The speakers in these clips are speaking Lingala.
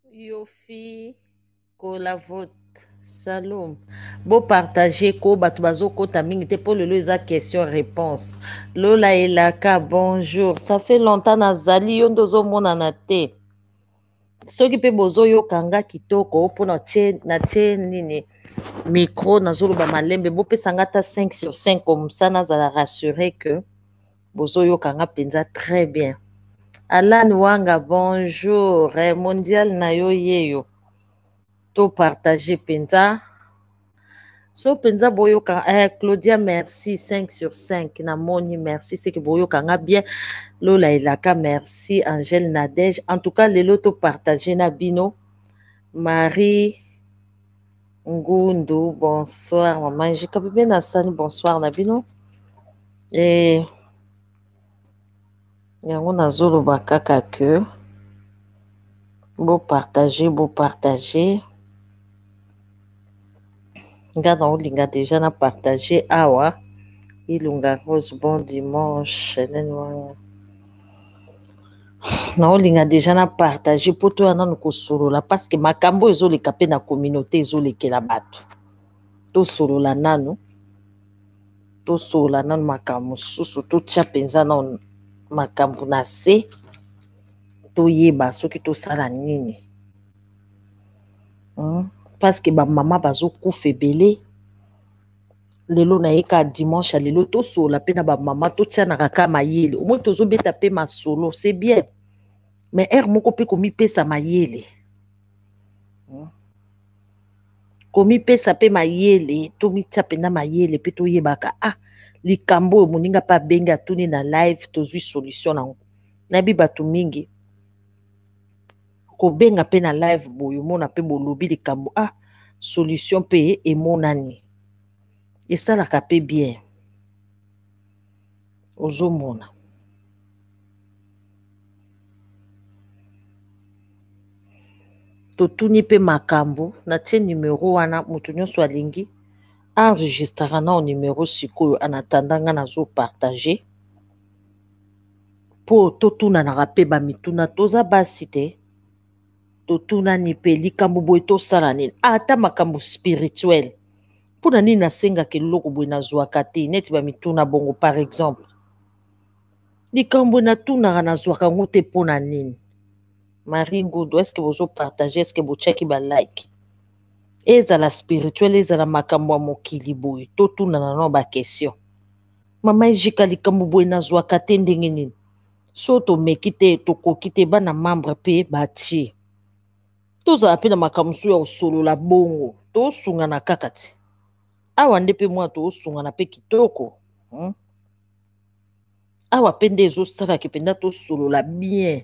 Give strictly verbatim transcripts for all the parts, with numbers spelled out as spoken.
Yofi, la vote. Shalom. Beau partager ko bato bazo kota mingi te pour le eza question réponse. Lola elaka bonjour. Ça fait longtemps nazali yo ndozo mona na te. Soki pe bozo yo kanga kitoko po na che na che nini micro nazolo ba malembe bo pe sangata cinq sur cinq comme ça nazala rassurer que bozo yo kanga penza très bien. Alan Wanga bonjour. Eh, mondial na yo yeyo. To partager penza. So penza boyoka eh, Claudia merci cinq sur cinq namoni merci c'est que boyoka nga bien Lola elaka merci Angèle Nadège en tout cas lelo to partager na bino Marie Ngundu bonsoir maman jika bébé na sani bonsoir na bino et yango nazoloba kaka que bo partager bo partager nga na olinga déjà na partager awa Ilunga Rose bon dimanche na olinga déjà na partager po to yana ko solola parce que makambo ezoleka pe na communauté ezolekela bato to solola nanu to solola nanu makambo susu to tia penza na makambo na se to yeba soki to sala nini hmm? Parce que ba mama bazo kufa ebele lelo na yeka dimanche lelo to solola pe na ba mama to tia na kaka mayele au moins tozo beta pe masolo c'est bien mais er moko pe komi pesa mayele hmm? Komi pesa pe mayele to mi tia pe na mayele pe to yebaka ah likambo moninga pa benga tuni na live tozwi solution nango na bi bato mingi ko benga pe na live boyo mona pe bolobi likambo ah solution pe emonani esalaka pe bien ozomona totuni pe makambo na tie numero wana mutu nyonso alingi enregistrera na o numero sikoyo anatandanga nazo partager po totunanaka pe bamituna toza basi te totunani pe likambo boye tosala nini ata makambo spirituel mpona nini nasengaka eloko boye nazwaka te neti bamituna bongo par exemple likambo natunaka nazwaka ngo te mpona nini Marie Ngudu est-ce que bozo partager est-ce que bocheki ba like ezala spirituel ezala makambo ya mokili boye totunana no ba question mama ejika likambo boye nazwaka te ndenge nini so tomeki te tokoki te bana membre pe batie tozala mpe na makambo so ya kosolola bongo tosungana kaka te awa nde mpe mwana tosungana mpe kitoko hmm? Awa mpe nde ezosalaki mpenza tosolola bien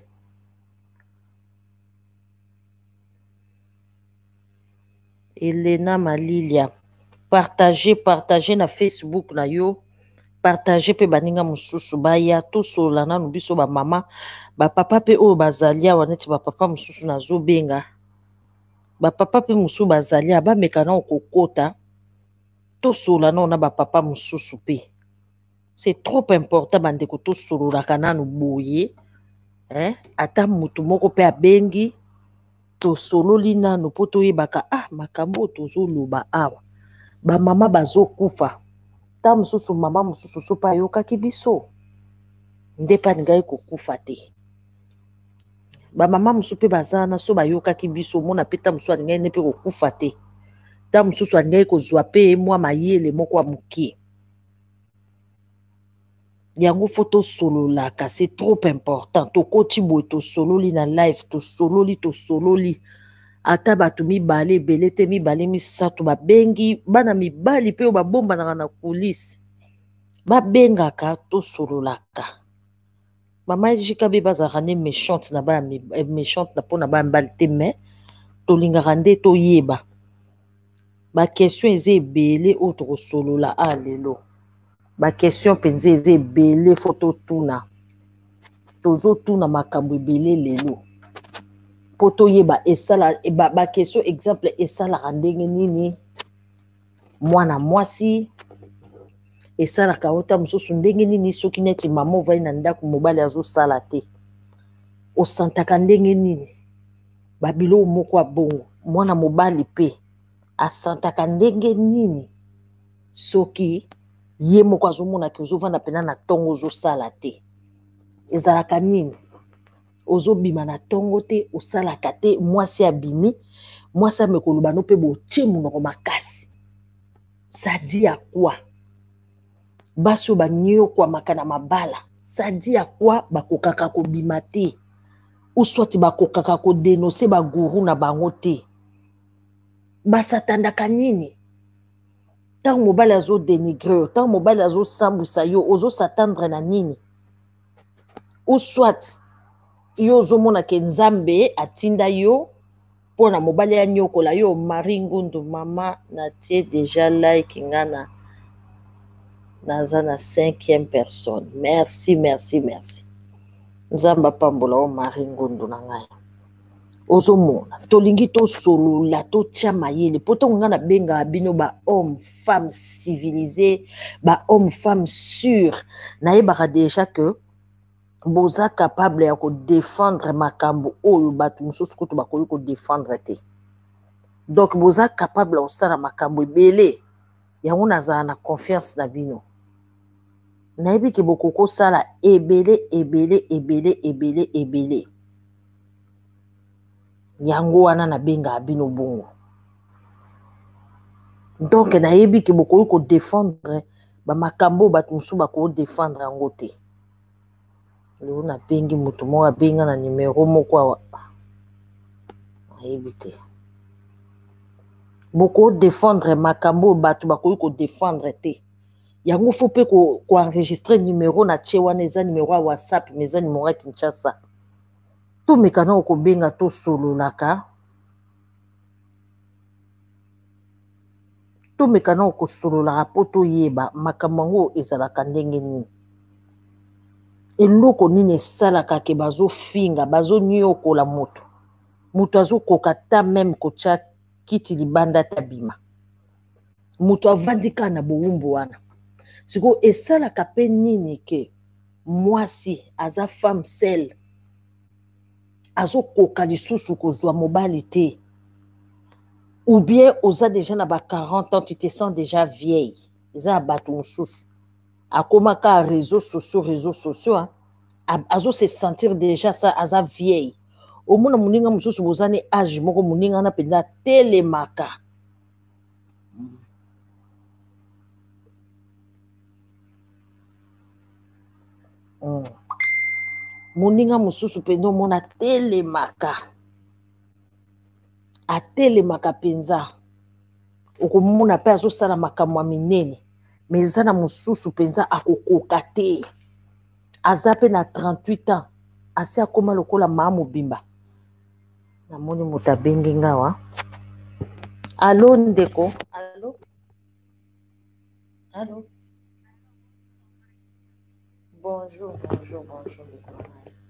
Elena Malilia partager partager na Facebook na yo partager pe baninga mususu baya tosolola nanu biso ba mama ba papa pe oyo bazali awa neti ba papa mususu nazobenga ba papa pe mususu bazali bameka na okokota tosolola nanu na ba papa mususu pe c'est trop important bandeko tosololaka nanu boye eh? Ata mutu moko pe abengi tosololi nanu po toyebaka ah makambo tozoloba awa bamama bazokufa ta mosusu mama mosusu so mpe ayokaki biso nde mpe alingai kokufa te bamama mosusu mpe baza na so bayokaki biso omona mpe ta mosusu alingai nde mpe kokufa te ta mosusu alingai kozwa mpe mwa mayele moko ya mokie yango fo tosololaka c'est trop important tokoti boye tosololi na live tosololi tosololi ata bato mibale ebele te mibale misato babengi bana mibali mpe oyo babombanaka na kulisi babengaka tosololaka mama ejika be bazalaka nde méchante na bana méchante na mpona bana mibali te mais tolingaka nde toyeba bakestion eza ebele oyo tokosolola a lelo bakestion mpenza eza ebele fo totuna tozotuna makambo ebele lelo po toyeba esala bakestion exemple esalaka ndenge nini mwana mwasi esalaka ota mosusu ndenge nini soki neti mama ovai na ndako mobali azosala te osantaka ndenge nini babilo moko ya bongo mwana mobali pe asantaka ndenge nini soki ye moko azomona ke ozovanda pena na ntongo ozosala te ezalaka nini ozobima na ntongo te osalaka te mwasi abimi mwasi amekoloba no mpe botie monoko makasi sadi ya kwa basi oyo banyokwamaka na mabala sadi ya kwa bakokaka kobima te uswati bakokaka kodenonse baguru na bango te basatandaka nini ntango mobali azodenigre yo ntango mobali azosambwisa yo ozosatandre na nini uswati yo ozomonake nzambe atinda yo mpo na mobali anyokola yo Marie Ngundu mama natie deja like nga na naza na cinquième personne merci merci merci nzambe apambola o Marie Ngundu na ngai ozomona tolingi tosolola totia mayele po ntongo nga nabengaka bino bahomme femme civilisé bahomme femme sûr nayebaka déjà que boza capable ya kodefendre makambo oyo bato mosusu kutu bakoki kodefendre te donc boza capable ya kosala makambo ebele yango nazala na confiance na bino nayebi ke bokoki kosala ebele ebele ebele ebele ebele yango wana nabengaka bino bongo donc nayebi ke bokoki kodefendre bamakambo oyo bato mosusu bakoki kodefendre yango te lelo nabengi moto moko abenga na numero moko awa nayebi te bokoki kodefendre makambo oyo bato bakoki kodefendre te yango fo mpe koenregistre numero na tie wana eza numero ya whatsapp mais eza numero ya Kinshasa tomekana okobenga tosololaka tomekana okosololaka mpo toyeba makambo yango ezalaka ndenge nini eloko nini esalaka ke bazofinga bazonyokola moto moto azokoka ta meme kotia kiti libanda ta bima moto avandika na bowumbu wana siko esalaka pe nini ke mwasi aza femme sel azokoka lisusu kozwa mobali te ou bien oza déjà na ba quarante ans tu te sens déjà vieille eza ya bato mosusu akomaka réseaux sociaux réseaux sociaux hein? Azo se sentir déjà ça aza vieille omona moninga mosusu bozani âge moko moninga na penda telemaka mm. moninga mosusu penda omona telemaka atelemaka penza okomona pe azosala makambo ya minene mais eza na mosusu penza akokoka te aza pe na trente-huit ans asi akoma lokola maa mobimba namoni moto abengi ngawa alo ndeko alo alo bonjour bonjour bonjour ndeko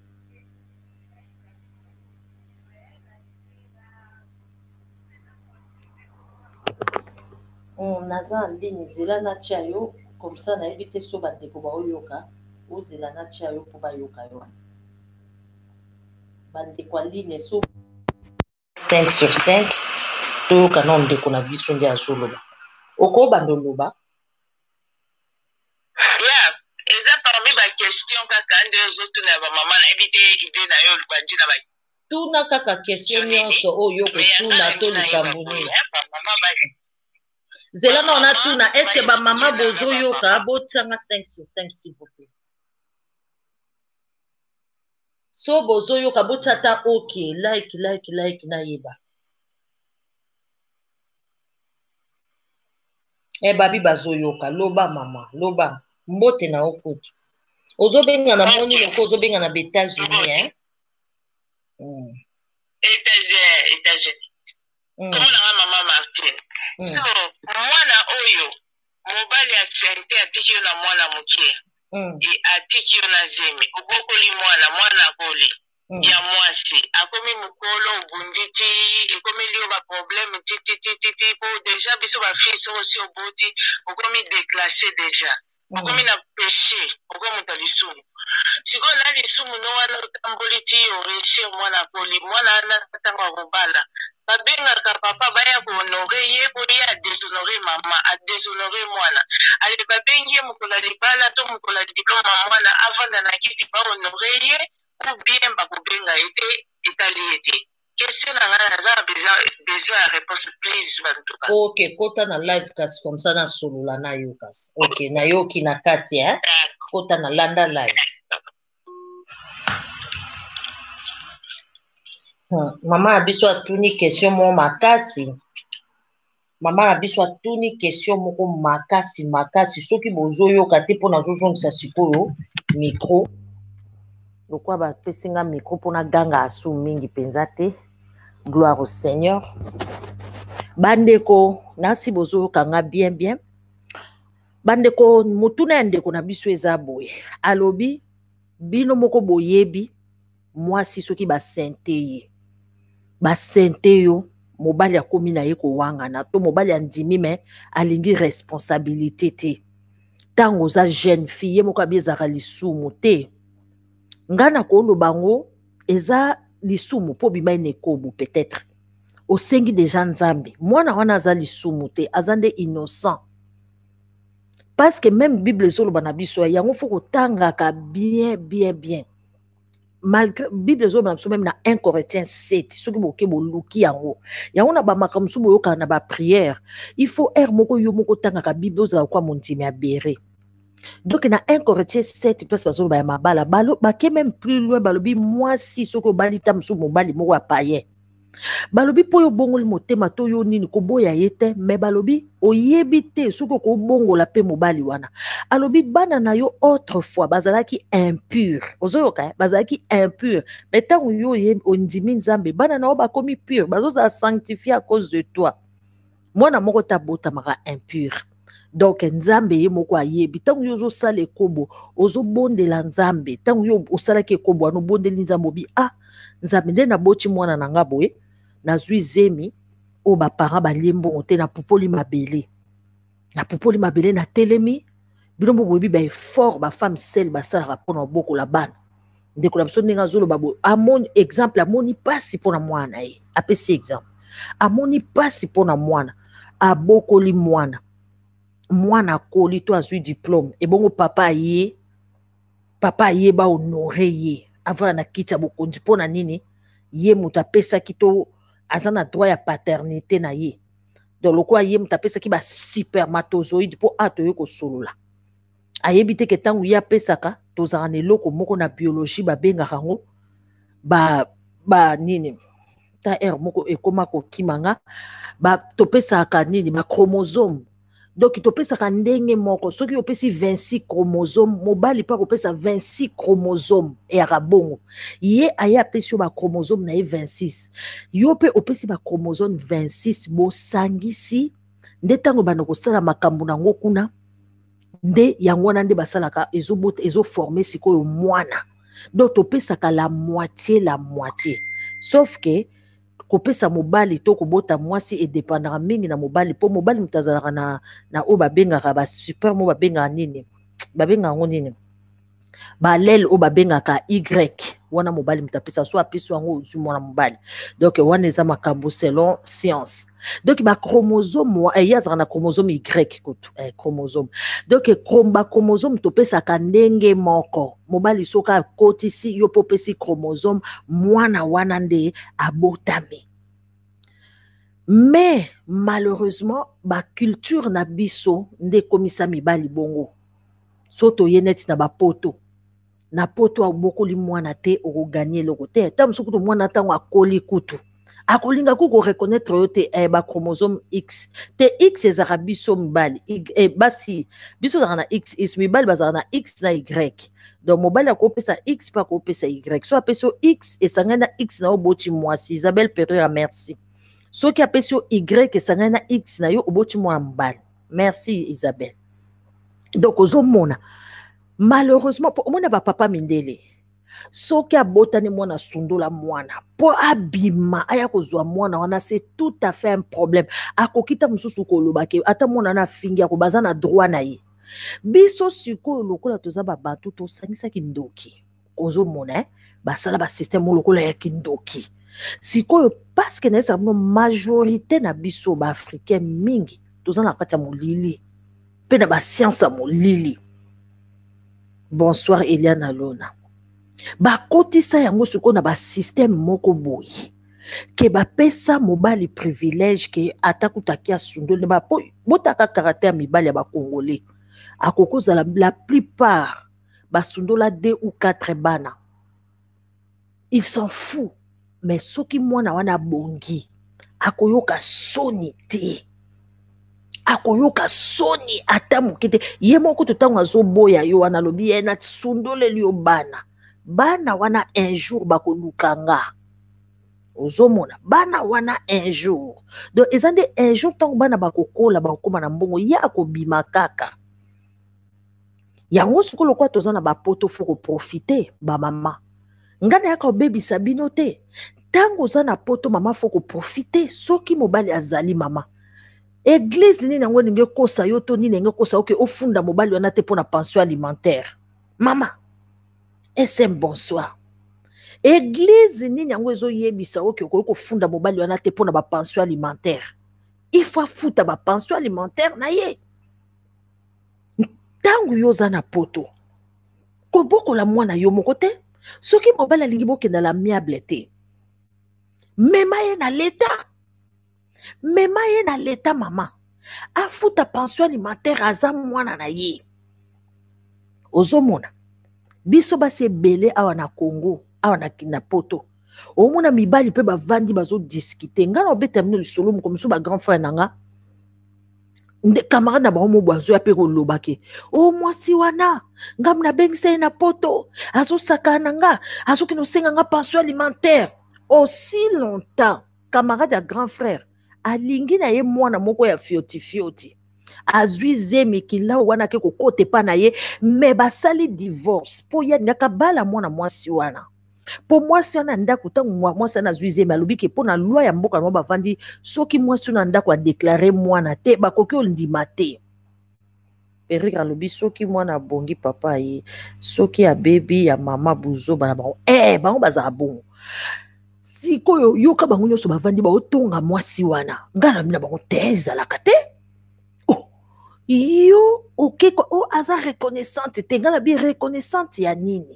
on naza en ligne zela na tia yo comme ça nayebi te so bandeko baoyoka ozela na tia yo mpo bayoka yo bandeko ya ligne so cinq sur cinq toyoka na ndeko na biso nde azoloba okobanda oloba eza parmi baquestion kaka nde ozotuna ya bamama nayebi te ide na yo bandi na tuna kaka question nyonso oyo kotuna to likambo nini zela na ona tuna eske bamama bozoyoka botianga cinq sur cinq s'il vous plaît so bozoyoka botia ata ok like like like nayeba e babi bazoyoka loba mama loba mbote na okutu ozobenga na moni loko ozobenga na États-Unis hein mm. États-Unis États-Unis mm. Comment na mama Martine mm. So mwana oyo mobali asente atiki yo na mwana mokie mm. E atiki yo na zemi okokoli mwana mwana koli mm. Ya mwasi akomi mukolo obunditi ekomi liyo ba problème titi titi titi po déjà biso ba fille so aussi oboti okomi déclassé déjà mm. Okomi na péché okomi ta lisumu siko na lisumu no wana tamboli ti réussir mwana poli mwana na tanga kobala babengaka papa baya ko honore ye ko ye a déshonorer mama a déshonorer mwana ale babengi mukola libala to mukola diplôme mwana avanda na kiti ba honore ye ou bien ba kobenga ete etali ete question na ngana za besoin ya réponse please bantuka. Ok, kota na live kasi comme ça na solula na yo kasi. Ok, na yo ki na kati hein. Kota na landa live. Hmm. Mama abiso atuni question mo makasi. Mama abiso atuni question moko makasi makasi soki bozo yo kati pona zozo ngisa sikoyo micro. Lokwa ba pesinga micro pona ganga asu mingi penzate. Gloire au Seigneur. Bandeko nasi bozo kanga bien bien. Bandeko mutuna ndeko na biso eza boye. Alobi bino moko boyebi mwasi soki ba sente ye. Ba sente yo mobali akomi na ye ko wanga na to mobali andimi me alingi responsabilité te. Tango za jeune fille moko abezaka lisumu te. Ngana ko lo bango eza lisumu po bima ine kobu peut-être. Osengi déjà nzambe. Mwana wana aza lisumu te, azande innocent. Parce que même Bible zolo banabiso yango foko tangaka bien bien bien. Malgré Bible zolo banabiso même na un Corinthiens sept, soki boke bo luki yango. Yango na ba makamsu boyoka na ba prière. Il faut er moko yo moko tangaka Bible za kwa montimi abere. Donc na un Corinthiens sept place bazolo ba mabala balo ba ke même plus loin balobi moi si soko bali tamsu mobali moko apaye. Balobi po yo bongoli motema to yo nini ko boya yete me balobi oyebi te soko ko bongola pe mobali wana. Alobi bana na yo autrefois bazalaki impur. Ozoyoka bazalaki impur. Mais tant yo ye ondimi nzambe bana na yo bakomi pur bazoza sanctifier à cause de toi. Mwana moko tabota maka impur. Donc nzambe ye moko ayebi tangu yo zo sale kobo ozo bondela nzambe tangu yo osala ke kobo ano bondeli nzambe bi ah nzambe nde na boti mwana na nga boye na zwi zemi o ba para ba lembo te na popoli mabele na popoli mabele na telemi bilombo boyebi ba effort ba femme seule ba sala pona boko la bana ndeko la biso ndinga zolo babo amoni exemple amoni pasi pona mwana ye apesi exemple amoni pasi pona mwana abokoli mwana mwana koli to azui diplôme et bongo papa ye papa ye ba honorer ye avant na kita bokondi pona nini ye muta pesa kito azana droit ya paternité na ye donc lokwa ye muta pesa ki ba spermatozoïde po ato yo ko solola ayebi te ke tangu ya pesaka tozaka na eloko moko na biologie ba benga kango ba ba nini ta er moko ekoma ko kimanga ba topesaka nini ba chromosome. Donc, tu peux ça ndenge moko. Ceux qui ont vingt-six chromosomes, mobile pas kopesa vingt-six chromosomes et arabongo. Yé aya pesio ba chromosome na vingt-six. Yo pe opesi ba chromosome vingt-six bo sangisi nde tango banoko sala makambo na ngokuna nde yango nande basalaka ezo bot ezo former sikoyo mwana. Donc topesa ka la moitié la moitié. Sauf que kopesa mobali to kobota mwasi e dépendra mingi na mobali po mobali mutazalaka na na o babengaka ba super mo babengaka nini babengaka ngo nini ba lel o babengaka y wana mobali mutapesa so apeso ngo zu mwana mobali. Donc wana eza makambo selon science. Donc ba chromosome e yazaka na chromosome y kutu eh, chromosome. Donc ba chromosome topesa ka ndenge moko mobali soka kotisi yo popesi chromosome mwana wana nde abotami. Mais malheureusement ba culture na biso nde komisa mibali bongo soto yeneti na ba poto na poto abokoli mwana te oko gagner loko te tam sokuto mwana tango akoli kutu akolinga kuko reconnaître yo te eh, ba chromosome X te X ezaka biso mibali eh, basi biso zaka na X is mibali bazaka na X na Y. Donc mobali akopesa X pa kopesa Y so apeso X esanga na X na oboti mwasi Isabelle Pereira merci. So ki apeso Y esanga na X na yo oboti mwa mbali merci Isabelle. Donc ozomona malheureusement po mona ba papa mindele soki abotani mwana sundola mwana po abima aya kozwa mwana wana c'est tout à fait un problème akokita mususu kolobake ata mwana na fingi akobaza na droit na ye Biso sikoyo lokola toza ba bato to sangisa kindoki. Ozo mona basala ba système lokola ya kindoki. Sikoyo parce que na majorité na biso ba africain mingi toza na kati ya molili. Pe na ba science molili. Bonsoir Eliana Lona. Ba kotisa yango sikoyo na ba système moko boye. Ke ba pesa mobali privilège ke atakutakia sundole ba po botaka caractère mibali ya ba congolais. Akokoza la, la plupart ba sundola deux ou quatre bana. Il s'en fout. Mais soki mwana wana bongi akoyoka soni te. Akoyoka soni ata mokete ye moko totango azoboya yo wana lobi ye na sundole liyo bana. Bana wana un jour bakolukanga. Ozomona bana wana un jour. Donc ezande un jour tango bana bakokola bakoma na mbongo ya kobima kaka. Yango sukolo kwa tozana ba poto foko profiter ba mama. Ngana yaka baby sabino te. Tango zana poto mama foko profiter soki mobali azali mama. Église ni nango ninge kosa yoto ni ninge kosa oke ofunda mobali wana te pona pension alimentaire. Mama. S M bonsoir. Église ni nango ezo yebisa oke ko funda mobali wana te pona ba pension alimentaire. Il faut futa ba pension alimentaire na ye. Tango yo zana poto. Ko boko la mwana yo moko te. Soki mobali alingi boke na la miable te. Mema ye na l'État. Mema ye na l'État mama. Afuta pension alimentaire aza mwana na ye. Ozomona. Biso base belé awa na Congo, awa na kina poto. Omona mibali pe bavandi bazo discuter. Nga na obeta mino lisolo mo comme so ba grand frère nanga. Nde camarade na ba mo boazo ya pe ko lobake. O mwasi wana, ngam na bengise na poto. Azo sakana nga, azo kino senga nga pension alimentaire. Aussi longtemps, camarade ya grand frère, alingi na ye mwana moko ya fioti fioti. Azui zemi kila wana ke kokote pa na ye, me basali divorce. Po ya nyaka bala mwana mwasi wana. Po mwasi wana ndako tangu mwasi wana azui zemi alubi ke po na loi ya mboka na bavandi soki mwasi wana ndako a déclarer mwana te bakoki olindima te. Eric alubi soki mwana bongi papa ye, soki ya baby ya mama buzo bana bango. Eh bango baza bongo. Sikoyo yoka bango nyoso bavandi ba otonga mwasi wana. Ngana mina bango teza la kate. Oh. Yo ok ko o aza reconnaissante te ngana bi reconnaissante ya nini.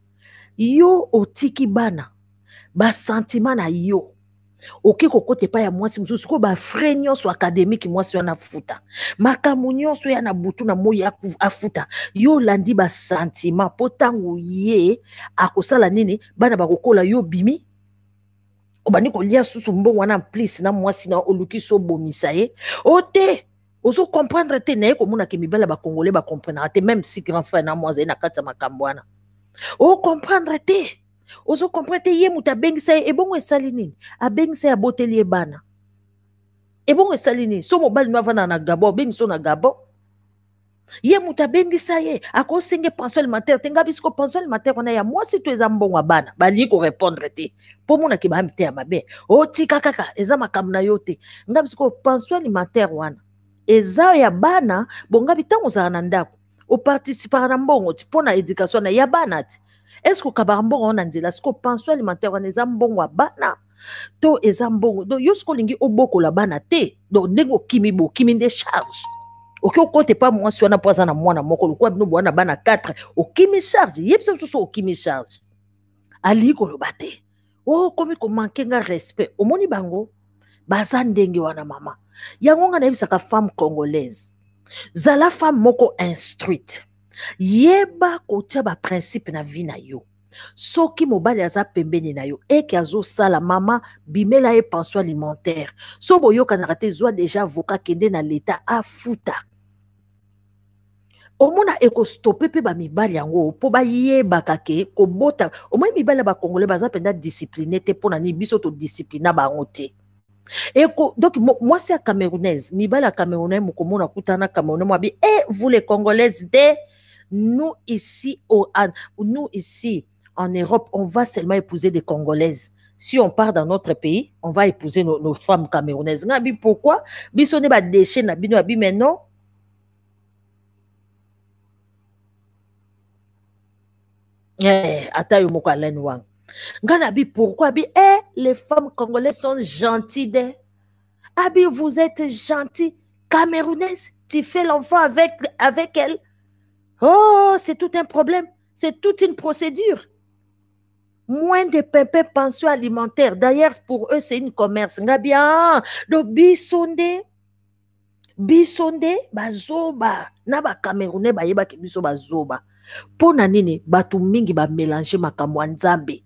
Yo otiki bana ba sentiment na yo. Ok kokote pa ya mwasi msusu ko ba frais nyonso académique mwasi wana futa. Makamu nyonso ya na butu na moya afuta. Yo landi ba sentiment potango ye akosala nini bana bakokola yo bimi. Obani ko lia susu mbongo wana please na mwasi na oluki so bomisa ye. Ote ozo comprendre te na ko mona ke mibala ba congolais ba comprendre te même si grand frère na mwasi na kata makambo wana. O comprendre te. Ozo comprendre te ye muta bengisa ye ebongo esali nini? A bengisa ya boteli e bana. Ebongo esali nini? So mobali no avana na Gabo bengiso na Gabo. Ye muta bengisa ye ako senge pension alimentaire te ngabi siko pension alimentaire wana ya mwasi to eza mbongo bana bali ko répondre te. Po mona ke ba mte ya mabe. O tika kaka eza makamna yo te. Ngabi siko pension alimentaire wana. Eza ya bana bongabi tango za na ndako. O participer na mbongo ti pona éducation na ya bana ti. Est-ce que kabambongo on nzela siko pension alimentaire wana eza mbongo bana to eza mbongo donc yo siko lingi oboko la bana te donc ndenge okimi bo kimi de charge oki okote pa mwasi wana poza na mwana moko lokwa bino bwana bana quatre okimi charge yebisa so okimi charge ali ko lobate o komi ko manquer nga respect omoni bango baza ndenge wana mama yango nga na yebisa ka femme congolaise zala femme moko instruite. Yeba kotia ba principe na vie na yo. Soki mobali aza pembeni na yo eke azo sala mama bimela e pension alimentaire. So boyoka na te zwa déjà avocat kende na l'état afuta. Omona eko stopper pe ba mibali yango po ba yeba kake ko bota. Omoi mibali ba congolais baza penda discipliné te pona ni biso to disciplina ba ngote. Eko, donc moi c'est à camerounaise, mibali à camerounais mukomona kutana camerounais moi bi et vous les congolaises de nous ici au nous ici en Europe, on va seulement épouser des congolaises. Si on part dans notre pays, on va épouser nos, nos femmes camerounaises. Pourquoi? Bisone ba déchet na bino abi mais non. Eh, ata yo moko Alain Wang. Nganabi, pourquoi bi, eh, les femmes congolaises sont gentilles de. Abi, vous êtes gentil. Camerounaise, tu fais l'enfant avec, avec elle. Oh, c'est tout un problème. C'est toute une procédure. Moins de pépins pensions alimentaires. D'ailleurs, pour eux, c'est une commerce. Ngabi, ah, do bisonde. Bisonde, bazoba. Naba Camerounais, ba yeba ki biso bazoba. Pona nini, batu mingi ba mélanger makambo nzambe.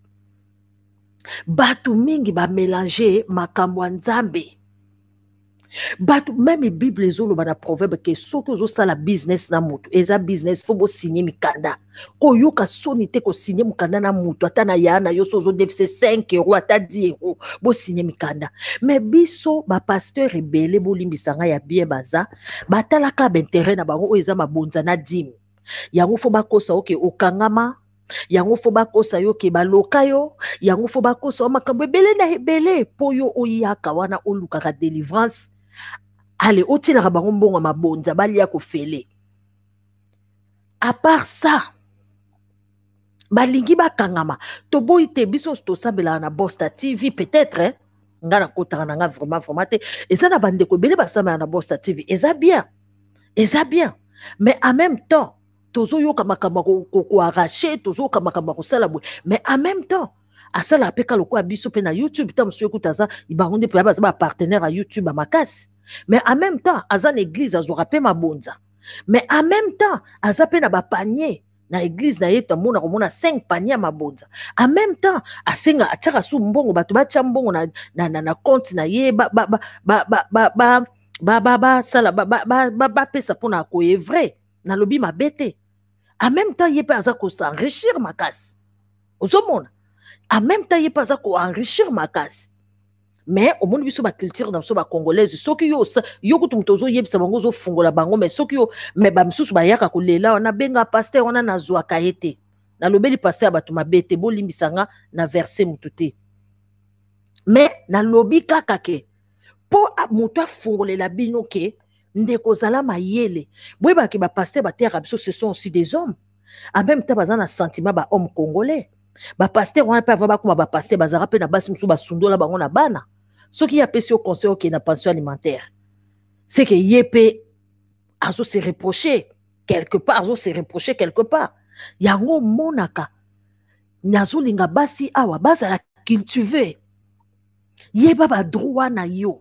Batu mingi ba mélanger makambo nzambe. Batu, même Bible les olo bana proverbe que soki ozo sala business na mutu, eza business faut bo signer mikanda. Ko yoka soni te ko signer mikanda na mutu, ata na ya na yo so ozo defse cinq euros ata dix euros, bo signer mikanda. Mais biso ba pasteur rebelle bo limbisanga ya bien baza, batala ka b'intérêt na bango o eza mabonza na dim. Yango fo bakosa oke okangama, yango fo bakosa yo ke baloka yo, yango fo bakosa o makambo ebele na ebele po yo oyaka wana olukaka délivrance. Allez, otila rabango mbongo mabonza bali ya kofele. À part ça, balingi bakangama, to boite biso to sabela na Bosta T V peut-être hein. Ngana kotaka nga vraiment vraiment te. Et ça na bande ko bele basama na Bosta T V. Et ça bien. Et ça bien. Mais en même temps, tozo yo kamakama ko ko arracher, tozo kamakama ko sala boy. Mais en même temps, asala peka loko biso pe na YouTube tam so ekutaza ibangonde pe ba partenaire à YouTube à makasi. Mais en même temps, aza na église azora pe mabonza. Mais en même temps, aza pe na ba panier na église na yeto mona ko mona cinq paniers mabonza. En même temps, asenga ataka su mbongo bato ba tia mbongo na na na, na compte na ye ba ba ba ba ba ba ba ba ba ba sala ba ba ba ba, ba pesa pona ko est vrai na lobi mabete. En même temps, ye pe aza ko s'enrichir makasi. Ozomona. En même temps, ye pe aza ko enrichir makasi. Mais au monde biso ba culture dans so ba congolaise soki yo yo kutu mtozo yebisa bango zo fungola bango mais soki yo mais ba msusu ba yaka ko lela ona benga pasteur ona na zwa kaete na lobeli pasteur batu mabete bo limbisanga na verset mutute mais na lobi kaka ke po muto fungolela bino ke ndeko zala mayele boyeba ke ba pasteur ba terre biso ce sont aussi des hommes en même temps bazana sentiment ba homme congolais ba pasteur on peut avoir ba kuma ba pasteur bazara pe na basi msusu ba sundola bango na bana. Ce qui a passé au conseil qui n'a pension alimentaire, c'est que Yépé a se reproché quelque part, a se reproché quelque part. Yango monaka, nazo linga basi awa basa la cultiver. Yeba ba droit na yo.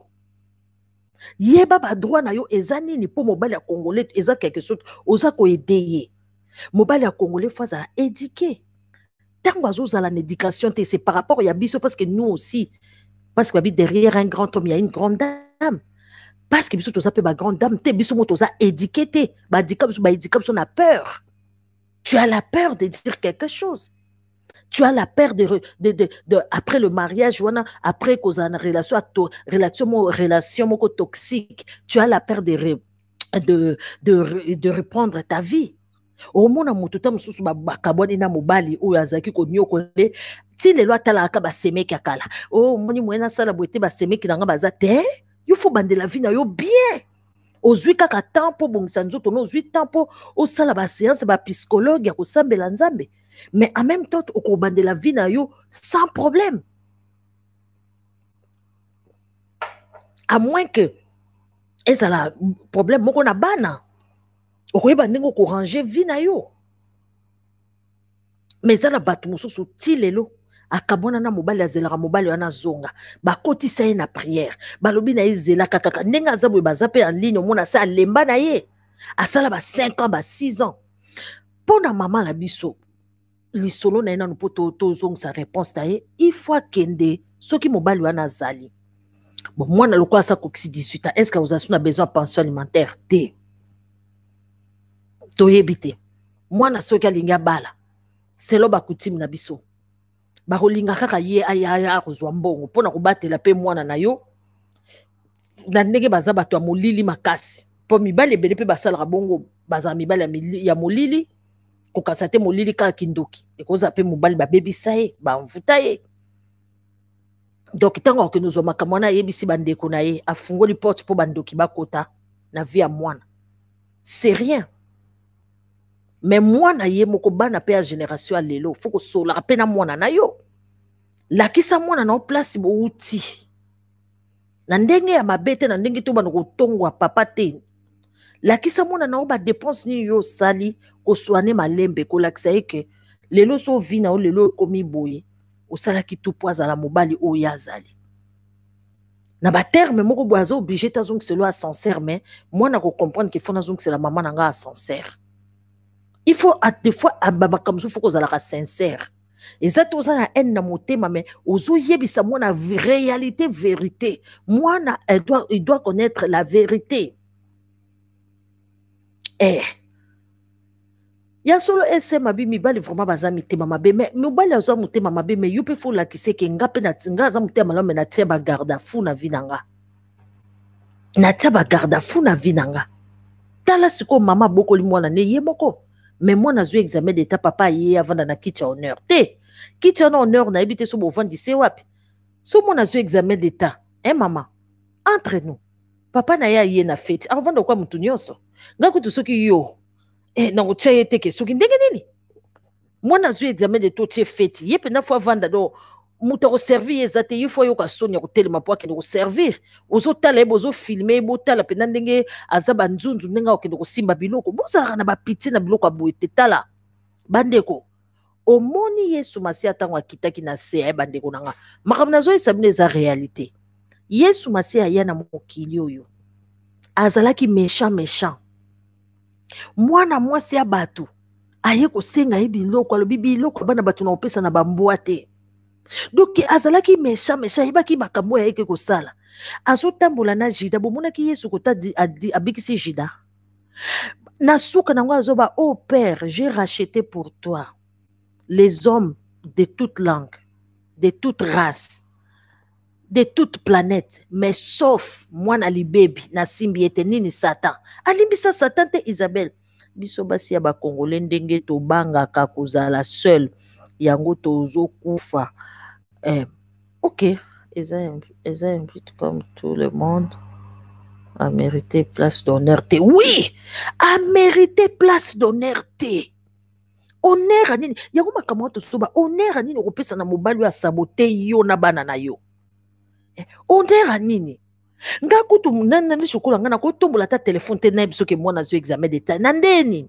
Yeba ba droit na yo ezani ni pour mobile ya congolais eza quelque chose oza ko aider. Mobile ya congolais faut ça éduquer. Tant ozo za l'éducation c'est par rapport ya biso parce que nous aussi. Parce que derrière un grand homme, il y a une grande dame. Parce que biso toza pe ba grande dame, te biso mo toza éduqué te, ba dikam ba éduqué on a peur. Tu as la peur de dire quelque chose. Tu as la peur de de de, de après le mariage wana, après cause une relation to, relation mo relation moko toxique, tu as la peur de de de de reprendre ta vie. Au mona mututa mususu ba bakaboni na mobali oyo azaki ko nyokole ti lelo atala ka ba semeki akala oh moni mwena sala boete ba semeki nanga baza te yo fo bandela vie na yo bien ozwi kaka temps po bongisa nzoto no ozwi temps po o sala ba séance ba psychologue ya ko sambela nzambe mais en même temps o bandela vie na yo sans problème à moins que ezala problème moko na bana okoyeba ndenge ko ranger vie na yo mais ça la batu mususu ti lelo akabona na mobali azelaka mobali wana zonga bakotisa ye na prière balobi na ezela kaka ndenge azaboye baza pe en ligne omona sa lemba na ye asala ba cinq ans ba six ans pona mama la biso lisolo na ye nanu po tozongisa réponse na ye il faut kende soki mobali wana azali bon mwana lokola asa kokisi dix-huit ans est ce que ozasi na besoin de pension alimentaire te toyebi te mwana soki alingi abala selo bakutimi na biso bakolinga kaka ye aya akozwa mbongo mpona kobatela pe mwana na yo na ndenge baza bato ya molili makasi mpo mibali ebele mpe basalaka bongo bazala mibali ya molili kokasa te molili kaka kindoki ekozala mpe mobali babebisa ye bamvuta ye donc ntango akokende ozwa makambo wana ayebisi bandeko na ye afungoli porte mpo bandoki bakota na vie ya mwana c'est rien. mais mwana ye moko bana pe ya génération lelo faut ko sola pe na mwana na yo la kisa mwana na place bo uti na ndenge ya mabete na ndenge to bana ko tongwa papa te la kisa mwana na ba dépense ni yo sali ko soane malembe ko lakisa eke lelo so vina o lelo komi boye o sala ki tout poiza la mobali o yazali na ba terme moko boazo obligé ta zonk selo ascenseur mais mwana ko comprendre que fona zonk c'est la maman nga ascenseur. Il faut à des fois ababa comme ça faut que ça sincère. Et ça tout ça na haine na motema mais ozo yebisa mwana réalité vérité. Mwana elle doit il doit connaître la vérité. Eh ya solo ese mabi mibali vraiment baza mitema mabe mais mibali azo motema mabe mais yupe faut la kiseke ngape na tinga za motema lo na tia ba garda fou na vinanga. Na tia ba garda fou na vinanga. Tala siko mama bokoli mwana ne ye moko. Mais moi, je examen d'état papa hier avant dans kitchen honneur. Té, kitchen honneur na habité sur mon ventre c'est wapi. So moi na examen d'état. Eh maman, entre nous. Papa na ya yé na fête. Avant de quoi mutunyoso. Ngako to soki yo. Eh na uchaye teke soki ndenge nini. Moi na examen de tout fête. Yé pena fois vanda do muta ko servir ezate il faut yo ka sonya ko telema po ke ko servir. Ozo tala bozo filmer bo tala pena ndenge azaba nzunzu ndenga okende ko simba biloko bozala na ba pitié na biloko aboete tala bandeko omoni Yesu Masiya tango akitaki na se ya bandeko nanga makambo nazo esabine za réalité. Yesu Masiya ya na mokili oyo azalaki méchant méchant mwana mwasi ya bato aye ko senga ye biloko alobi biloko bana bato na opesa na bambwa te. Donc azalaki méchant méchant yebaki makambo ya yeke kosala azotambola na Jida bomonaki Yesu kota abikisi Jida na suka nango azoba oh père j'ai racheté pour toi les hommes de toute langue de toute race de toute planète mais sauf mwana libebi na simbi ete nini Satan alimbisa Satan te Isabelle biso basi ya ba Congolais ndenge to bangaka kozala seul yango tozo kufa. Eh, ok, ils invitent comme tout le monde à mériter place d'honneur. Oui, à mériter place d'honneur. Honneur anini, yango makamwa to soba honneur anini opesa na mobali ya sabote yo na bana na yo. Honneur anini. Nga kutu munana ni shokola ngana ko tombola ta téléphone te na biso ke mwana zo examen d'état. Nandeni.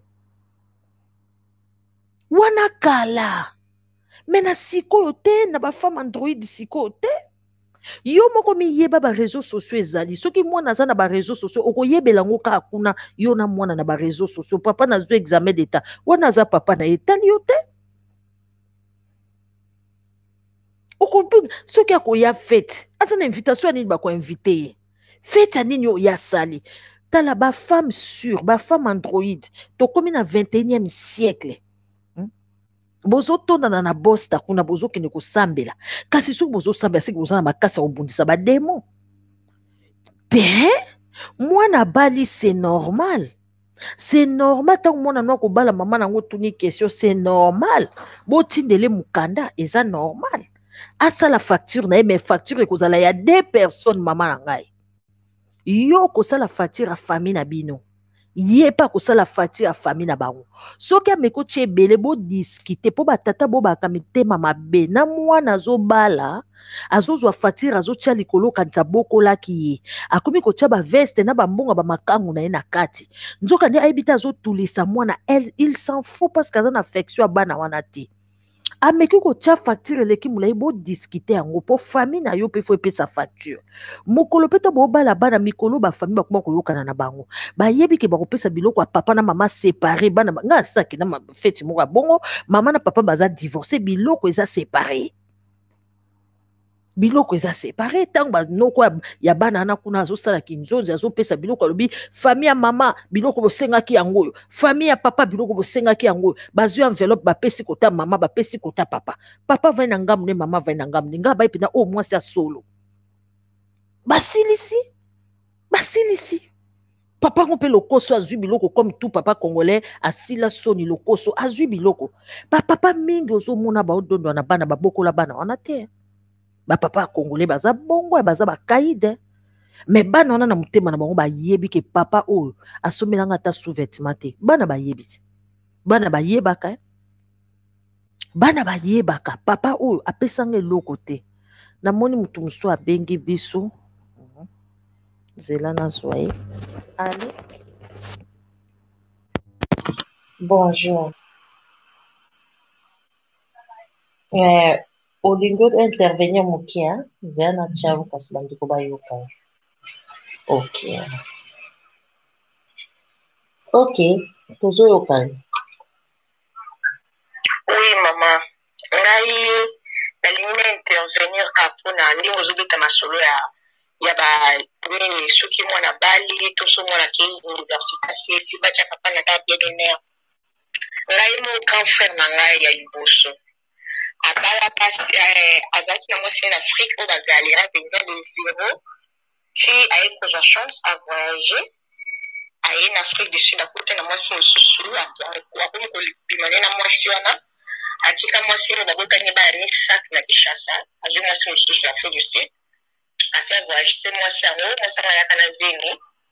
Wana kala. Mais na sikoyo te na ba femme android sikoyo te yo moko mi yeba ba réseaux sociaux ezali soki mwana za na ba réseaux sociaux okoyebela ngo ka kuna yo na mwana na ba réseaux sociaux papa na zo examen d'état wana za papa na etali yo te okopi soki akoya fête asa na invitation nini ba ko inviter fête nini yo ya sali tala ba femme sûre ba femme android to komi na vingt et unième siècle. Bozo tonda na bosta kuna bozo kene ko sambela kasi soki bozo sambela siki bozo na makasa obundisa ba démon te mwana bali c'est normal c'est normal tant mwana no ko bala mama nango tuni question c'est normal botindele mukanda eza normal asa la facture na mais facture ekozala ya deux personnes mama na ngai yo ko sala facture a famille na bino yé pas ko sala facture a famille na bango soki ameko tie bele bo discuter po batata bo bakamitema mabe na mwana zo bala azozwa facture azo tia likolo kanza bokola ki akomi ko tia ba veste na ba mbonga ba makangu na ye na kati nzoka ndi ayebita azo tulisa mwana elle il s'en fout parce que azana affection ya bana wana te ameki ko tia facture leki mulai bo discuter yango po famille na yo pe fo epesa facture mokolo peta bo bala bana mikolo ba famille bakoma ko yokana na bango ba yebi ke ba ko pesa biloko ya papa na mama séparé bana nga saki na fete moko bongo mama na papa baza divorcé biloko eza séparé biloko eza séparé tango ba noko ya bana na kuna azo sala kinzonzi azo pesa biloko alobi famille ya mama biloko bosenga ki yango famille ya papa biloko bosenga ki yango bazu enveloppe ba pesi kota mama ba pesi kota papa papa va na ngamu ne mama va na ngamu nga ba ipina o mwasi ya solo basilisi basilisi papa ngompe lokoso azui biloko comme tout papa congolais asila soni lokoso azui biloko ba papa mingi ozo mona ba odondo na bana ba bokola bana wana te ba papa congolais baza bongo baza ba kaide mais bana wana na mutema na bango ba yebi ke papa oyo asomelanga ta sous-vêtement te bana ba yebi bana bayebaka eh? Bana bayebaka papa oyo apesanga eloko te namoni mutu mosusu abengi biso zela nazwa ye. Allez. Bonjour. Euh, olingi intervenir moki hein? Zela na tchavu kasi bandeko bayoka. Ok. Ok, tozoyoka. Oui maman, ngai nalingi na intervenir kapona ndenge ozobeta masolo ya ya ba nini soki mwana bali to so mwana ke université si bacha papa na ka bien d'honneur. Ngai mon grand frère na ngai ya liboso abala pas azaki na mwasi en Afrique au bagalera penza de zéro si aye kozwa chance à voyager aye en Afrique du Sud akote na mwasi mosusu akomi kolibimane na mwasi wana atika mwasi oyo babotani baya sak na Kinshasa azwi mwasi mosusu ya Afrique du Sud afa voyage se mwasi yango mwasi yango ayaka na zeni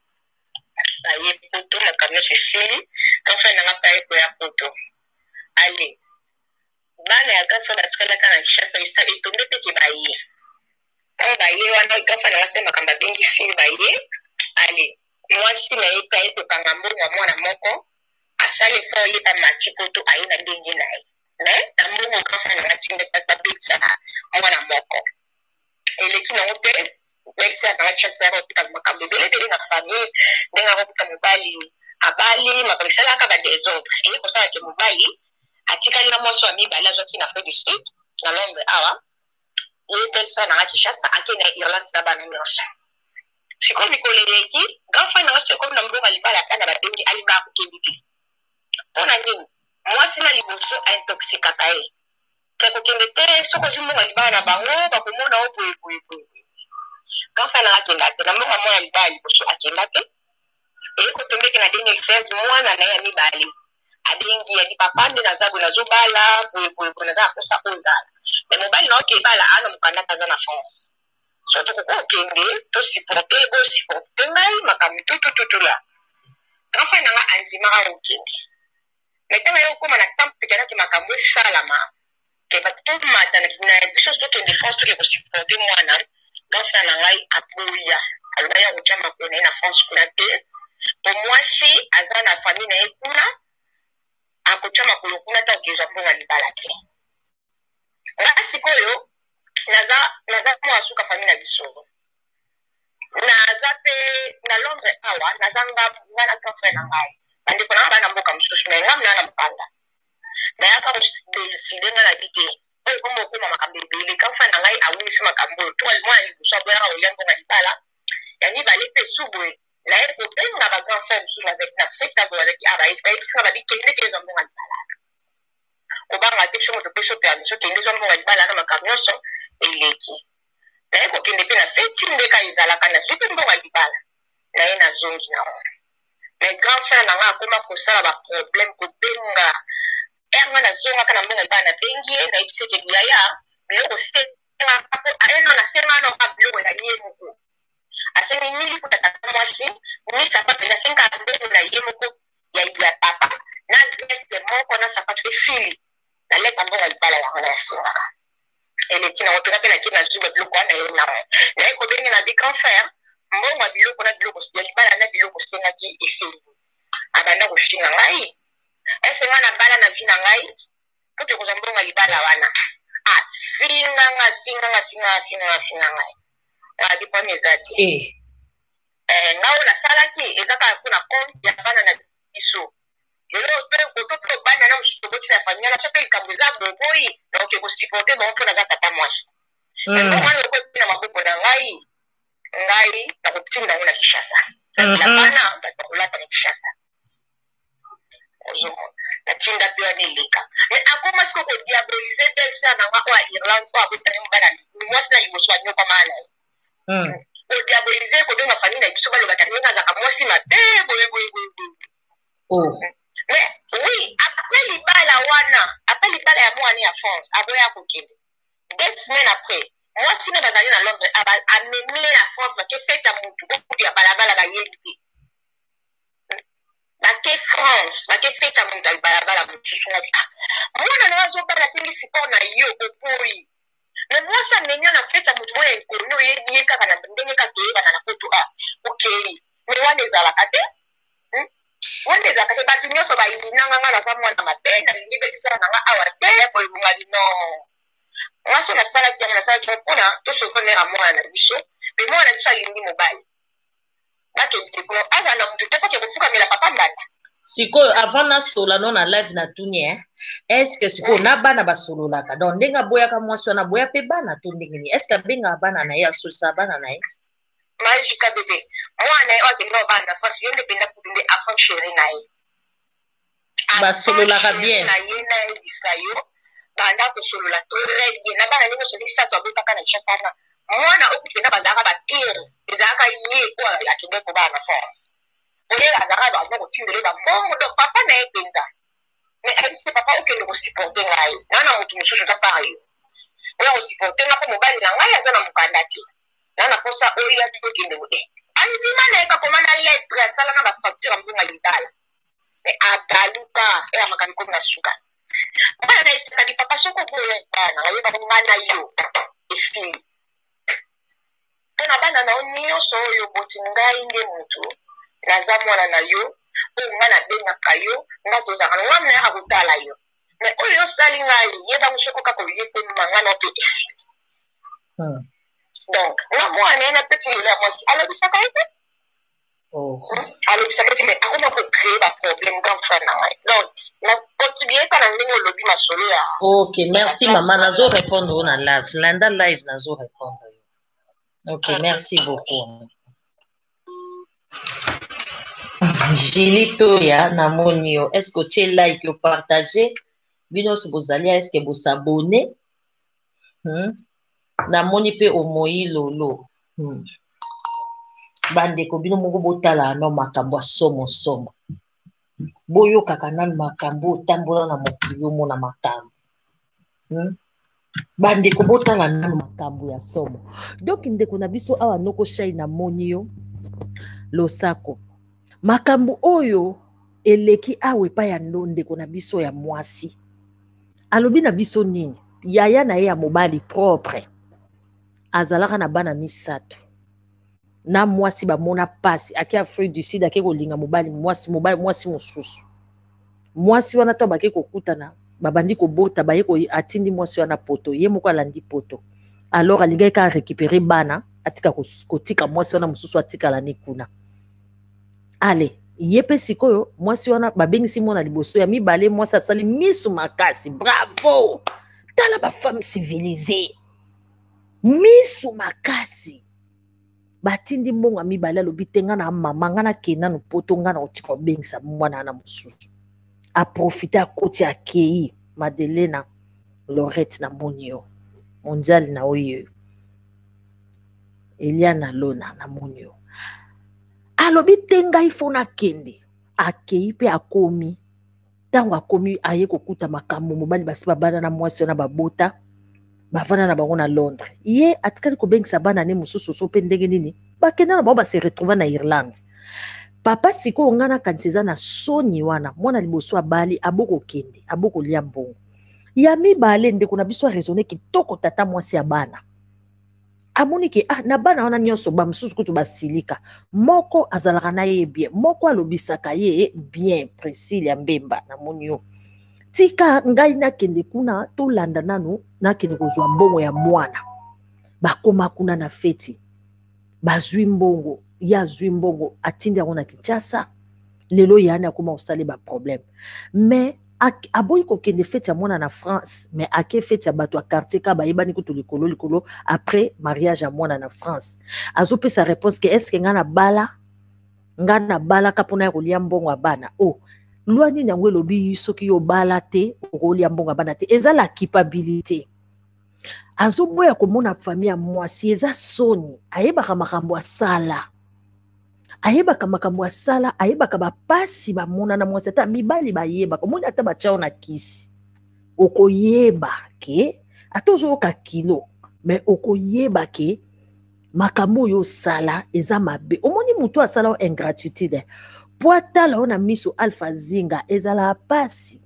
baye poto makambo nyonso esili kafa nanga mpe aye koya poto ale bana ya gafa batikalaka na Kinshasa etombe mpe ke baye ntango baye wana gafa nanga se makambo abengi sili baye ale mwasi na ye mpe aye kokanga mbongo ya mwana moko asali fo ye bamati poto aye na ndenge na ye mais na mbongo gafa nanga tinda babetisa mwana moko eleki nango mpe merci à la chasse à l'hôpital makambo belé belé na famille ndenge akopita mobali abali makambo esalaka ba désordre eye kosala ke mobali atikali na mwasi wa mibali azwaki na Afrique du Sud na Londres awa ye pesa na Kinshasa ake na Irlande na bana nyonso sikoyo mikolo eleki grand frère nanga sikoyo na mbongo alibala ata na babengi alibaka kokebi te mpona nini mwasi na liboso aintoxikaka ye ke kokende te soko ozwi mbongo alibala na bango bakomona o boyeboyeboye kafa na akenda te na mbongo mwana libala liboso akenda te eye kotombeki na deux mille seize mwana na ye ya mibale abengi yadi papa nde naza boye nazobala boyeboyeboye naza akosa kozala me mobali na oke ebala ana mokandaka aza na France soto koko okende tosiporte bosiporte ngai makambo tutututula kafa nanga andimaka okende me ntango ye okóma na temple pekanaki makambo esalama ke batomata na biso tokende France toke kosiporte mwana gafa na ngai apoya aloba ya kotia makolo na ye na France kuna te po mwasi aza na famille na ye kuna akotia makolo kuna ta okezwa mbongo libala te nga sikoyo naza mwa suka famille na biso naza mpe na Londres awa naza ngana grand frère na ngai bandeko na nga bana mboka mosusu na nga mna na mokanda nayaka koside nga na bite oyo kombo okoma makambo ebele kafa na ngai awinisi makambo oyo to mwana liboso aboyaka kolia mbongo libala ya mibale mpe suboye naye kobenga ba grand frère mosusu bazalaki na Afrique na boye bazalaki abayebisaka babi kende te ezwa mbongo libala kobanga te biso moto mpe so permission kende ezwa mbongo libala na makambo nyonso eleki naye kokende mpe na feti ndeka ezalaka na zwi mpe mbongo libala naye nazongi nango mais grand frère na nga akoma kosala baproblème kobenga eranga nazongaka na mbongo libala nabengi ye nayebiseke yaya biloko senga nasenga noka biloko na ye moko asengi nili kutata mwasi ni sapato na senga mbongo na ye moko ya papa na veste moko na sapato esili naleta mbongo libala yango na yasengaka eleki nango mpenza mpe nakei nazwi babiloko wana ye nango naye kobengi na bi grand frère mbongo ya biloko na biloko ya libala na biloko osengaki esili abanda kofinga ngai esenga na bala na vi na ngai po te kozwa mbongo ya libala wana afinganga finganga finganga finganga finga ngai abi kwami eza te ngao nasalaki eza kaka mpona compte ya bana na biso lelo mpe koto mpe obanda na mosusu toboti na famille na so mpe likambo eza boboyi na oke kosiporte bango mpo naza tata mwasi mbongo wana okoepi na maboko na ngai ngai nakotinda yango na Kinshasa la bana bato bakolata na Kinshasa ozomona natinda mpe wana eleka me akoma siko kodiabolize besa na nga oyo ya Irlande oyo abotani mobala mwasi na liboso anyokama na ye kodiabolize kobenga famille na biso balobaka ndenge azaka mwasi mabe boyeboyeboye mais oui après libala wana après libala ya mwana ya France aboya kokende deux semaines après mwasi na bazali na Londres amemie na France bake fete ya motu bokutu ya balabala bayebi te bake France bake feta moto alibalabala mosusu na bika mwana na azobala sengi siporo na yo opoi na mwasa nenya na feta moto moya ekono yebi ye kaka na ndenge kaka toyebana na poto a okei me wana ezalaka te wana ezalaka te bato nyonso bayilinanga nga naza mwana mabe nalingi bekisala nanga awa te boyebungani no mwasi nasalaki yango nasalaki mpona tosouvenir mwana na biso me mwana na biso alingi mobali aza na mutu te koke kofukamela papa mbanda sikoyo avant nasola no na live na tuni eh est-ce que sikoyo na bana basololaka donc ndenge aboyaka mwasi wana aboya mpe bana to ndenge nini est-ce que abengaka bana na ye asolisa bana na ye majika bebe mwana ye akende obana fasi ye nde penda kudende afan chéri na ye basololaka bien na ye nayebisa yo banda kosolola très bien na bana ndenge osoli sato abotaka na chasana mwana okupenda bazalaka bapire ezalaka ye oyo akende kobana na force oye azalaka baza kotindele bambongo donc papa na ye mpenza mais ayebisi papa okende kosupporte ngai nana motu mosusu ta par yo oyo kosupporte nga mpo mobali na ngai aza na mokanda te nana mposa oyo ati okende mote andima na ye kakoma na lettre asalaka bafacture mbongo ayitala mais agaluka eya makambo komi na suka bana na esakadi papa soko okoya bana ayebaka nga na yo esili mpo na bana na yo nyonso oyo boti ngai nde motu naza mwana na yo oyo nga nabengaka yo nga tozalaka na mwana yaka kotala yo me oyo osali ngai yeba mosoko kaka oyete mangana mpe esili donc nga mwana ye na peti lelo ya mwasi alobisaka ye te alobisaka ete me akoma kocree baproblème grand frère na ngai donc nakontribuyeka na ndenge olobi masolo ya ok merci mama nazo répondre na live landa live nazo répondre ok merci beaucoup Julie Toya namoni yo est-ce que tu like yo partager bino so bozali est-ce que vous s'abonner hmm? namoni pe omoi lolo hmm. bandeko bino moko botala no makambo somo somo boyo kaka na makambo tambola na mokili yo mona makambo hmm? bandeko botala na makambo ya somo donc ndeko na biso awa noko shai na moni yo losako makambo oyo eleki awe pa ya ndeko na biso ya mwasi alobi na biso nini yaya na ye ya mobali propre azalaka na bana misato na mwasi bamona pasi ake Afrique du Sud ake kolinga mobali mwasi mobali mwasi mosusu mwasi wana to bake kokutana babandi kobota baye ko atindi mwasi wana poto ye moko alandi poto alors alinga ka récupérer bana atika kotika mwasi wana mosusu atika la nikuna ale yepe sikoyo mwasi wana babengisi mwana liboso ya mibale mwasi asali misu makasi bravo tala ba femme civilisée misu makasi batindi mbongo mibale alobi tenga na mama ngana kena no poto ngana otika obengisa mwana na mosusu a profiter a koti akei Madelena Lorette na monio mondial na oyo Eliana Lona na monio alobi tenga ifona kende akei pe akomi tango akomi aye kokuta makambo mobali basi babana na mwasi na babota bavana na bango na Londres ye atikali kobengisa bana ne mususu so pe ndenge nini bakenda na bao ba se retrouver na Irlande papa siko ngana kanseza na soni wana mwana liboso abali aboko kende aboko lia mbongo ya mibale ndeko na biso raisonner kitoko tata mwasi ya bana amoni ke ah na bana wana nyonso ba mususu kutu basilika moko azalaka na ye bien moko alobisaka ye bien Priscilla ya Mbemba na monio tika ngai na kende kuna to landa nanu na kende kozwa mbongo ya mwana bakoma kuna na feti bazwi mbongo ya zwi mbongo atindi yango na Kinshasa lelo yana akoma osali ba problème mais aboyi kokende feti ya mwana na France mais ake feti ya bato ya quartier ka bayebani kutu likolo likolo après mariage ya mwana na France azopesa réponse ke est-ce que nga na bala nga na bala kapona ya kolia mbongo ya bana oh loi nini yango elobi soki yo bala te okolia mbongo ya bana te eza la culpabilité azoboya komona famille ya mwasi eza soni ayebaka makambo asala ayebaka makambo asala ayebaka bapasi bamona na mwasi ata mibali bayebaka omoni ata bachao na kisi okoyeba ke ata ozoyoka kilo mais okoyeba ke makambo oyo osala eza mabe omoni mutu asala ingratitude poatala ona miso Alpha Zinga ezala pasi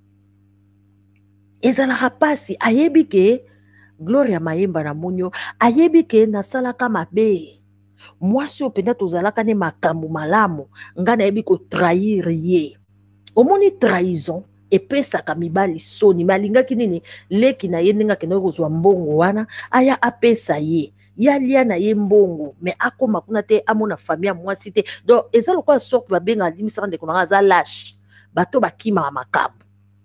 ezala pasi ayebi ke Gloria Mayemba na monyo ayebi ke nasalaka mabe mwasi openda tozalaka ne makambo malamu nga na yebi ko trahir ye omoni trahison epesaka mibali soni malingaki nini leki na ye ndenge akende kozwa mbongo wana aya apesa ye ya lia na ye mbongo me akoma kuna te amona famille mwasi te donc eza lokola sorte babenga alimisaka ndeko na nga aza lâche bato bakimaka makambo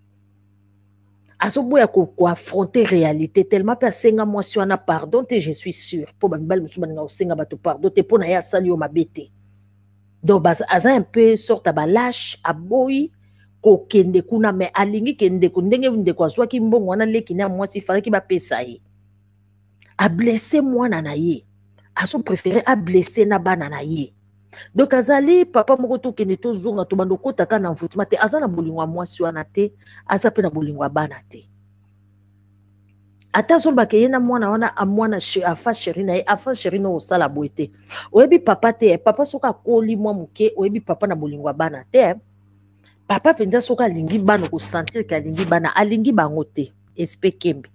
azoboya koaffronter réalité tellement pe asenga mwasi wana pardon te je suis sûr po bamibali mosusu baninga kosenga bato pardon te mpo na ye asali yo mabe te donc aza un peu sorte balâche aboyi kokende kuna me alingi kende ndenge ndeko azwaki mbongo wana leki na mwasi falaki bapesa ye ablesse mwana na ye aso préféré ablesse na bana na ye donc azali papa moko tokende tozonga tobanda kotaka na mvutuma te aza na bolingo ya mwasi wana te aza mpe na bolingo ya bana te ata azolobaka ye na mwana wana amwana afa sheri na ye afa sheri no osala boye te oyebi papa te papa soki akoli mwa moke oyebi papa na bolingo ya bana te papa mpenza soki alingi bana kosentir ke alingi bana alingi bango te espe kembe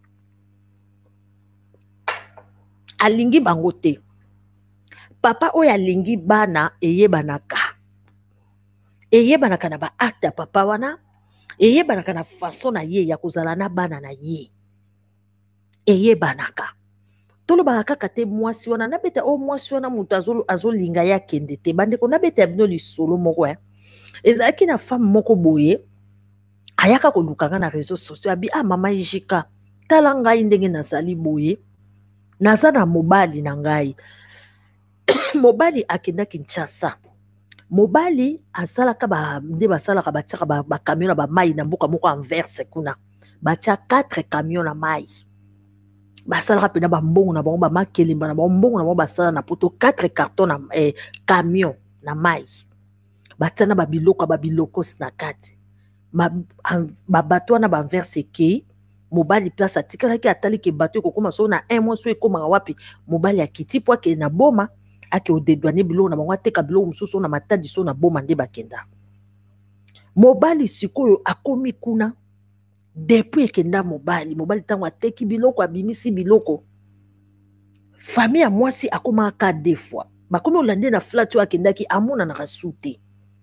alingi bango te papa oyo alingi bana eyebanaka eyebanaka na baacte ya papa wana eyebanaka na façon na ye ya kozala na bana na ye eyebanaka tolobaka kaka te mwasi wana nabeta o mwasi wana moto azolinga ye akende te bandeko nabeta ya bino lisolo moko ya ezalaki na femme moko boye ayaka kolukanga na réseau sociaux abi ah mama Ijika tala ngai ndenge nazali boye naza na mobali na ngai mobali akenda Kinshasa mobali asalaka ba nde basalaka batiaka ba, ba camion na ba mai na mboka moko Anvers kuna batia quatre camions na mai basalaka pena ba mbongo na bango ba makelimba na ba mbongo na bango basala na poto quatre cartons na eh, camion na mai batana ba biloko ba biloko na kati ba ba bato wana ba Anvers ke mobali place atikalaki atali ke bato kokoma so na un mois so ekoma wapi mobali akiti po ke na boma ake odedwane biloko na bango ateka biloko mosusu na matadi so na boma nde bakenda mobali sikoyo akomi kuna depuis ekenda mobali mobali tango ateki biloko abimisi biloko famille ya mwasi akoma ka deux fois bakomi olande na flat oyo akendaki amona na rasute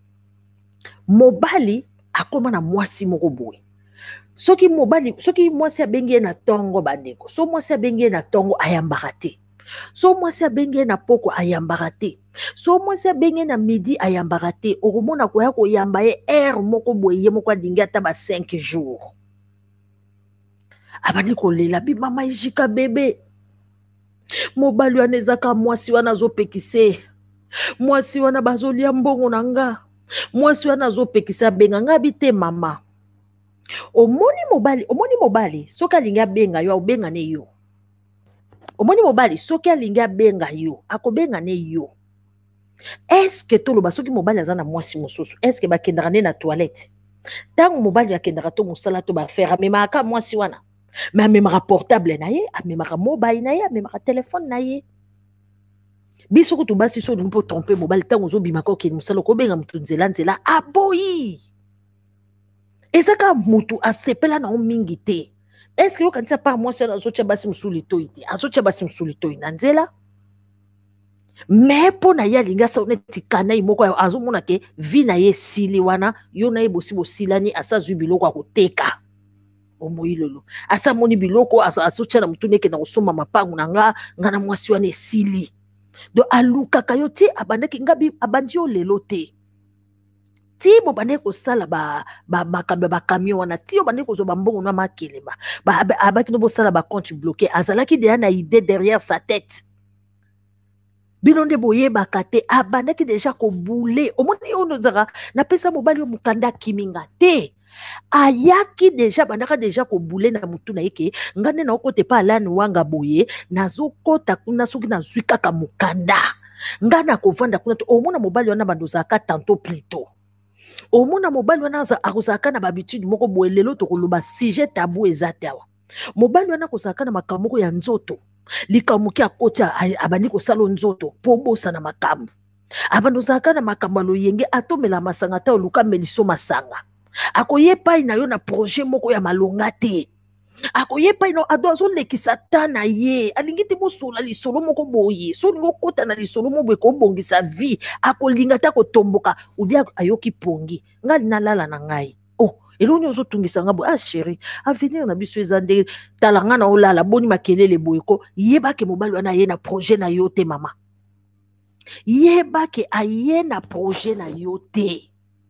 mobali akoma na mwasi moko boye soki mobali soki mwasi abengi ye na tongo bandeko so mwasi abengi ye na tongo ayambaka te so mwasi abengi ye na poko ayambaka te so mwasi abengi na midi ayambaka te okomona koya koyamba ye heure moko boye ye moko adingi ata ba cinq jours abandi kolela bi mama Ijika bebe mobali wana ezaka mwasi wana azopekise mwasi wana bazolia mbongo na nga mwasi wana azopekisa benga nga bite mama omoni mobali omoni mobali soki alingi abenga yo abenga ne yo omoni mobali soki alingi abenga yo akobenga ne yo eske toloba soki mobali aza na mwasi mosusu eske bakendaka ne na toilette ntango mobali akendaka to mosala to bafere amemaka mwasi wana me amemaka portable na ye amemaka mobile na ye amemaka telefone na ye biso kutu basi so olingi mpo trompe mobali ntango ozobimaka okende mosala okobenga motu nzela nzela aboyi ezaka mutu asepela na o mingi te eske yokanisa par mwasi wana azotia basi mosulu litoi te azotia basi mosulu litoi na nzela me mpo na ye alingi asa neti kanai moko azomona ke vi na ye esili wana yo na ye bosi bosilani asa azwi biloko ya koteka omoyi lolo asa moni biloko azotia na motu nekenda kosomba mapangu na nga nga na mwasi wana esili do alukaka yo te abandaki ngabi abandi yo lelo te ti bo bande kosala ba ba makambo ba camion wana ti yo bande kozwa mbongo na makelema ba abaki no bosala ba compte bloqué azalaki déjà na idée derrière sa tête bino nde boyebaka te abandaki déjà kobule omoni yo nozaka na pesa mobali yo mukanda kiminga te ayaki déjà bandaka déjà kobule na mutu na yeke ngane na okote pa alani wanga boye nazokota kuna soki nazwi kaka mukanda ngana kovanda kuna te omona mobali wana bandozaka tantôt plutôt omona mobali wana akozalaka na babitude moko boye lelo tokoloba sujet tabu eza te awa mobali wana akozalaka na makambo moko ya nzoto likambo ki akoti abandi kosala nzoto po bosana makambo Abando zaka na makambalo yenge atomela masanga ta oluka meliso masanga. Akoye pai na yo na projet moko ya malonga te. Akoye pai no ado azo lekisa ta na ye. Alingi te mosola lisolo moko boye. So lingo kota na lisolo mo boye ko bongisa vie. Akolinga ta ko tomboka ubia ayoki pongi. Ngali na lala na ngai. Oh, elo nyozo tungisa ngabo. Ah chérie, avenir na biso ezande talanga na olala boni makelele boye ko. Yeba ke mobali wana ye na projet na yo te mama. Yeba ke aye na projet na yo te.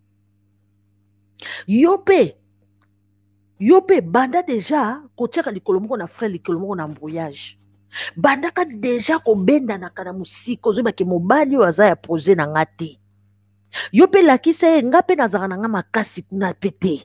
Yope Yope banda deja kotiaka likolo moko na frère likolo moko na embrouillage. Banda ka deja ko benda na kana musiko zo ba ke mobali oyo aza ya projet na ngati. Yope lakisa ye ngape nazaka na nga makasi kuna pete.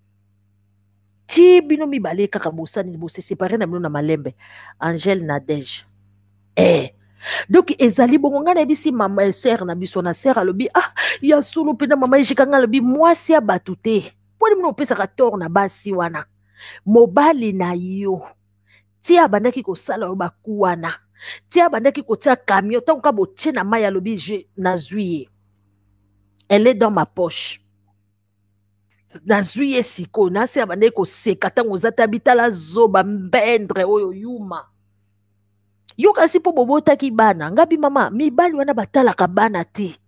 Ti bino mibale kaka bosani bose séparé na bino na malembe. Angèle Nadège. Eh donc ezali bongo nga na bisi mama et sœur na biso na sœur alobi ah ya solo pena mama ejikanga alobi mwasi ya batute. Poni mino opesaka tor na basi wana. Mobali na yo. Tia bandaki ko sala yo baku wana. Tia bandaki ko tia camion tant ka boche na maya alobi je nazui. Elle est dans ma poche. Nazui siko na se bandaki ko seka tango zata bitala zoba mbendre oyo yuma. Yo kasi po bobota ki bana ngabi mama mibali wana batalaka bana te.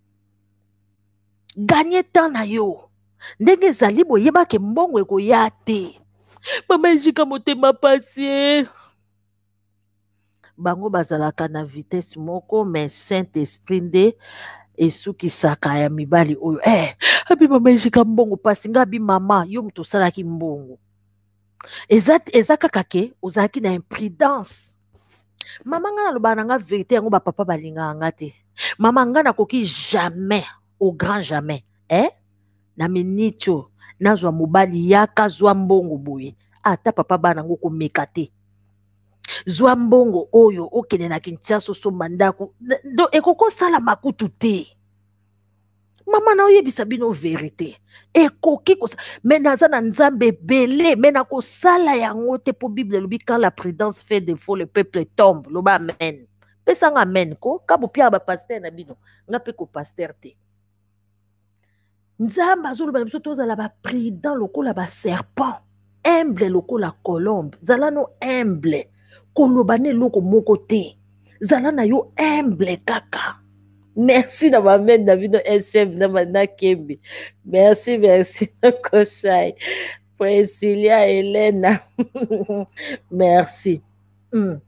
Gagner temps na yo. Ndenge ezali boyeba ke mbongo eko ya te. Mama ejika motema pasi. Bango bazalaka na vitesse moko mais Saint-Esprit nde esukisaka ya mibali oyo. Eh, abi mama ejika mbongo pasi ngabi mama yo mutu osalaki mbongo. Eza eza kaka ke ozalaki na imprudence. Mama nga naloba na nga vérité yango ba papa balinga nga te. Mama nga nakoki jamais au grand jamais. Eh? Na minito nazwa mobali yaka zwa mbongo boye. Ata papa bana ngo komeka te. Zwa mbongo oyo okene na Kinshasa so mandako. Do ekoko sala makutu te. Mama na oyebisa bino vérité. Ekoki kosa. Mais naza na nzambe belé. Mais na kosala yango te po Bible lobi quand la prudence fait défaut le peuple tombe. Loba amen. Pesa nga amen ko. Kabo pia ba pasteur na bino. Nga pe ko pasteur te. Nzamba azolo ba biso tozala ba prudent lokola ba serpent. Humble lokola colombe. Zala no humble. Koloba ne loko moko te. Zala na yo humble kaka. Merci na maman David S M na mana Kembi. Merci, merci Koshai. Priscilla Helena. Merci. Mm.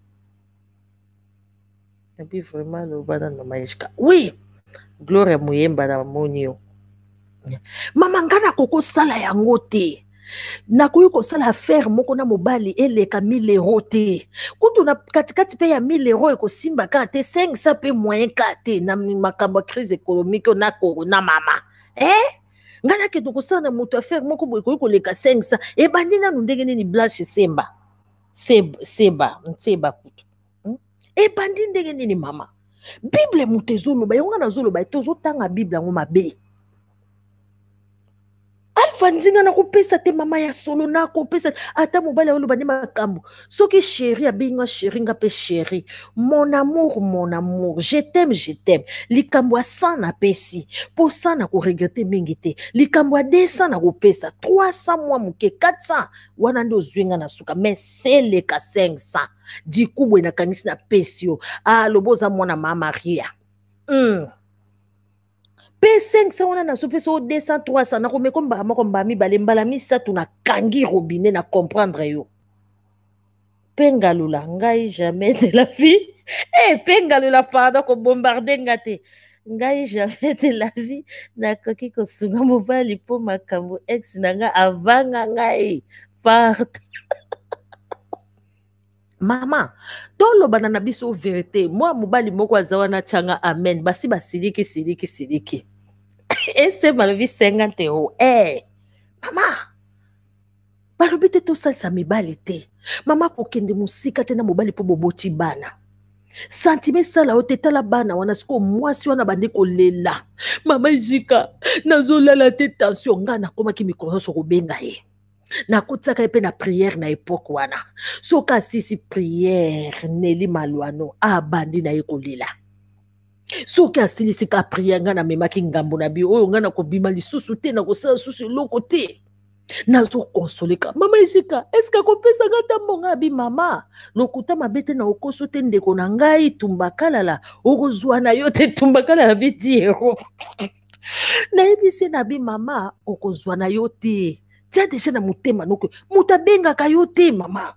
Et puis vraiment le bana na maishka. Oui. Gloria Muyemba na monio. Mama ngana koko sala yango te. Nakoyi kosala affaire moko na mobali eleka mille euros te. Kutu na katikati pe ya mille euros ekosimba ka te cinq cents pe moyen ka te na makambo crise économique na corona mama. Eh? Ngana ke tokosala na moto affaire moko boye koyi koleka cinq cents e bandi na ndenge nini Blanche Semba. Seba, seba, seba kutu. Hmm? E bandi ndenge nini mama. Bible mutezo ba yonga na zolo ba tozo tanga Bible ngo mabe. Alpha nzinga na kopesa te mama ya solo na kopesa ata mobali olo bani makambo soki chéri abinga chéri nga pe chéri mon amour mon amour je t'aime je t'aime likambo a cent na pesi po cent na ko regretter mingi te likambo a deux cents na kopesa trois cents mois muke quatre cents wana ndo zwinga na suka mais c'est le ka cinq cents diku bwe na kanisi na pesio ah loboza mwana mama Maria mm. P cinq cents wana na sope so deux cents trois cents na ko meko mba moko mba mi bale mbala mi satu na kangi robinet na comprendre yo. Pengalula ngai jamais de la vie. Eh pengalula pardon ko bombarder ngate. Ngai jamais de la vie na koki ko sunga mobali po makambo ex nanga avanga ngai. Pardon. Mama, tolo banana biso vérité. Moi mobali moko azawa na changa amen. Basi basiliki siliki siliki. Et c'est malvi cinquante euros. Eh, maman, balobi te to salsa mibali te. Mama kokende musika te na mobali po boboti bana. Santime sala ote tala bana wana siko mwasi wana bande kolela. Mama ijika, nazolala te tension nga na koma ki mikoro so kobenga ye. Na kutsaka epe na prière na époque wana. Soka sisi prière Nelly Maluano abandi na ye kolela. soki asilisika priere nga na memaki ngambo na bi oyo nga na kobima lisusu te na kosala susu eloko te nazokonsoleka mama Ejika eske akopesanga ata mbongo abi mama lokuta mabe te na okoso te ndeko na ngai tumbakalala okozwa na yo te tumbakalala bi diero nayebisi na bi mama okozwa na yo te tia deja na motema noko moto abengaka yo te mama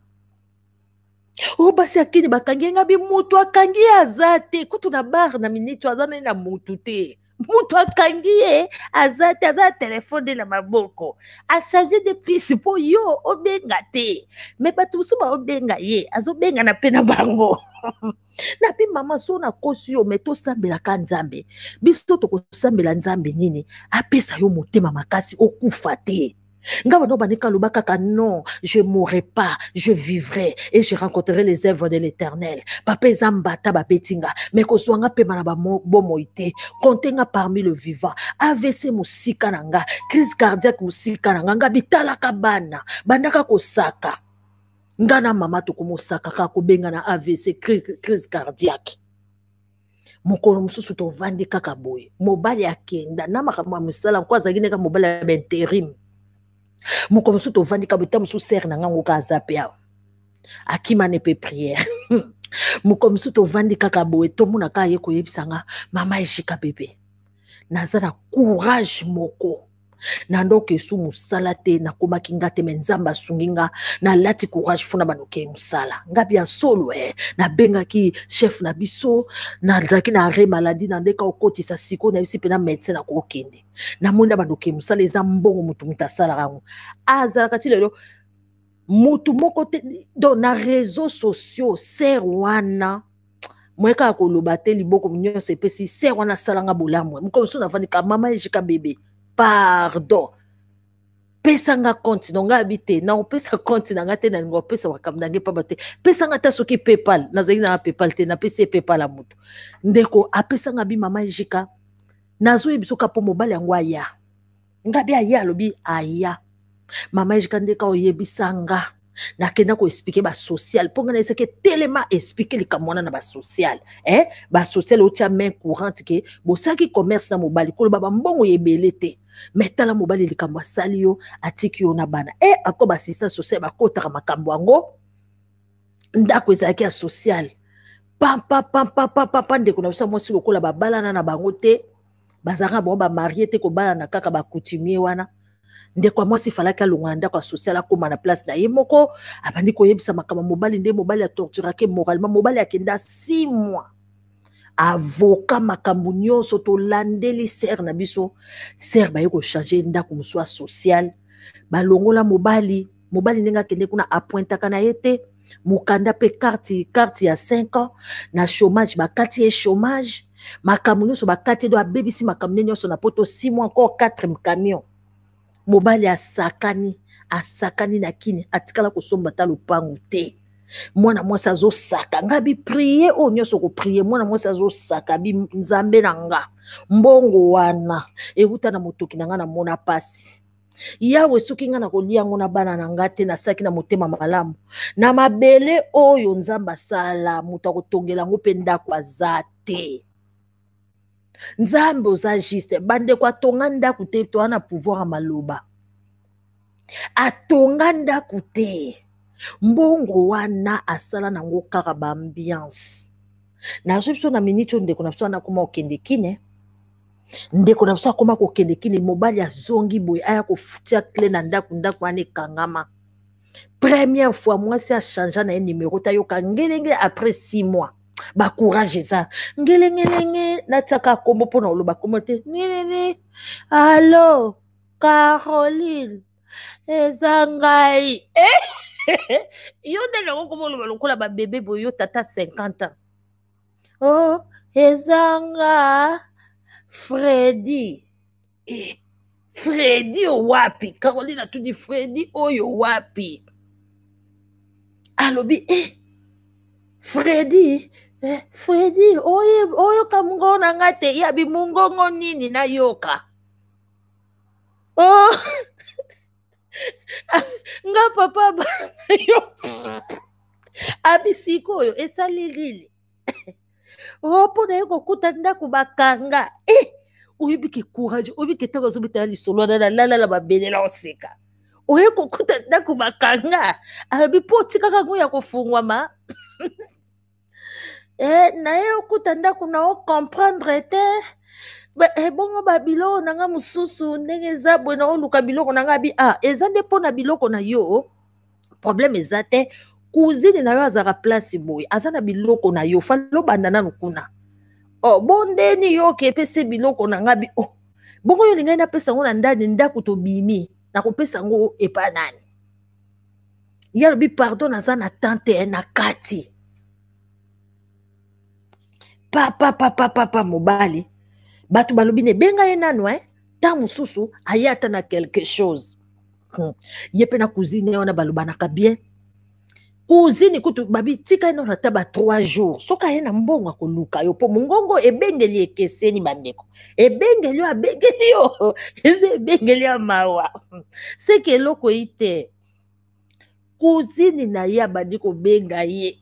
o basi akini bakangi nga bi mutu akangi aza te kutu na bar na minute aza na mutu te mutu akangi ye aza te aza telefone na maboko achange de pisi po yo obenga te me bato mosusu baobenga ye azobenga na pe na bango na bi mama so na kosi yo me tosambelaka nzambe biso tokosambela nzambe nini apesa yo motema makasi okufa te nga bano banika loba kaka non je mourrai pas je vivrai et je rencontrerai les œuvres de l'Éternel papa ezambata bapetinga mais kozwanga pema na bomoi te kontenga parmi le vivant A V C musika nanga crise cardiaque musika nanga nga bitalaka bana bandaka kosaka nga na mama tokomosaka kaka kobenga na A V C crise cardiaque mokolo mosusu tovandi kaka boye mobali akenda na makambo ya mosala nko azalaki neka mobali ya intérim moko mosusu tovandi kabota mosusu ser na ngango ka aza pe awa akima ne pe prière moko mosusu tovandi kaka boye tomonaka aye koyebisa nga mama Ejika bebe naza na courage moko na ndoka esu mosala te nakomaki nga te me nzambe asungi nga nalati courage fona banoke mosala nga bia solo eh nabengaki chef na biso nazalaki na arrêt maladie na ndeka okotisa siko na bisi pena médecin na kokende na monda banoke mosala eza mbongo mutu mutu asalaka yango azalaka ti lelo mutu moko te do na réseaux sociaux ser wana mweka koloba te liboko nyonso epesi ser wana asalanga bolamu moko mosusu navandika mama Ejika bebe pardon pesa nga compte no nga habite na opesa compte na nga te na ngo pesa wakamda nge paba te pesa nga ta soki PayPal nazali na PayPal te na pesa PayPal la mutu ndeko apesa nga bi mama Ejika nazo ebisoka po mobali yango aya nga bi aya lobi aya mama Ejika ndeka oyebisa nga nakenda ko expliquer ba social ponga na eseke telema expliquer likamwana na ba social eh ba social o tia main courante ke bosaki commerce na mobali ko baba mbongo yebele te metala mobali likambo asali yo atiki yo na bana eh ako ba sisa social ba kotaka makambo yango ndako ezalaki ya social pam pam pam pam pam pam ndeko na biso mwasi lokola babalana na bango te bazanga bango ba marié te ko balana kaka ba coutumier wana ndeko mwasi falaki alongwa na ndako ya social akoma na place na ye moko abandi koyebisa makambo mobali nde mobali ya torturake moralement mobali akenda six mois avoka makambo nyonso tolandeli ser na biso ser baye kochange ndako mosusu ya social balongola mobali mobali ndenge akende kuna apointaka na ye te mokanda pe carte carte ya cinq ans na chômage bakati ye chômage makambo nyonso bakati do abebisi makambo nyonso na poto six mois encore quatre camions mobali asakani asakani na kini atikala kosomba ta lupangu te mwana mwasi azosaka nga bi prier o nyonso ko prier mwana mwasi azosaka bi nzambe na nga mbongo wana ekuta na motoki na nga na mona pasi yawe soki nga na kolia ngo na bana na nga te nasaki na motema malamu na mabele oyo nzambe asala moto akotongela ngo mpe ndako aza te nzambe oza juste bandeko atonga ndako te to ana pouvoir maloba atonga ndako te mbongo wana asala nango kaka ba ambiance nazo biso na minute ndeko na biso na koma okende kine ndeko na biso akoma kokende kine mobali azongi boye aya kofutia clé na ndako ndako wana ekangama première fois mwasi achangea na ye numéro tayoka ngelenge après six mois ba courage eza ngelengelenge natiaka kombo mpona oloba kombo te nini allo Caroline eza ngai yo nde nango kombo oloba lokola babebe boye yo tata cinquante ans oh eza nga Freddy eh, Freddy wapi Caroline atudi Freddy oyo wapi alobi eh Freddy eh, Freddy oyo oyo kamungo na nga te ya bimungongo nini na yoka oh nga papa ba yo abisiko oyo esali lili Oh, po na yoko kuta ndako bakanga. Eh, oyebi ke courage, oyebi ke tango zobi tali solo na la la la babelela oseka. Oyeko kuta ndako bakanga. Abi po tika kango ya kofungwama. Eh, na ye okuta ndako na o comprendre te. Ba e bongo ba biloko na nga mususu ndenge eza bwe na oluka biloko na nga bi ah eza nde mpo na biloko na yo problème eza te cousine na yo azaka place boye aza na biloko na yo fa lobanda nanu kuna oh bondeni yo ke epesi biloko na nga bi oh bongo yo lingai napesa yango na ndani ndako tobimi nakopesa yango epa nani ye alobi pardon aza na tante na kati papa papa papa mobali bato balobi ne benga ye nanu eh ta mususu ayata na quelque chose hmm. Ye pe na cousine wana balobanaka bien cousine kutu babi tika eno na taba trois jours soka ye na mbongo akoluka yo po mongongo ebengeli ekeseni bandeko ebengeli yo abengeli yo eze ebengeli ya mawa seke eloko ite cousine na ye abandi kobenga ye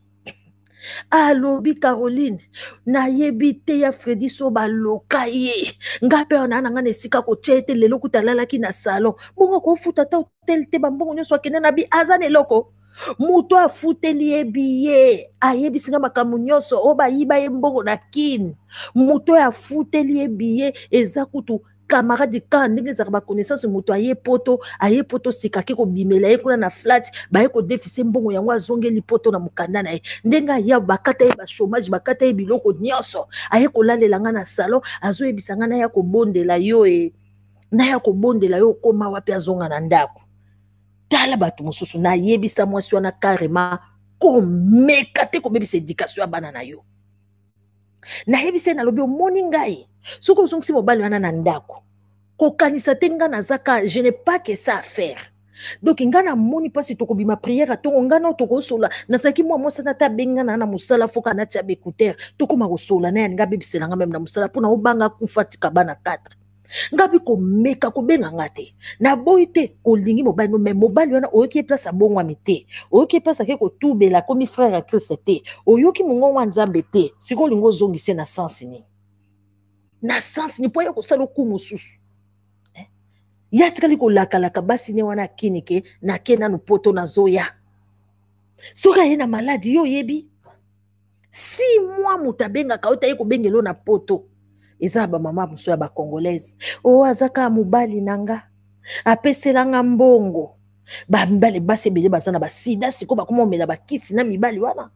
alobi Caroline nayebi te ya Fredi so baloka ye nga pe ona nanga nesika kotia ete lelo kutalalaki na salon bongo kofuta ta hotel te bambongo nyonso akende na bi aza na eloko mutu afuteli ye biye ayebisinga makambo nyonso oyo bayiba ye mbongo na kini mutu oyo afuteli ye biye eza kutu camarade ka ndenge ezaka baconnaissance moto aye poto aye poto sikaki kobimela ye kuna na flat baye kodefise mbongo yango azongeli poto na mokanda na ye ndenge aya bakata ye bachomage bakata ye biloko nyonso aye kolalela nga na salon azoyebisa nga naya kobondela yo e naya kobondela yo okoma wapi azonga na ndako tala bato mosusu nayebisa mwasi wana karema komeka te kobebisa éducation ya bana na yo nayebisa ye nalobi omoni ngai soki ozongisi mobali wana na ndako kokanisa te nga nazaka je n'ai pas que ça à faire donc nga namoni mpasi tokobima prière atongo nga na tokosola nazalaki mwa mosana ta abenga na na mosala foka natia baécouteur tokoma kosola na ya nga abebiselanga meme na mosala mpona obanga kufa tika bana quatre nga bi komeka kobenga nga te naboyi te olingi mobali no me mobali wana oyoki place abongwami te oyoki place ake kotubela komi frère ya Christ te oyoki mongongo wa nzambe te sikoyo olingi ozongise na sansi nini na sansi ni po ya kosala oku mosusu eh? Ya tikali kolakalaka basi ne wana akini ke nake nanu poto nazoya soki aye na maladi yo oyebi si mois moto abengaka oyo taye kobengelo na poto eza bamama mosusu ya bacongolaise oyo azaka mobali na nga apeselanga mbongo bamibali basi ebele baza na basida sikoyo bakoma omela bakisi na mibali wana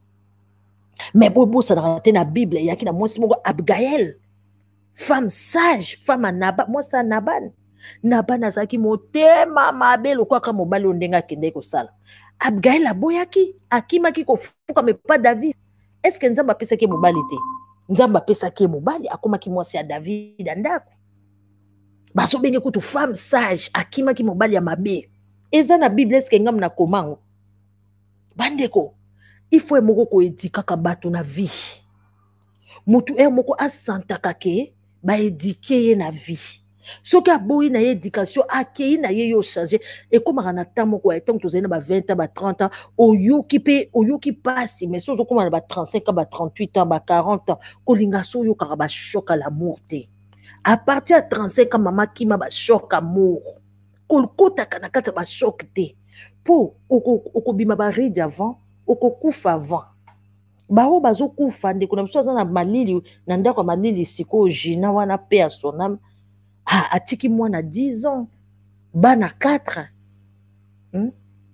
me bobosanaka te na bible eyaki na mwasi moko Abigail femme sage femme anaba mwasi anabani nabani azalaki motema mabe lokwaka mobali oyo ndenge akendeki kosala Abigail aboyaki akimaki kofuka mepa David eske nzambe apesaki mobali te nzambe apesaki mobali akomaki mwasi ya David ya ndako bazobenge kutu femme sage akimaki mobali ya mabe eza na bible eske ngam na komango bandeko ifo e moko koedikaka bato na vie mutu e moko asantaka ke baedike ye na vie soki aboyi na ye éducation akei na ye yo changer ekomaka na temps moko ya ntango tozali na ba vingt ans ba trente ans oyoki mpe oyoki pasi mais so ozokoma na ba trente-cinq ans ba trente-huit ans ba quarante ans kolinga so oyokaka bashoka l'amour te à partir ya trente-cinq ans mama kima bashoka amour kolkotaka na kati ya bashoke te mpo okobima baridi avant okokufa avant bao bazokufa ndeko na biso aza na malili na ndako ya malili sikoyo jina wana mpe ya sonam ah, atiki mwana dix ans bana quatre hmm?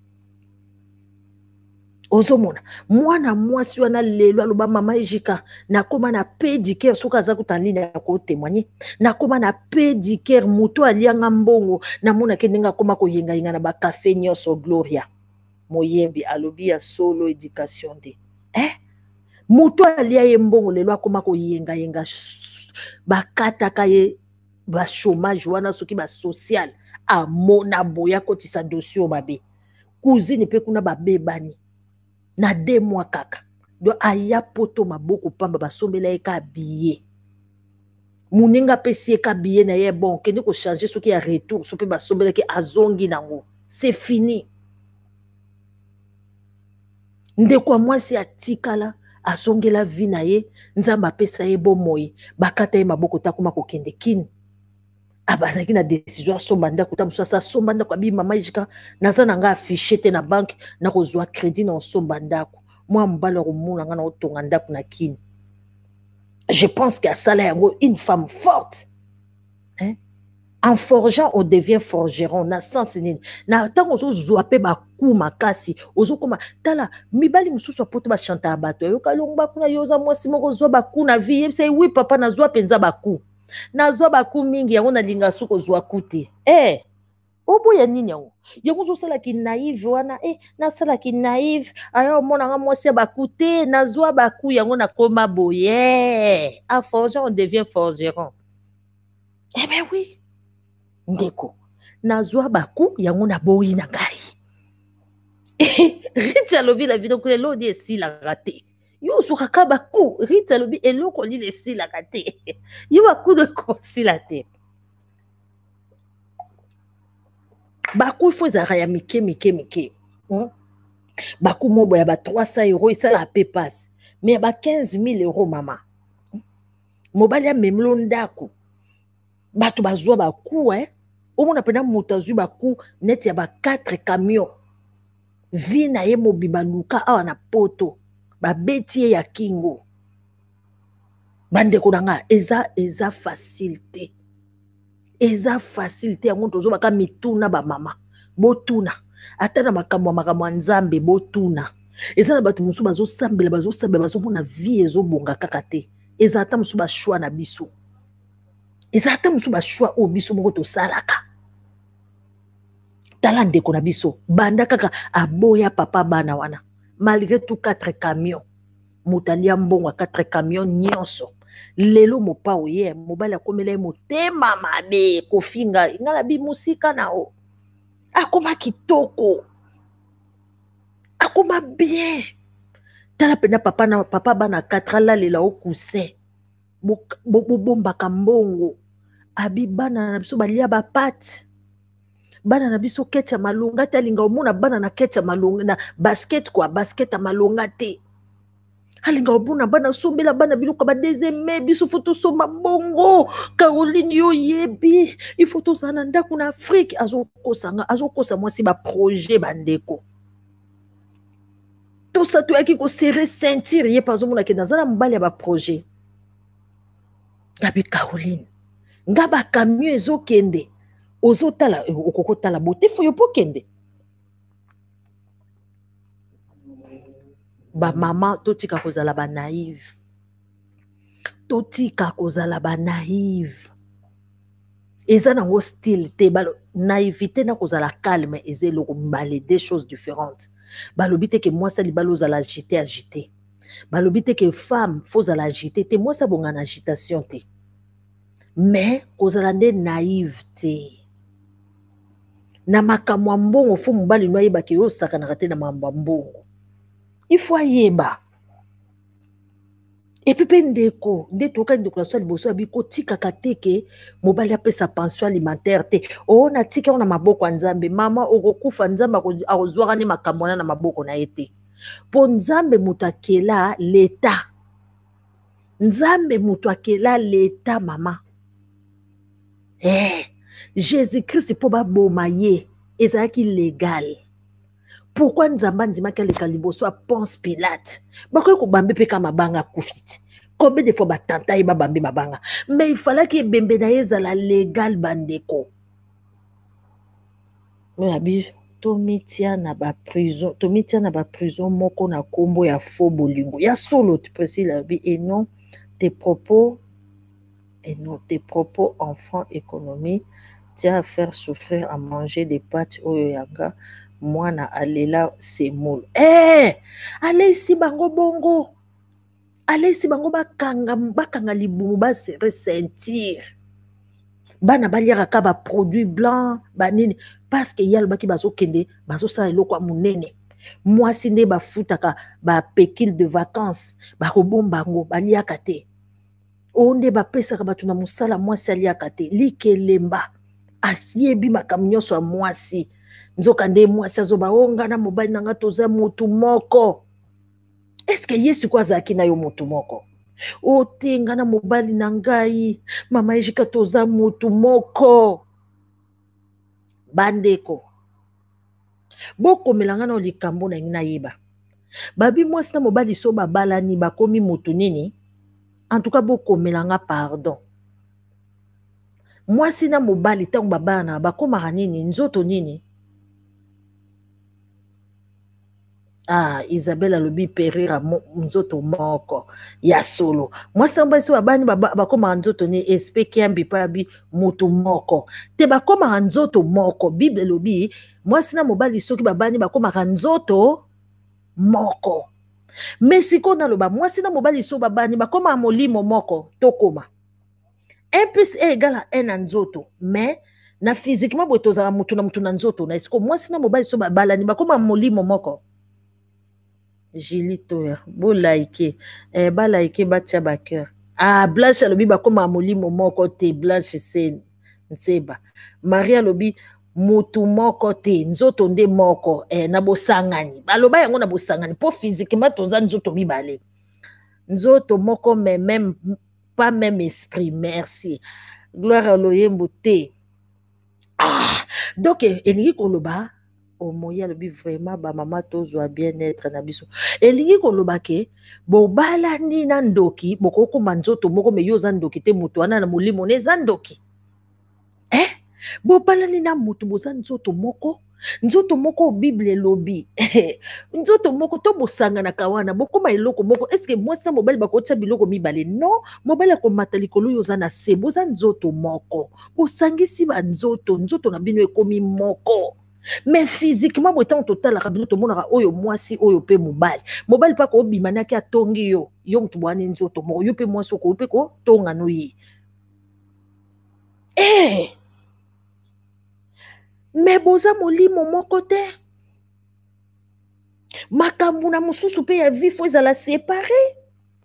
Ozomona mwana mwasi wana lelo aloba mama ejika nakoma na pédicure soki aza kuta nini ya kotémoigner nakoma na pédicure moto alianga mbongo namonaki ndenge akoma koyengayenga na bakafe nyonso Gloria moyembi alobi ya solo éducation te eh? Moto alia ye mbongo lelo akoma koyengayenga bakataka ye ba chômage wana soki ba social amona boya kotisa dossier babe cousine pe kuna babebani na deux mois kaka do aya poto maboko pamba basombela ye ka billet muninga pesi ye ka billet na ye bon kende ko changer soki ya retour so pe basombela ke azongi nango c'est fini ndeko mwasi atikala asongela vi na ye nzambe apesa ye bomoi bakata ye maboko takuma kokende kini abazaki na décision asomba ndako ta mosusu asa asomba ndako abi mama ejika naza na nga affiché te na banke nakozwa crédit na osomba ndako mwa mobali akomona nga na otonga ndako na kini. Je pense que asala yango une femme forte, hein? En forgeant on devient forgeron na sens nini na tango ozozwa pe baku makasi ozokoma tala mibali mosusu apoto bachanta ya bato yoka longo bakuna yoza mwasi moko ozwa baku na vie yebisa oui papa nazwa penza baku nazwa baku mingi yango nalinga suki ozwa ku te eh oboya nini yango yango ozosalaki naive wana eh nasalaki naive aya omonanga mwasi ya baku te nazwa baku yango nakoma boye. En forgeant on devient forgeron. Eh ben oui ndeko nazwa baku yango na boyi na ngai Rita lobi la video kule lodi esilaka te yo osokaka baku Rita lobi eloko lili esilaka te yo baku de kosila te baku ifo ezalaka ya mike mike mike hmm? Baku mobo ya ba trois cents euros esala pe passe mais ya ba quinze mille euros mama hmm? Mobali amemelo ndako bato bazwa baku eh? Omona pena moto azwi baku net ya ba quatre camions vi na ye mobimba luka awa na poto babeti ye ya kingo bandeko na nga eza eza facile te eza facile te yango tozobaka mituna bamama botuna ata na makambo ya makambo ya nzambe botuna eza na bato mosusu bazosambela bazosambela bazomona vie ezobonga kaka te eza ata mosusu bashwa na biso eza ata mosusu bashwa oyo biso moko tosalaka tala ndeko na biso banda kaka aboya papa bana wana malgré tout quatre camions motalia mbongo quatre camions nyonso lelo mopa oye mobali akomela ye motema mabe kofinga ngala bi musika na o akoma kitoko akoma bien tala pena papa na papa bana quatre ala lela o coussin bobombaka mbongo abi bana na biso balia ba pâte bana na biso kete ya malonga te alinga omona bana na kete ya malonga na basket kwa basket ya malonga te alinga omona bana sombela bana biloko ba deuxième biso foto somba bongo Caroline yo yebi il faut tozala na ndako na Afrique azokosanga azokosa mwasi ba projet bandeko to sa to yaki ko serrer ceinture ye pazomona ke nazala mbali ya ba projet abi Caroline ngaba camion ezokende ozotala okokotala bote fo yo pokende ba mama totika kozala ba naïve totika kozala ba naïve eza nango style te balo naïveté na kozala calme eza eloko mbale des choses différentes balobi te ke mwasi libala ozala agité agité balobi te ke femme fo ozala agité te mwasi abonga na agitation te mais kozala nde naïve te na makambo ya mbongo fo mobali no ayebaki yo osakanaka te na makambo ya mbongo il faut ayeba epi mpe ndeko nde toka ndeko na so liboso abi kotikaka te ke mobali apesa pension alimentaire te o na tika ona maboko ya nzambe mama okokufa nzambe akozwaka nde makambo wana na maboko na ye te mpo nzambe moto akela leta nzambe moto akela leta mama eh Jésus-Christ mpo baboma ye ezalaki légal. Pourquoi nzamba ndimaki aleka liboso a Ponce Pilate bakoki kobambe mpe ka mabanga akufiti combien de fois batanta ye babambe mabanga mais il fallait que ebembe na ye ezala légal bandeko abi tomitia na baprison tomitia na baprison moko na kombo ya faux bolingo ya solo précise abi et non tes propos et non tes propos enfant économie tient à faire souffrir à manger des pâtes oyo yanga mwana alela semolo eh allez si bango bongo allez si bango bakanga bakanga libumu ba se ressentir bana baliaka ka ba produit blanc banini parce que yalo baki bazo kende bazo sala eloko ya munene mwasi nde bafutaka ba pékile de vacances bakobomba ngo baliaka te onde bapesaka bato na mosala mwasi aliaka te likelemba asiebi makambo nyonso ya mwasi nzoka nde mwasi azoba onga na mobali nanga toza mutu moko Est-ce que Yesu kwa zaki na yo mutu moko? O tenga na mobali na ngai, mama ejika toza mutu moko. Bandeko. Boko melanga na likambo na ngina yeba. Babi mwasi na mobali so babalani bakomi mutu nini? En tout cas boko melanga pardon. Mwasi na mobali tango babana bakoma nini nzoto nini? Ah, Isabelle alobi perira nzoto moko ya solo. Mwasi na mobali so babani bakoma nzoto ni espeki ya mbipabi mutu moko. Te bakoma nzoto moko. Bible lobi mwasi na mobali soki babani bakoma nzoto moko. Mesiko na loba mwasi na mobali so babani bakoma molimo moko tokoma. un plus un égale à un na nzoto. Mais na physiquement boy tozala mutu na mutu na nzoto. Na esiko mwasi na mobali so babalani bakoma molimo moko. Jilito ya bo like eh ba like ba tia ba cœur. Ah Blanche alobi bakoma molimo moko te Blanche sen nseba. Maria alobi mutu moko te nzoto nde moko eh na bosangani. Baloba yango na bosangani po physiquement toza nzoto mibale. Nzoto moko mais même pas même esprit, merci. Gloire à l'Oyembo te. Ah, donc elingi koloba o moya lobi vraiment ba mama tozwa bien-être na biso. Elingi koloba ke bo bala ni na ndoki bokoko manzoto moko me yo za ndoki te mutu wana na molimo ne za ndoki. Eh? Bo bala ni na mutu bo za nzoto moko. Nzoto moko Bible lobi. Nzoto moko to bosanga na kawana bokoma eloko moko. Est-ce que moi ça mobile bakotsa biloko mibale? Non, mobile ko matalikolo yo za na se boza nzoto moko. Bosangisi ba nzoto, nzoto na bino ekomi moko. Mais physiquement botan total ka bino to monaka oyo mwasi oyo pe mobile. Mobile pa ko bimana ki atongi yo. Yo mtu bwana nzoto moko. Yo pe mwasi ko pe ko tonga no yi. Eh! Mais boza molimo moko te. Makambu na mususu pe ya vie fo ezala séparé.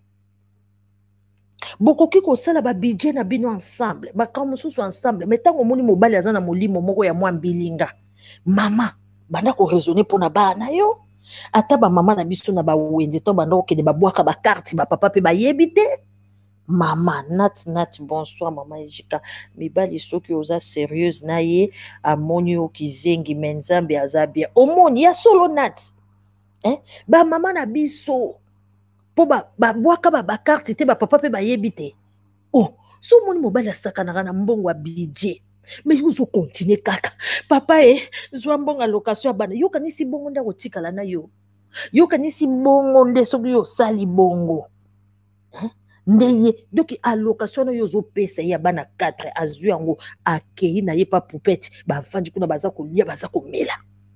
Bokoki ko sala ba budget na bino ensemble. Makambu mususu ensemble. Mais tango moni mobali aza na molimo moko ya mwa mbilinga. Mama, banda ko raisonner pona bana yo. Ata ba mama na biso na ba wenze to banda ko kende ba bwaka ba carte ba papa pe ba yebite. Mama, nat nat bonsoir mama Ejika. Mibali soki oza sérieuse na ye amoni o kizengi menzambe azabia. Omoni ya solo nat. Eh? Ba mama na biso po ba ba bwaka ba ba carte te ba papa pe ba yebite. Oh, so moni mobali asakana na mbongo wa budget. Mais yo zo continue kaka. Papa eh zwa mbongo location bana. Yo kanisi bongo nda kotikala na yo. Yo kanisi bongo nde soki yo sali bongo. Eh? Ndeye donc allocation yo zo pesa ya bana quatre azu yango akei na ye pa poupette ba vandi kuna baza ko lia baza ko mela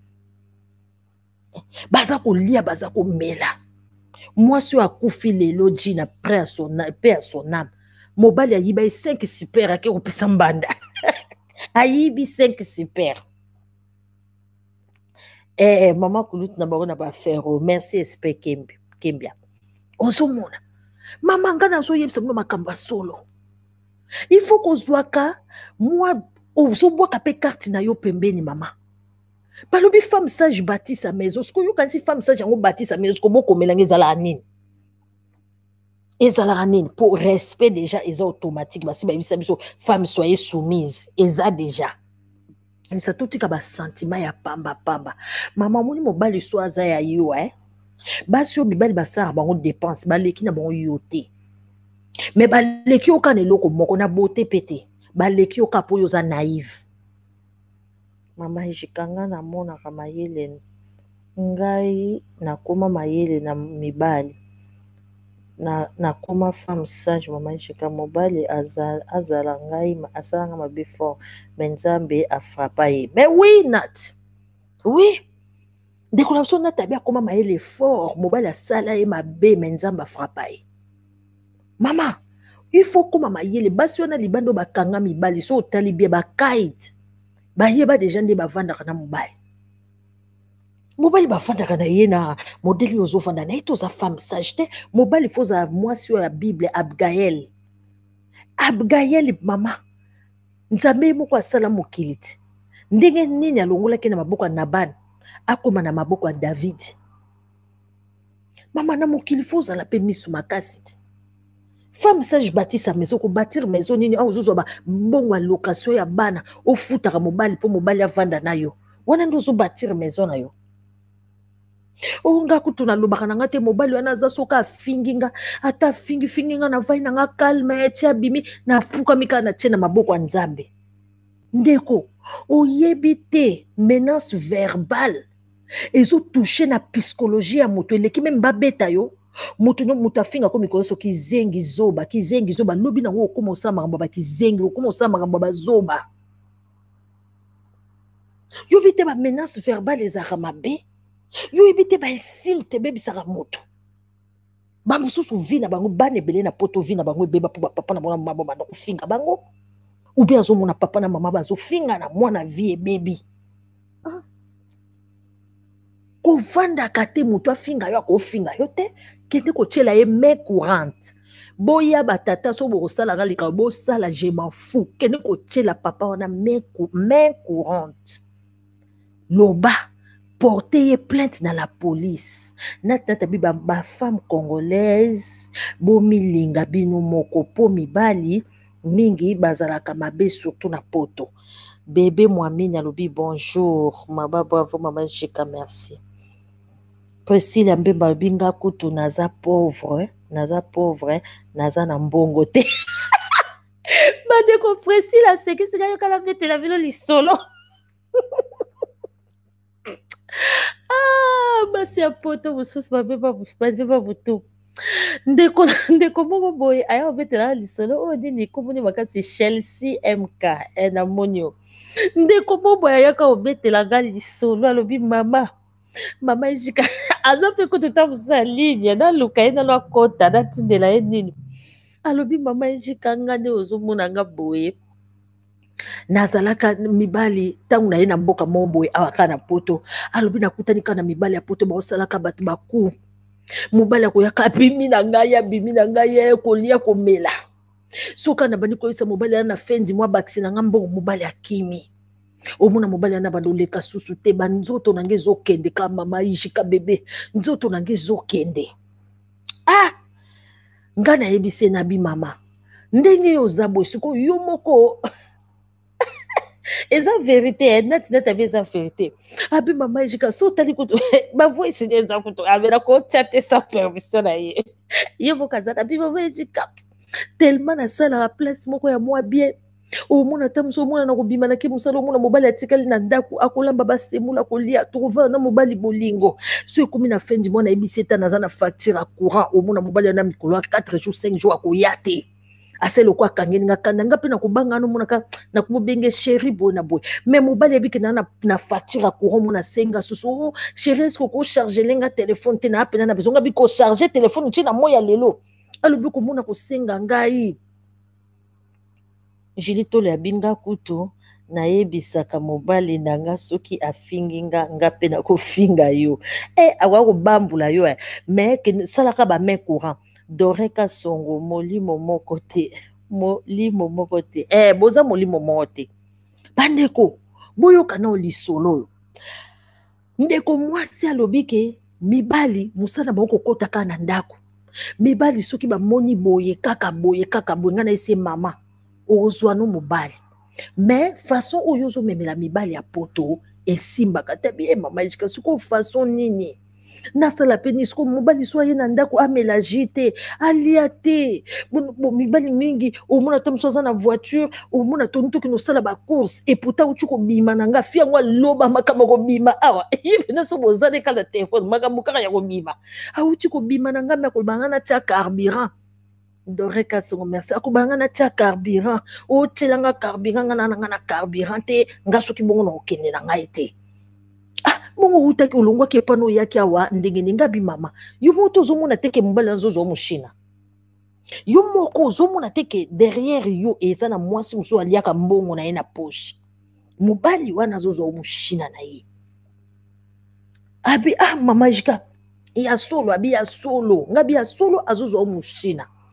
baza ko lia baza ko mela mwasi akufi lelo jina près à son paix à son âme mobali ayiba cinq super ake ko pesa mbanda ayibi cinq super eh mama kulut na baro na ba ferro merci espé kembi kembia ozomona mama ngana so yebisa mno makamba solo. Il faut qu'on zwaka moi ozo boka pe carte na yo pembeni mama. Balobi femme sage bâtit sa maison. Ce que yo kansi femme sage yango bâtit sa maison ko boko melange ezala nini. Ezala nini pour respect déjà eza automatique basi ba yebisa biso femme soyez soumise eza déjà. Nisa tutika ba sentiment ya pamba pamba. Mama moni mobali so aza ya yo eh. Basi yo bibali basara bango dépense baleki na bango yote. Mais baleki yo kana eloko moko na beauté pété. Baleki yo kapo yo za naïve. Mama jikanga na mona kama yele ngai na koma mayele na mibali. Na na koma femme sage mama jika mobali azala azala ngai asala nga mabe fort menzambe afrapa ye. Mais oui not. Oui. Dès qu'on a besoin de tabia comment maël fort, mobile a sala et ma bé menzamba frappaye. Maman, il faut comment maël basi on a libando ba kanga mi bali so talibé ba kite. Ba yeba des gens de ba vanda kana mobile. Mobile ba vanda kana yena modèle yozo vanda na ito za femme sage te. Mobile faut za moi sur la Bible Abigail. Abigail mama. Nzambe moko asala mokiliti. Ndenge nini alongola kena maboko na Naban. Akoma na maboko ya David. Mama na mokili fo ozala pe misu makasi te. Femme sage bâtir sa maison, ko bâtir maison nini au zozo ba mbongo ya location ya bana ofutaka mobali po mobali avanda na yo. Wana ndo zo bâtir maison na yo. O nga kutuna lobaka na nga te mobali wana aza soka afingi nga ata fingi fingi nga na vai na nga calme eti abimi na puka mika na tie na maboko ya Nzambe. Ndeko oyebi te menace verbale ezo toucher na psychologie ya moto eleki même babeta yo. Moto no moto afinga ko mikolo so kizengi zoba kizengi zoba lobi na ngo okoma osala makambo ba kizengi okoma osala makambo ba zoba. Yo vite ba menace verbale ezaka mabe. Yo ebite ba insulte bebisaka moto. Ba mosusu vi na bango bana ebele na poto vi na bango ebeba po papa na mwana mama bana kofinga bango. Ou bien azo mona papa na mama bazo finga na mwana vi ebebi. Ah. Kovanda kate moto afinga yo akofinga yo te kende kotiela ye main courante. Boya batata so bokosala kalika bosala je m'en fous kende kotiela papa wana main courante. Loba porter plainte dans la police. Natata bi ba, ba femme congolaise bo milinga bino moko po mibali mingi bazalaka mabe surtout na poto. Bébé Moamine alobi bonjour. Maba bravo maman Jika merci. Priscille Mbemba binga kutu naza pauvre, naza pauvre, naza na mbongo te. Bandeko Priscille aseki sika yo kala vete la vilo lisolo. Ah, basi ya poto bususu babeba babeba butu. Ndeko ndeko moko boye aya vete la lisolo o dini komoni makasi Chelsea M K na monyo. Ndeko bobo ayaka obete la gali lisolo alobi mama. Mama Jika aza pe ko tutabusa ligne na luka ina lo kota na tindela ye nini. Alobi mama Jika ngane ozomona nga boye. Nazalaka mibali tangu na ye na mboka mo boye awaka na poto. Alobi nakutani kana mibali ya poto ba osalaka batu baku. Mobali akoyaka bimi na ngai ya bimi na ngai ya kolia komela. Soka na bani ko isa mobali na fendi mwa baksi na ngambo mobali akimi. Omuna mobali na bandoleka susu te banzoto nange zokende ka mama Jika bebe nzoto nange zokende. Ah ngana yebise na bi mama ndenge yo zabo siko yo moko eza vérité net net abi eza vérité abi mama Jika so tali kutu ba voice neza kutu abela ko chatte sa permission na ye ye bokazana abi mama Jika tellement na sala la place moko ya moi bien o mona tamso mona na kobima na ke musalo mona mobali atikali na ndaku akolamba basemula kolia trouva na mobali bolingo so ekomi na fendi mona ebiseta naza na facture à courant o mona mobali na mikolo quatre jours cinq jours akoyate aselo kwa kangeni nga kanda nga pe na kubanga no mona ka na kumubenge chéri bona boy mais mobali ebiki na na facture à courant mona senga susu chéri est-ce ko charger lenga téléphone te na apena na besoin nga biko charger téléphone tina moya lelo alobi ko mona ko senga ngai Jilito le binga kutu na yebisaka mobali nanga soki afingi nga nga pe na kofinga yo eh awa ko bambula yo eh mais que salaka ba main courant Doreka songo molimo moko te molimo moko te eh boza molimo moko te bandeko boyoka na lisolo ndeko mwasi alobi ke mibali musana bako kota kana ndako mibali soki ba moni boye kaka boye kaka boye ngana ese mama ozwa no mobali mais façon oyo zo memela mibali ya poto esimbaka te bi mama Jika suko façon nini nasala pe nisko mobali so ye na ndako amela jite alia te bo mibali mingi omona tamso za na voiture omona tonto ki no sala ba course et pourtant uti ko bima nanga fi yango loba makama ko bima awa yebe na so bozale kala téléphone makambo kaka ya ko bima a uti ko bima nanga na ko banga na tia carburant Doreka songo merci akubanga na tia carburant o tselanga carburant ngana ngana carburant te nga soki bongo na okende na ngai te ah bongo utaki ulongwa ke pano yaki awa ndenge ninga bi mama yo moto zomona teke mbala nzozo mushina yo moko zomona teke derrière yo eza na mwasi muso aliaka mbongo na ye na poche mobali wana zozo mushina na ye abi ah mama Jika ya solo abi ya solo ngabi ya solo azozo mushina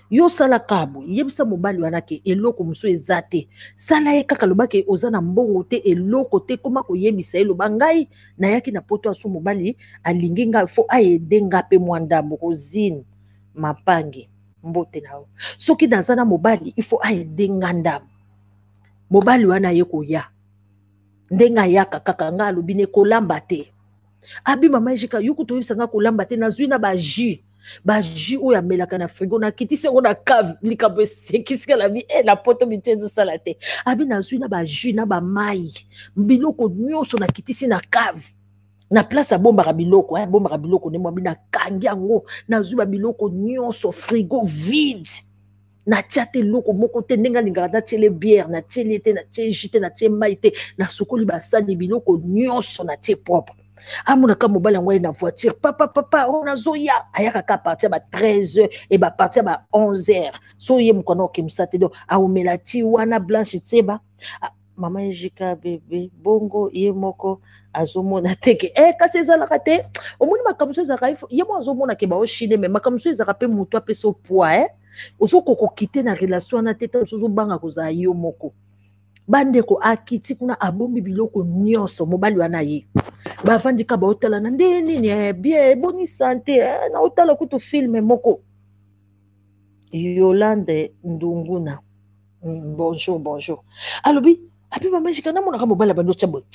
yo sala kabo yebisa mobali wana ke eloko mosu eza te sala ye kaka loba ke oza na mbongo te eloko te koma koyebisa ye loba ngai nayaki na poto asu mobali alingi ngai fo ayede nga mpe mwa ndambo Rosine Mapangi mbote na yo soki naza na mobali ifo ayede nga ndambo mobali wana ye koya ndenga yaka kaka nga alobi ne kolamba te abi mama ejika yuku toyebisa nga kolamba te nazwi na ba jus ba jus oyo amelaka na frigo na kitisi yango na cave likambo esekisika na bi e na poto mitu ezosala te abi nazwi na ba jus na ba mai biloko nyonso na kitisi na cave na place abombaka biloko eh, abombaka biloko nde mwabi nakangi yango nazwi ba biloko nyonso frigo vide natia te eloko moko te ndenge alingaka natiele biere natieli te natie jus te natie mai te nasukoli basani biloko nyonso natie propre amonaka mobali yango ye na voiture papa papa o nazoya ayaka ka partir ba treize heures e ba partir ba onze heures so ye mokwana okemisa te do aomela ti wana Blanche Tseba mama Ejika bebe bongo ye moko azomona teke eh kasi ezalaka te omoni makambo so ezalaka ye mo azomona ke baoshine me makambo so ezalaka mpe moto apesa poids eh ozokokokite na relation wana te ta mosusu ozobanga kozala yo moko bandeko akiti kuna abombi biloko nyonso mobali wana ye bavandika baotala na nde nini eh, bien boni sante eh, na otala kutu filme moko Yolande Ndunguna mm, bonjour bonjour alobi abi mama Ejika namonaka mobali abandi otya boye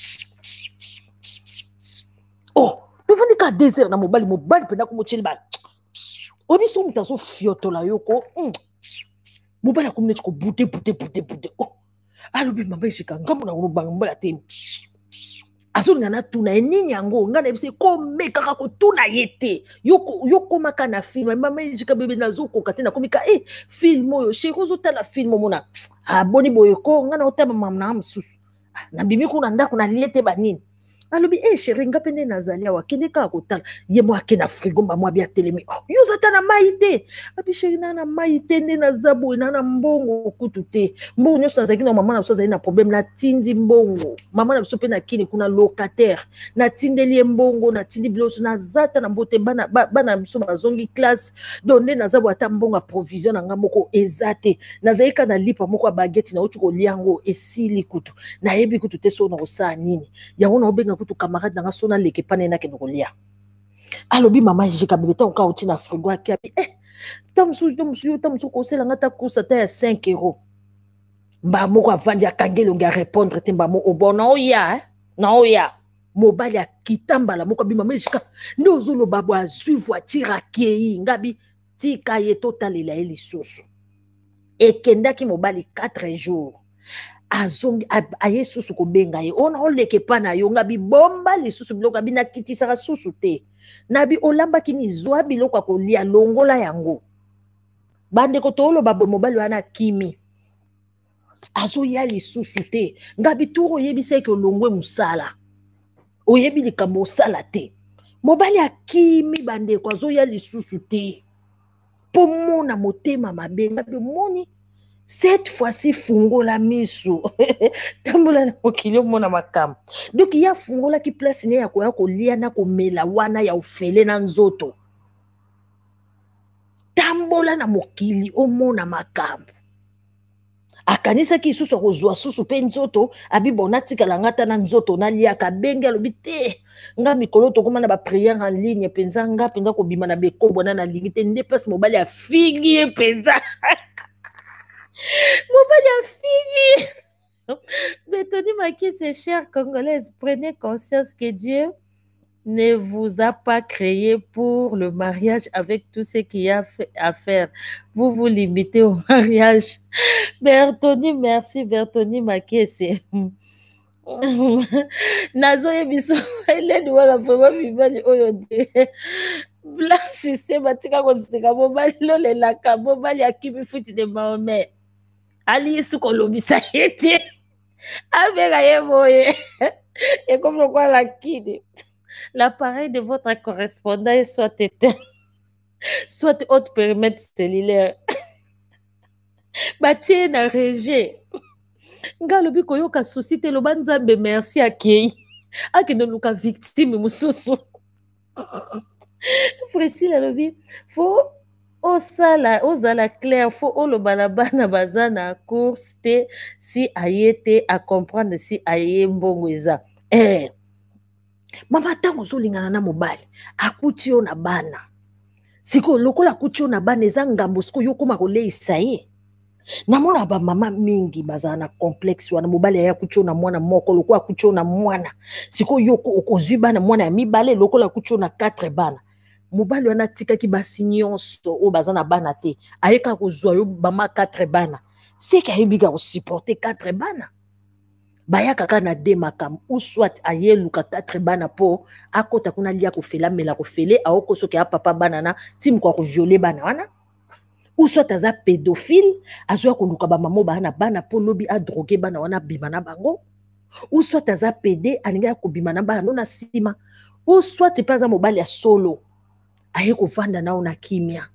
oh tovandika deux heures na mobali mobali mpenda komotyeli ba oni so moto azofiotola yo ko mm. mobali akomi neti kobute bute bute bute oh alobi mama Ejika ngambo na kolobanga mobali ate azolinga na tuna ye nini yango nga na yebisa komekaka kotuna ye te yokomaka na filme mama Ejika bebe nazokoka te nakomika e filme oyo sheri ozotala filme omona aboni boye ko nga na otaba mama na mosusu nabimi kuna ndako nalie te banini alobi e sheri nga mpe nde nazali awa akende kaka kotala ye mo ake na frigo bamwa bi atelemi yo oza ta na mai te abi sheri na na mai te nde naza boye na na mbongo kutu te mbongo nyonso nazalaki na mama na biso azali na problème natindi mbongo mama na biso mpe nakini kuna locataire natindeli ye mbongo natindi biloso naza ta na mbote bana bana biso bazongi classe donc nde naza boye ata mbongo ya provision na nga moko eza te nazali ka na lipa moko ya bageti nauti kolia yango esili kutu nayebi kutu te so na kosala nini yango na obenga kutu camarade nanga so naleke pane nakende kolia alobi mama Ejika bebe ntango kaka oti na frigo akiabi eh ta mosusu ta mosusu ta mosusu koselanga ta kursa ta ya cinq euros mba moko avandi akangi elongi arépondre te mba moko bon na oya eh? na oya mobali akita mbala moko abi mama Ejika nde ozoloba bo azwi voiture akei ngabi tika ye totalela ye lisusu ekendaki mobali quatre jours azongi aye susu kobenga ye ona oleke pa na yo ngabi bomba lisusu biloko abi nakitisaka susu te nabi olambaki ni zwa biloko akolia longola yango bandeko tooloba bo mobali wana kimi azoya lisusu te ngabi turo oyebisa eke olongwe mosala oyebi likambo osala te mobali akimi bandeko azoya lisusu te mpo mona motema mabe ngabi moni cette fois-ci fungola miso tambola na mokili omona makambo donc ya fungola ki place ne ya koya kolia na komela wana ya ofele na nzoto tambola na mokili omona makambo akanisaki lisusu akozwa susu mpe nzoto abi bona tikala nga ata na nzoto naliaka bengi alobi te nga mikolo tokóma na bapriere en ligne mpenza nga mpenza kobima na bekobwana nalingi te nde place mobali afingi ye mpenza mobali afingi Bétoni Makisse, chère Congolaise, prenez conscience que Dieu ne vous a pas créé pour le mariage avec tout ce qu'il y a à faire. Vous vous limitez au mariage. Bertoni, merci, Bertoni Makisse. Nazo yebiso ele wala vraiment bibali oyo de Blanche se batika ko sika mobali lole la ka mobali akimi futi de Mahomet ali su ko lobisa yete avec ye moye et comme le quoi la kid l'appareil de votre correspondant soit éteint soit autre périmètre cellulaire batie na régie nga lobi koyoka société lo banzambe merci akei akende luka victime mususu Priscilla lobi faut osala ozala clair fo olobala bana baza na course te si aye te a comprendre si aye mbongo eza eh mama ntango ozolingana na mobali akuti yo na bana sikoyo lokola akuti yo na bana eza ngambo sikoyo yo koma koleisa ye namona bamama mingi bazala na complexe wana mobali aya akuti yo na mwana moko lokola akuti yo na mwana sikoyo yo okozwi bana mwana ya mibale lokola akuti yo na quatre bana mobali wana atikaki basi nyonso oyo baza na bana te ayeka kozwa yo bama quatre bana seki ayebika kosuporte quatre bana bayaka kaka na de makambo ou soit ayeluka quatre bana po akota kuna lia kofela mela kofele aoko soki ya papa bana na timu kwa koviole bana wana ou soit aza pédophile azoya koluka bamamo bana bana po lobi adroge bana wana bima na bango ou soit aza pede alinga ya kobima na bana na sima ou soit pe aza mobali ya solo aye kovanda nao na kimia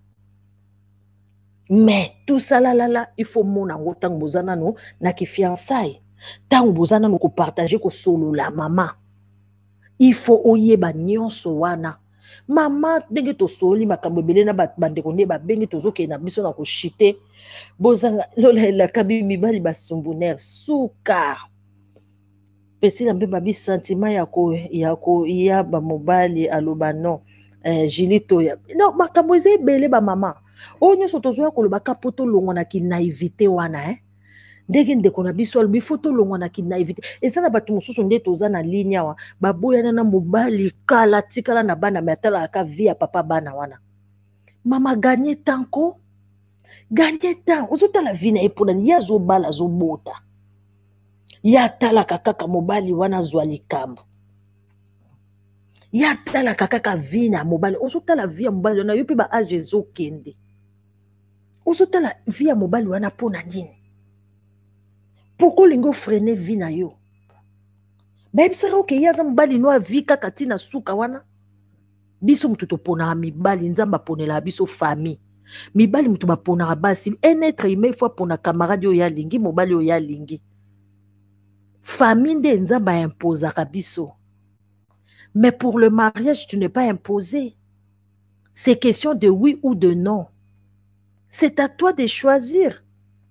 mais tout ça là là là il faut mona ngo tango bozana no na ki fiançailles tango bozana no ko partager ko solo la mama il faut oyeba nyonso wana mama ndenge to soli makambo ebele na bandeko nde babengi tozokende na biso na koshite bozanga lola la kabi mibali basumbuner suka pesi na mbe babi sentiment ya ko ya ko ya ba mobali aloba non eh, Jilito ya non makambo eze ebele ba mama o nyonso tozoya koloba kapoto longo na ki naivete wana eh ndenge ndeko na biso alobi foto longo na ki naivete eza na bato mosusu nde toza na ligne awa baboyana na mobali kala tikala na bana me atalaka vi ya papa bana wana mama gagné tanko gagné temps ozotala vi na ye mpona ye azobala azobota ye atalaka kaka mobali wana azwa likambo ye atalaka kaka vi na mobali ozotala vi ya mobali wana yo mpe baage ezokende ozotala vi ya mobali wana mpona nini pourquoi olingi ofrene vi na yo bayebisaka oke ye aza mobali no avi kaka ntina suka wana biso moto toponaka mibali nzambe aponelaka biso famille mibali moto baponaka basi un être humain fo apona camarade oyo alingi mobali oyo alingi famille nde nzambe aimpozaka biso mais pour le mariage tu n'es pas imposé c'est question de oui ou de non c'est à toi de choisir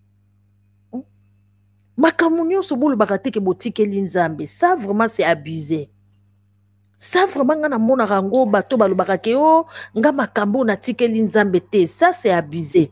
makambo nyonso bolobaka te ke botikeli nzambe ça vraiment c'est abusé ça vraiment nga namonaka yango bato balobaka ke o nga makambo natikeli nzambe te ça c'est abusé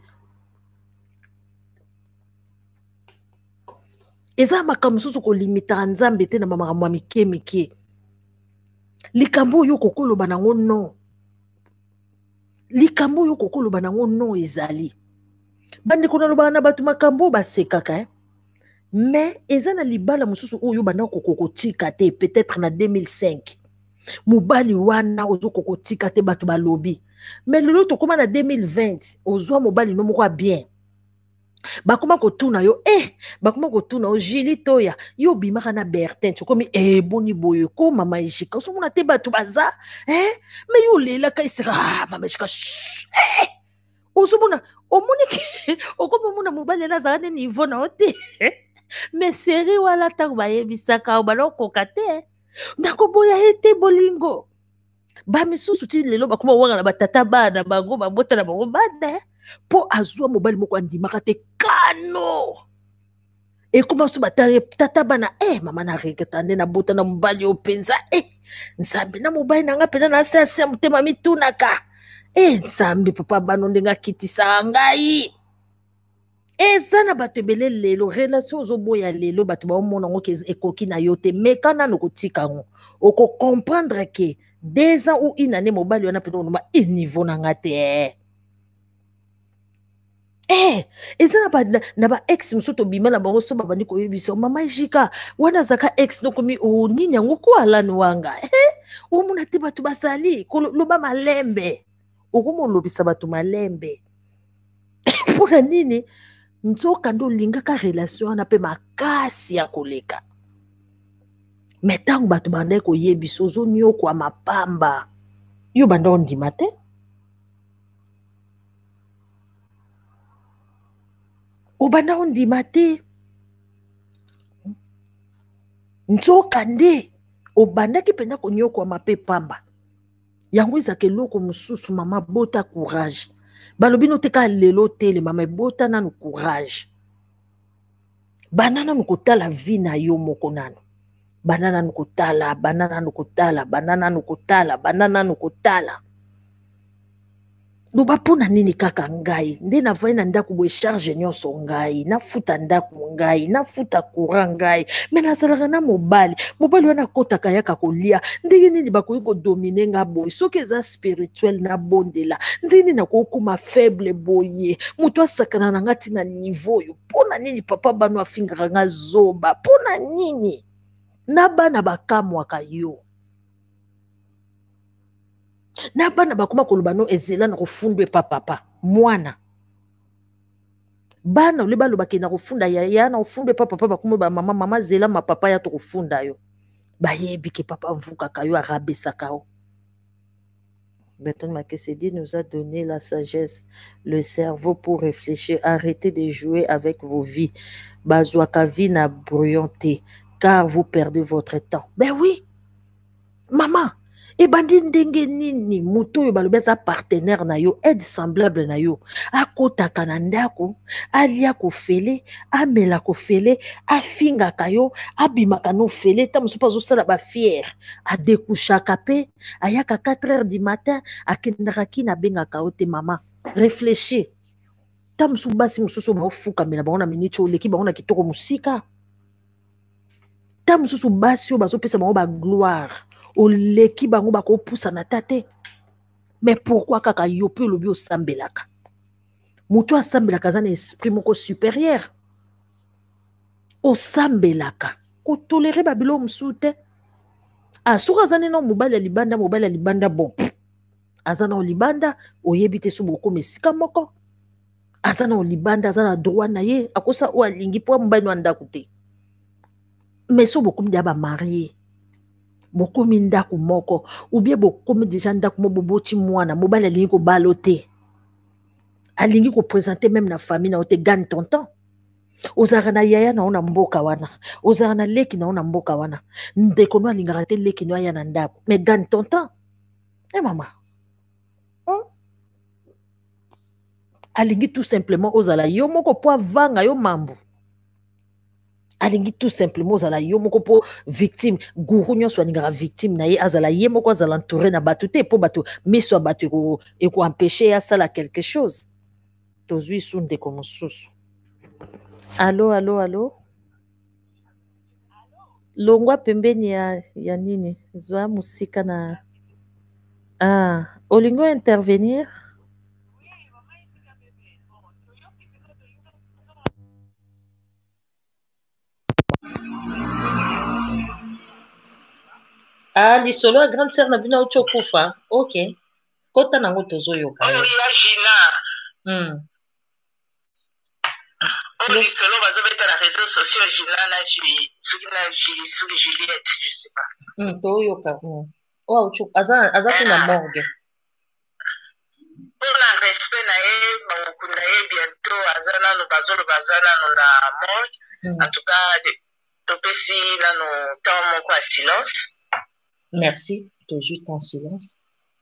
eza makambo mosusu kolimitaka nzambe te na bamakambo ya mike mike likambo oyo kokoloba nango non likambo oyo kokoloba nango non ezali bandeko nalobaka na bato makambo basekaka eh? Mais eza na libala mosusu oyo bana kokotika te peut-être na deux mille cinq mobali wana ozo kokotika te bato balobi mais lelo tokoma na deux mille vingt ozwa mobali no moko bien bakoma kotuna yo eh bakoma kotuna o Jilito ya yo bimaka na Bertin tokomi eh boni boyo ko mama Ejika so mona te bato baza eh mais yo lela ka isira ah mama Ejika eh ozo mona omoniki okomo mona mobali na za ne niveau na ote mais seri wala tango bayebisaka balokoka te nakoboya ete bolingo bamisusu ti lelo bakoma wanga na batata bana bango babota na bango bana po azwa mobali moko andimaka te kano ekoma so batare tata bana eh mama na regeta nde na bota na mobali openza eh nzambe na mobali nanga pena na sasa mutema mitunaka eh nzambe papa bano ndenga kitisa ngai eza na bato ebele lelo relation ozoboya lelo bato baomona ngo ekoki na yo te mais kana nokotika ngo oko comprendre que deux ans ou une année mobali wana pena onoma e niveau na nga te eh eza na ba na ba ex mosuto bima na bango so babandi koyebisa mama Ejika wana zaka ex nokomi o nini yango ko alani wanga eh omona te bato basali loba malembe okomo lobisa bato malembe pona nini nzoka ndo lingaka relation wana pe makasi ya koleka mais tango bato banda koyebisa ozonyokwa mapamba yo banda ondima te obanda ondima te nzoka nde obandaki mpenza konyokwa mape pamba yango ezaka eloko mosusu mama bota courage balobino teka lelo tele mama bota nanu courage banana nukutala vie na yo moko nanu banana nukutala banana nukutala banana nukutala banana nukutala loba pona nini kaka ngai nde navai na ndako boye charge nyonso ngai nafuta ndako ngai nafuta courant ngai me nazalaka na mobali mobali wana akotaka yaka kolia ndenge nini bakoki kodomine nga boye soki eza spirituel nabondela ndenge nini nakokoma faible boye moto asakana na nga ntina niveau oyo mpona nini papa bano afingaka nga zoba mpona nini na bana bakamwaka yo na bana bakoma koloba no ezela na kofundwe pa papa mwana bana ole balobaki na kofunda yaya na kofundwe pa papa bakoma ba mama mama zela ma papa ya to kofunda yo bayebi ke papa mvukaka yo arabesaka yo. Berton Makesedi nous a donné la sagesse, le cerveau pour réfléchir. Arrêtez de jouer avec vos vies. Bazouaka vie n'a brouillanté, car vous perdez votre temps. Ben oui, maman. E bandi ndenge nini moto oyo balobi aza partenaire na yo aide semblable na yo akotaka na ndako alia kofele amela kofele afingaka yo abimaka no fele ta mosusu azosala bafiere adekushaka pe ayaka quatre heures du matin akendaka kini abengaka yo te mama réfléchis ta mosusu basi mosusu baofukamela bango na miniti oleki bango na kitoko mosika ta mosusu basi oyo bazopesa bango bagloire oleki bango bakopusa na tate mais pourquoi kaka yo pe lobi osambelaka moto asambelaka aza na esprit moko supérieur osambelaka kotolere babilo mosusu te ah soki aza neno mobali ya libanda mobali ya libanda bon aza na libanda oyebi te so bokoma esika moko aza na libanda aza na droit na ye akosa oyo alingi mpo mobali wa ndako te mais so bokomi dia bamarie bokomi ndako moko ou bien bokomi déjà ndako mo boboti mwana mobali alingi kobalo te alingi kopresente même na famille na ote gagne ton temps ozalaka na yaya na ona mboka wana ozalaka na leki na ona mboka wana ndeko no alingaka te leki no aya na ndako mais gagne ton temps eh mama hmm? Alingi tout simplement ozala yo moko po avanga yo mambo alingi tout simplement ozala yo moko po victime guru nyonso alingaka victime na ye azala ye moko azala entouré na bato te po bato miso ya bato ekoempêche ye asala quelque chose tozwi su ndeko mosusu. Allo allo allo longwa pembeni ya, ya nini zwa musika na ah olingo intervenir. Ah, lisolo ya grande sœur na bino auti okufa. Ok. Kota nango tozoyoka. Oyo ya Gina. Hmm. Oyo lisolo bazobeta na réseaux sociaux Gina na Julie. Soki na Julie, soki Juliette, je sais pas. Hmm, toyoka. Hmm. Oh, auti aza aza kuna morgue. Pour la respect na ye, bakunda ye bientôt aza nano bazoloba aza nano na morgue. Hmm. En tout cas, topesi nano temps moko ya silence. Merci, toujours en silence.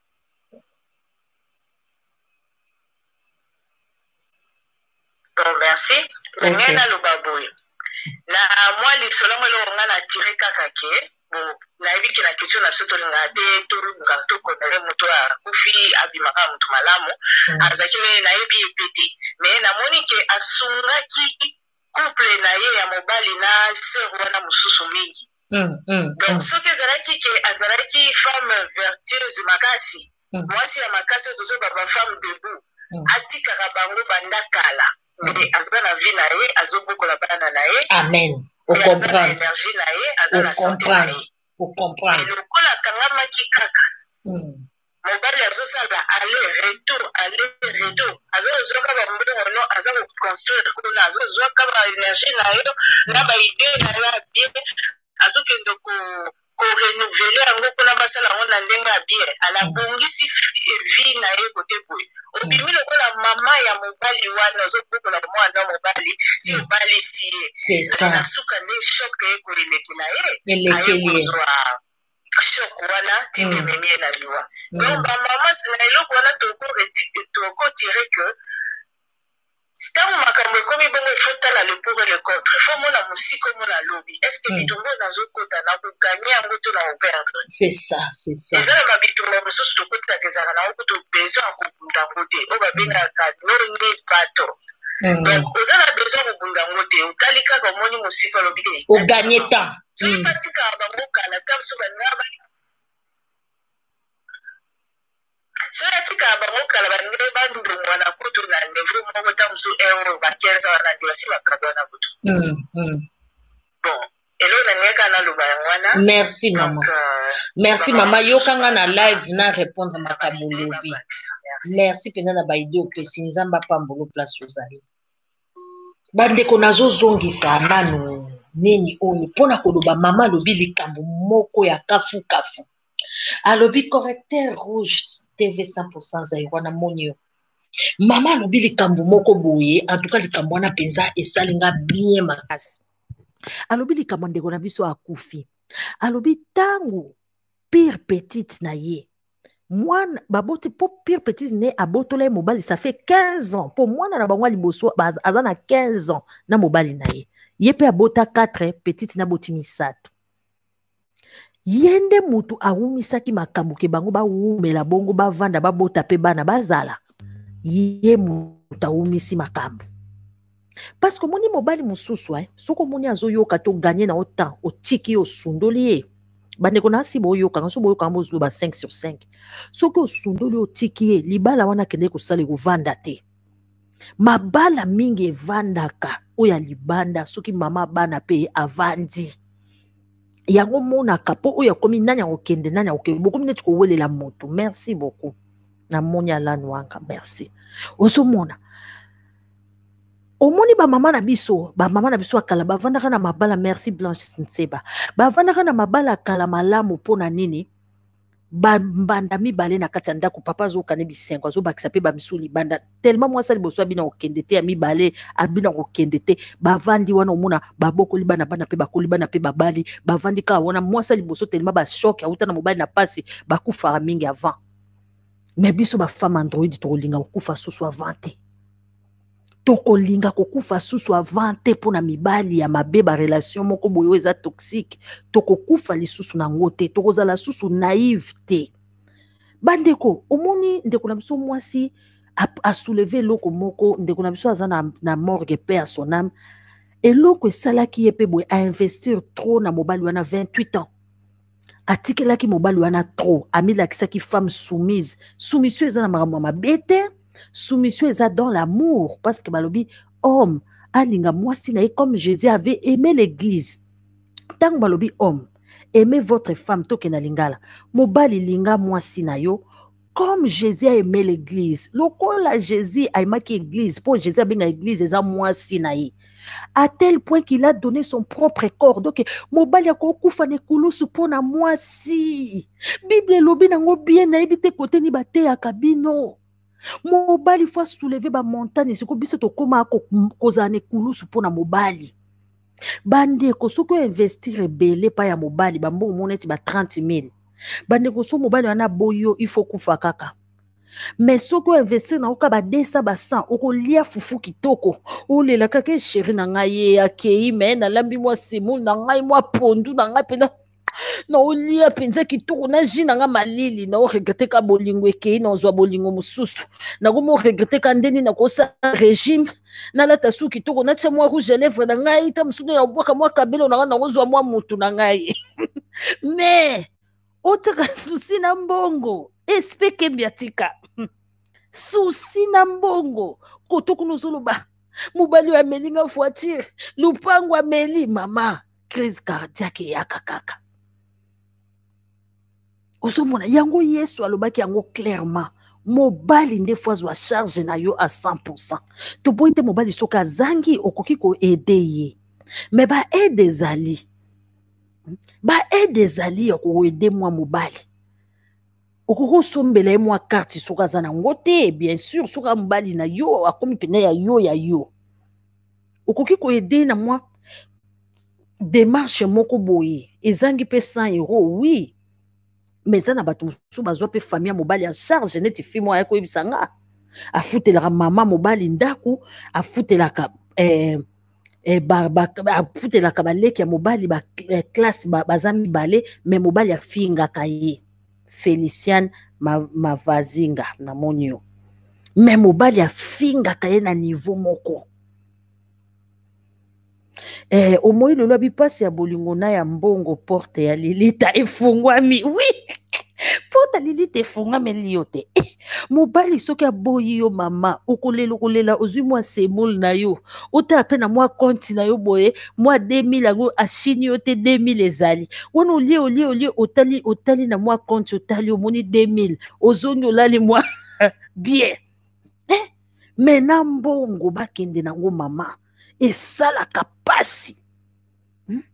Bon, merci. Okay. Ngena lubaboy. Na moi lisolo ngelo ngana tiré kaka ke bon na ebiki na question na soto linga te to lunga to ko na moto a kufi abimaka mutu malamu azaki na ebi epete mais na monike asungaki couple na ye ya mobali na sœur wana mususu mingi. Mm, mm, donc, ce que Zaraki qui est Azaraki, femme vertueuse makasi, moi si la makasi, je suis une femme debout, Ati Karabango Bandakala, mais Azana Vinae, Azoboko la Bananae, Amen. Au comprendre. Énergie nae, Azana santé nae. Au comprendre. Et le coup la Kangama Kikaka. Mobile azosala aller retour aller retour azozoka ba mbongo no azazo construire kuna azozoka ba énergie nayo na ba idée na ya bien azokende ko ko renouveler yango kuna basala ngona ndenga bien ala bongisi vie na ye kote boye obimi lokola mama ya mobali wana azokola mwana mobali si mobali si c'est ça na suka ne choc ye ko elekela ye elekeli choc wana tindi memie na liwa donc bamama sina eloko wana toko tire que ntango makambo ekomi bongo efotala le pour et le contre fo mona mosika omona lobi est ce que bitumba nazokota na koganye yango to na koperdre c'est ça c'est ça eza na babitumba mosusu tokotaka ezalaka nango kuto besoin ya kobunda yango te oyo babengaka norne pato donc oza na besoin ya kobunda yango te otali kaka omoni mosika olobi te oganye temps soki batikaka bango kala ta mosu banaba soki atikaka bango kala bandenge bandongwa na kutu na niveau moko ta mosu euro bakenza wana nde basi bakaba na kutu bon elo nanieka naloba yango wana merci mama merci mama yokanga na live na répondre makambo lobi merci mpenza na baide opesi nzambe apambolo place ozali bandeko nazozongisa nano nini oyo mpona koloba mama alobi likambo moko ya kafu-kafu alobi correcteur rouge tv cent pour cent zai wana monio mama alobi likambo moko boye en tout cas likambo wana mpenza esalinga bien makasi alobi likambo ndeko na biso akufi alobi tango pire petite na ye mwana baboti po pire petite ne abotola ye mobali ça fait quinze ans po mwana na bango liboso aza na quinze ans na mobali na ye ye pe abota quatre petite na boti misato yende mutu awumisaki makambo ke bango bawumela bongo bavanda babota pe bana bazala ye mutu awumisi makambo parce que moni mobali mosusu eh soko moni azoyoka to gagner na autant otiki osundoli ye bandeko na si boyoka ngaso boyoka mbozo ba cinq sur cinq soko osundoli otiki ye libala wana kende kosala kovanda te mabala mingi evandaka oya libanda soki mama bana pe avandi yango mona kapo oya komi nanya okende nanya okende bokomi neti kowelela moto merci beaucoup na moni alano wanga merci oso mona omoni ba mama na biso ba mama na biso akala bavandaka na mabala merci Blanche Nseba bavandaka na mabala kala malamu pona nini ba mbanda mibale na kati ya ndako papa azokane bisengo azobakisa pe bamisuli banda tellement mwasa liboso abina okende te ya mibale abina okende te bavandi wana omona babokoli bana bana pe bakoli bana pe babali bavandi ka wana mwasa liboso tellement ba choc auta na mobali na pasi bakufa mingi avant mais biso ba femme android tokolinga kokufa susu avant te tokolinga kokufa susu avant te pona mibali ya mabeba relation moko boyo eza toxique tokokufa lisusu nango te tokozala susu naïve te bandeko omoni ndeko na biso mwasi a, a soulever loko moko ndeko na biso aza na, na morgue pe à son âme eloko esalaki ye pe boye a investir trop na mobali wana vingt-huit ans atikelaki mobali wana trop amilakisaki femme soumise soumission eza na makambo mabe te soumission eza dans l'amour parce que balobi homme alinga mwasi na ye comme Jésus avait aimé l'église tango balobi homme aimez votre femme toke na lingala mobali linga mwasi na yo comme Jésus a aimé l'église lokola Jésus aimaki église pour Jésus abenga église eza mwasi na ye à tel point qu'il a donné son propre corps donc mobali akokufa ne kulusu pona mwasi Bible lobi nango bien na ebite kote ni bate ya kabino mobali faut soulever ba montagne siko biso to koma ko kozane kulusu pona mobali bande ko soko investir ebele pa ya mobali bambo moneti ba trente mille bande ko so mobali wana boyo il faut kufa kaka mais soko investir na oka ba deux cents ba cent oko lia fufu kitoko olela kaka chéri na ngai akei mais na lambi moi semou na ngai moi pondu na ngai pena na olia penza kitoko na jina nga malili na o regrette ka bolingo ekei na ozwa bolingo mususu na ko mo regrette ka ndeni na kosa régime na lata su kitoko na tcha moi rouge à lèvres na ngai ta mususu na boka moi kabelo na na kozwa moi mutu na ngai mais otaka susi na mbongo espeke mbiatika susi na mbongo kotoko nozoloba mobali ameli nga voiture lupango ameli mama crise cardiaque yaka kaka osomona yango Yesu alobaki yango clairement mobali nde fois zwa charge na yo à cent pour cent to boite mobali soka zangi okoki ko aider ye mais ba aide ezali ba aide ezali ko aider moi mobali okoko sombela moi carte soka zana ngote bien sûr soka mobali na yo akomi pena ya yo ya yo okoki ko aider na moi démarche moko boye ezangi pe cent euros oui mais ça na bato mosusu bazwa pe famille mobali en charge neti fi mo ayako yebisanga afutelaka mama mobali ndaku afutelaka eh, eh, ba, ba, afutelaka baleki ya mobali ba eh, classe ba, baza mibale mais mobali afingaka ye Feliciane Mavazinga na monio mais mobali afingaka ye na niveau moko. Eh, omoi lelo bipasi ya bolingo na ya mbongo porte ya Lilita efungwami. Oui, porte ya Lilita efungwami liyo te. Mobali soki aboyi yo mama, okolela okolela ozwi mwa semule na yo. Ota ape na mwa konti na yo boye, mwa deux mille yango ashini yo te deux mille ezali. Wana olie olie olie otali otali na mwa konti otali omoni deux mille. Ozongi olali mwa bien. Eh? Mena mbongo bakende nango mama. Esalaka pasi. Hmm?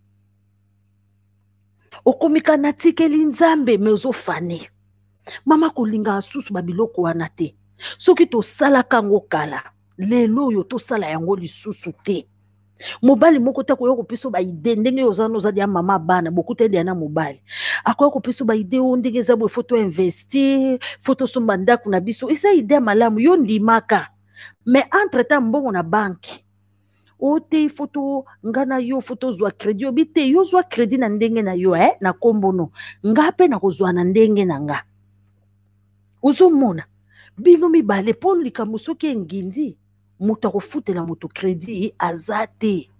Okomika na tikeli nzambe me ozofane. Mama kolinga asusu babiloko wana te. Soki tosalaka ngo kala, lelo yo tosala yango lisusu te. Mobali moko te koyo kopesa ba ide ndenge ozana ozadi ya mama bana bokuta ende na mobali. Akoyo kopesa ba ide o ndenge za bo photo investir, photo somba ndaku na biso. Esa ide malamu yo ndimaka. Mais entre temps mbongo na banki. Ote photo ngana yo photo zwa credit obite yo zwa credit na ndenge na yo eh na kombono ngape na kozwa na ndenge na nga uzo mona bino mibale polo likambo soki engindi muta kofutela moto credit azate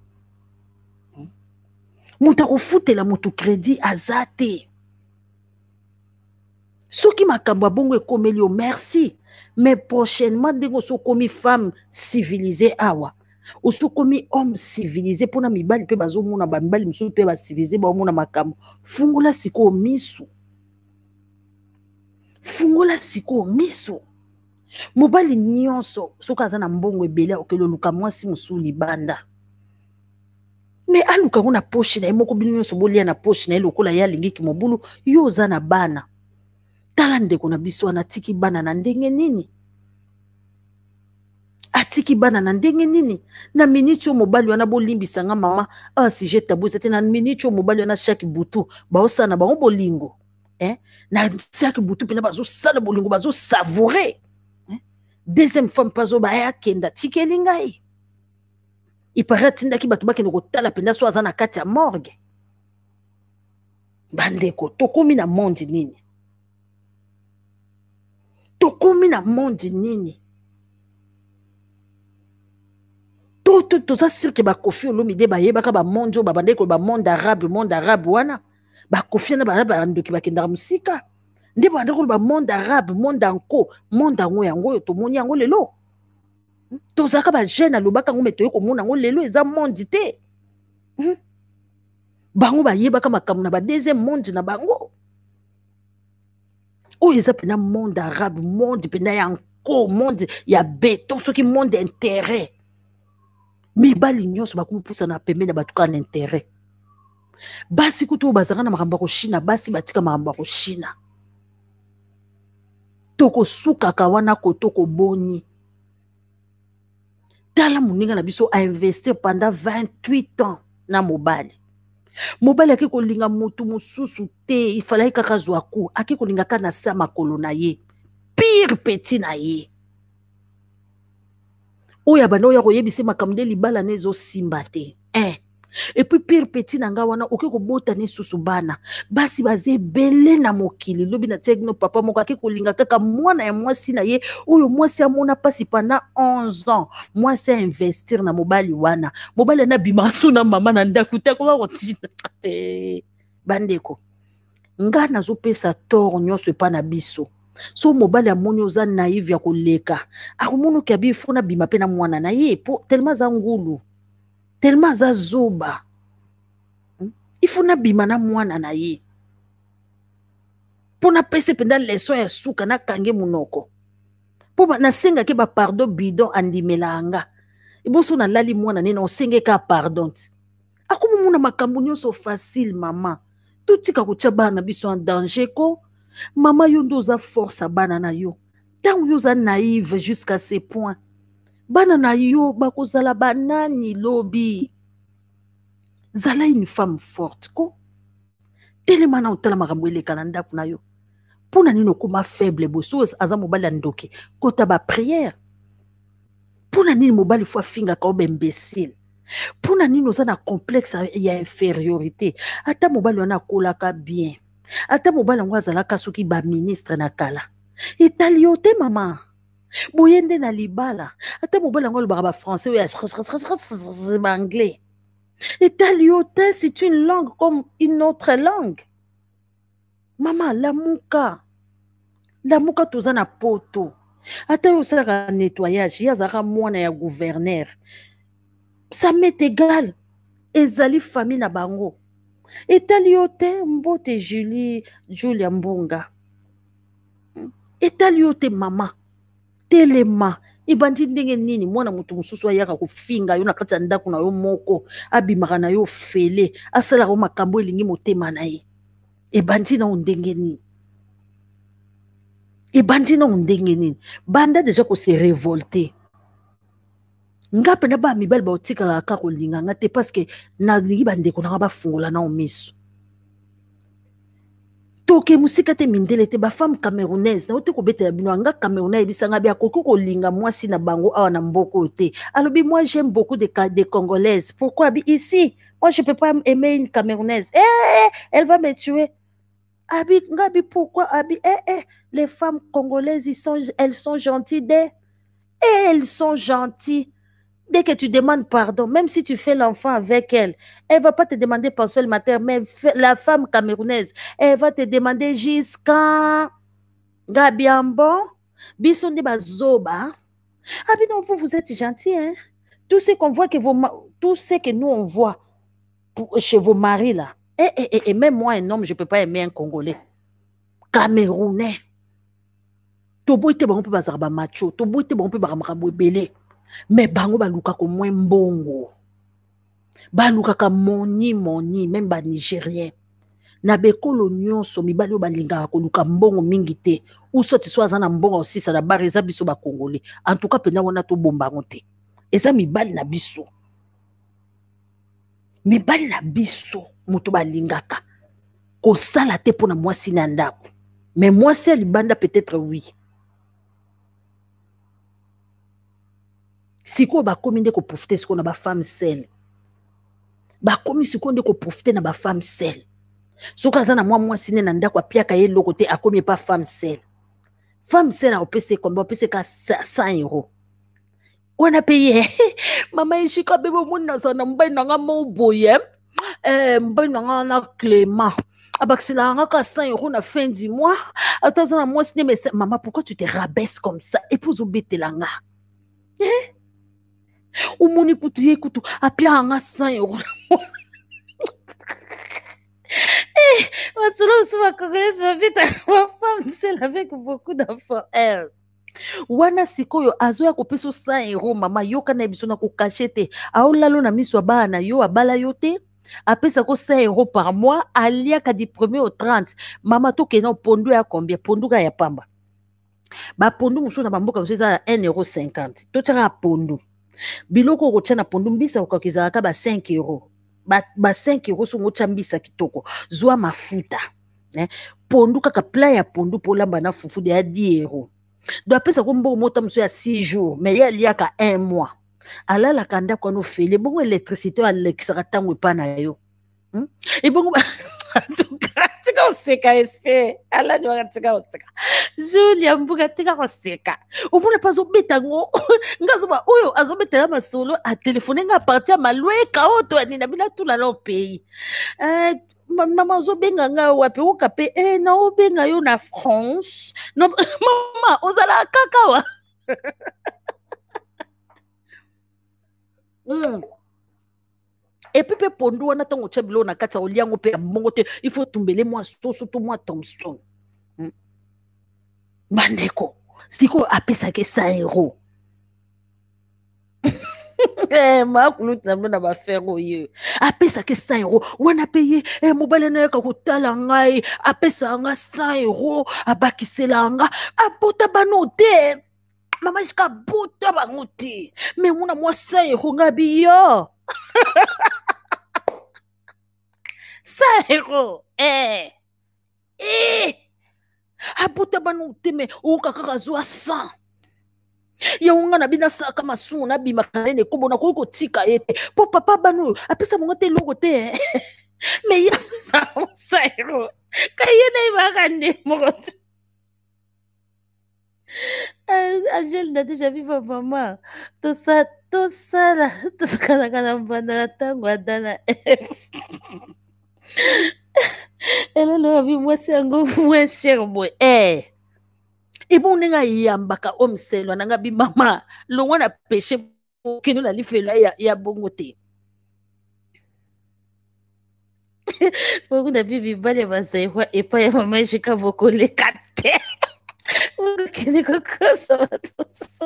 muta kofutela moto credit azate soki makambo bongo ekomeli yo merci mais prochainement ndenge so komi femme civilisée awa osokomi homme civilisé pona mibali pe bazomona ba mibali misusu pe ba civilisé ba omona makambo fungula siko misu fungula siko misu mobali nyonso soka za na mbongo ebele okelo luka mwasi musu libanda mais aluka ngona poche na moko bino nyonso bolia na poche na lokola ya lingiki mobulu yo za na bana tala ndeko na biso na tiki bana na ndenge nini atiki bana na ndenge nini na minute mobali wana bolimbisa nga mama ah si je tabu c'était na minute mobali wana chaque butu ba osana ba bolingo eh na chaque butu pena bazo sala bolingo bazo savourer eh? Deuxième femme pazo ba ya kenda tikeli ngai ipara tinda ki batu bakende kotala penda so azana kati ya morgue bandeko tokomi na monde nini tokomi na monde nini tout tout ça c'est que ba kofi olomide ba yebaka ba monde ba bande ko ba monde arabe monde arabe wana ba kofi na ba ba ndoki ba kenda musika nde ba ndeko ba monde arabe monde anko monde ngo yango to moni yango lelo to zaka ba jeune alobaka ngo meto ko mona ngo lelo eza monde te bango ba yebaka makamu na ba deuxième monde na bango o eza pena monde arabe monde pena yanko monde ya béton soki monde intérêt mibali nyonso bakumpusa na pembe na batuka na intérêt basi kutu bazaka na makambo ko China basi batika makambo ko China toko suka kawana ko toko boni tala muninga na biso a investir pendant vingt-huit ans na mobali mobali akiko linga mutu mususu te ifalai kaka zwa ku akiko linga kana sa makolo na ye pire petit na ye oya bano ya koyebisi makambo de libala nezo simba te eh et puis pire petit nanga wana oke ko bota ne susu bana basi baze belé na mokili lobi na tegno papa moko ake kolinga kaka mwana ya mwasi na ye oyo mwasi amona pasi pendant onze ans mwasi investir na mobali wana mobali na bimasu na mama na ndakuta ko rotina te bandeko nga nazo pesa tort nyonso pa na biso so mobali amoni oza naïve ya koleka akomona ki abi fona bima pe na mwana na ye po tellement za ngulu tellement za zoba hmm? Ifuna bima na mwana na ye po na pese penda leso ya suka na kange munoko po na senga ke ba pardon bidon andimelanga iboso na lali mwana nena osenge ka pardon akomona makambo nyonso facile mama tutika kutia bana biso en danger ko mama yo ndo za force bana na yo tangu yo za naïve jusqu'à ce point bana na yo bakozala banani lobi zala une femme forte ko telema na otala makambo eleka na ndako na yo pona nini okoma faible boso aza mobali ya ndoki kota ba prière pona nini mobali fo afingaka obe imbécile pona nini oza na complexe ya infériorité ata mobali wana akolaka bien ata mobali yango azalaka soki baministre na kala etali yo te mama boye nde na libala ata mobali yango alobaka bafrançais oyo baanglais etali yo te c'est une langue comme une autre langue mama lamuka lamuka toza na poto ata yo osalaka nettoyage ye azalaka mwana ya gouverneur ça m'est égal ezali famille na bango etali yo te mbote Julie Julia Mbunga etali yo te mama telema ibandi ndenge nini mwana mutu mususu ayaka kofinga yo na kati ya ndako na yo moko abimaka na yo fele asalaka makambo elingi motema na ye ebandi na ndenge nini ebandi na ndenge nini banda deja ko se révolter nga pena ba mibali ba otikala ka kolinga nga te parce que na lingi bandeko na ba fungola na omiso toke musika te mindele te ba femme camerounaise na ote ko betela bino nga camerounais bisanga bia koko kolinga mwasi na bango awa na mboko te alobi moi j'aime beaucoup de des congolaises pourquoi ici moi je peux pas aimer une camerounaise eh elle va me tuer abi ngabi pourquoi abi eh eh les femmes congolaises ils sont elles sont gentilles des et elles sont gentilles. Dès que tu demandes pardon, même si tu fais l'enfant avec elle, elle ne va pas te demander pardon le matin, mais la femme camerounaise, elle va te demander jusqu'à Gabiambo, Bissondi Bazoba. Ah bien non, vous, vous êtes gentil, hein? Tout ce qu'on voit que vos, tout ce que nous on voit pour, chez vos maris là, et, et, et, et même moi un homme, je ne peux pas aimer un Congolais. Camerounais. Tobo ite bango pe bazarba macho, tobo ite bango pe bakamabo belé. Mais bango baluka ko moins mbongo. Baluka ka moni moni même ba nigérien. Na bekolo nyonso mibali balinga ko luka mbongo mingi te. Ou soti so azana mbongo aussi ça na bareza biso ba congolais. En tout cas pena wana to bomba ngote. Eza mibali na biso. Mibali na biso muto balingaka. Ko sala te pona mwasi na ndako. Mais mwasi libanda peut-être oui. Siko ba komi nde ko profiter siko na ba femme seule. Ba komi siko nde ko profiter na ba femme seule. Soko azana mwa mwa sine na ndako apiaka ye loko te akomi pas femme seule. Femme seule a opese komba opese ka cent euros. On a payé. Mama ishika bebo mona sana mbai nanga mo boye. Eh mbai nanga na Clément. Abaksila nga ka cent euros na fin du mois. Atazana mwa sine mais maman pourquoi tu te rabaisses comme ça? Épouse obetelanga. Eh? Ou moni kutu ye kutu apia anga cent euros. Eh, ma solo souvent congolaise ma vite ma femme seule avec beaucoup d'enfants. Eh. Wana sikoyo azo ya kopeso cent euros mama yoka na biso na ko cachete. Aolalo na miso bana yo abala yote. Apesa ko cent euros par mois alia ka du premier au trente. Mama to kena pondu ya combien? Pondu ka ya pamba. Ba pondu muso na bamboka muso za un euro cinquante. To tshaka pondu. Biloko ko tshana pondu mbisa ko kizaka ba cinq euros. Ba, ba cinq euros so ngocha mbisa kitoko. Zwa mafuta. Eh? Pondu kaka plat ya pondu po lamba na fufu de ya dix euros. Do apesa ko mbo mota muso ya six jours. Mais ya liya ka un mois. Ala la kanda kwa no fele. Bongo électricité à l'extra tango pa na yo. Hmm? Et bongo tika oseka espé ala ni waka tika oseka Julia Mbuga tika oseka omona pa zobeta ngo ngazo ba oyo azobetela masolo a téléphoner nga partir malweka oto ani na bila tula lo pays euh mama zobenga nga wapi okape eh na obenga yo na France no mama ozala kakawa mm. Et puis, pondu wana tango tchabilo na kata oliango pe mongote il faut tumbele moi soso to moi Thompson. Hmm? Bandeko, siko apesa ke cent euros. Eh ma kulut na na ba faire oye. Apesa ke cent euros, wana payer eh mobile na ka kotala ngai, apesa nga cent euros, abakisela nga, apota banote. Mama iska bota bangote. Mais mona moi cent euros ngabi yo. Sairo. Eh. Eh. Abuta banu teme uka kaka zwa sang. Ya unga na bina saka masu na bima kanene kubo na kuko tika ete. Po papa banu apesa munga te logo te. Me ya sa Sairo. Kayena ibakande mokoto. Angèle n'a déjà vu ma maman. Tout ça, tout ça là, tout ça quand on va dans la tango dans la F. Elle a vu moi c'est un gros moins cher moi. Eh. Et bon nenga yambaka homme selo nanga bi mama. Lo wana péché pour que nous la life là ya ya bongote. Pour na bibi bale basai wa et pas ya mama jika vokole kate. Kini ko koso to.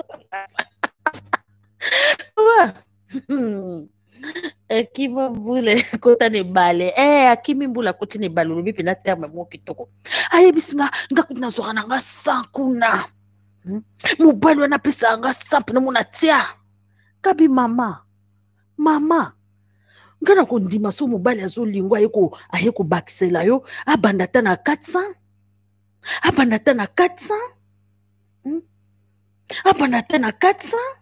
Akima mbula kota ne bale eh akimi mbula koti ne bale lobi pena terme mo kitoko aye bisinga ngakuna zwana nga sankuna mobali wana pesa nga samp na mona tia kabi mama mama ngana ko ndima so mobali azolingwa ayeko ayeko bakisela yo abanda ta na quatre cents abanda ta na quatre cents hmm? abanda ta na quatre cents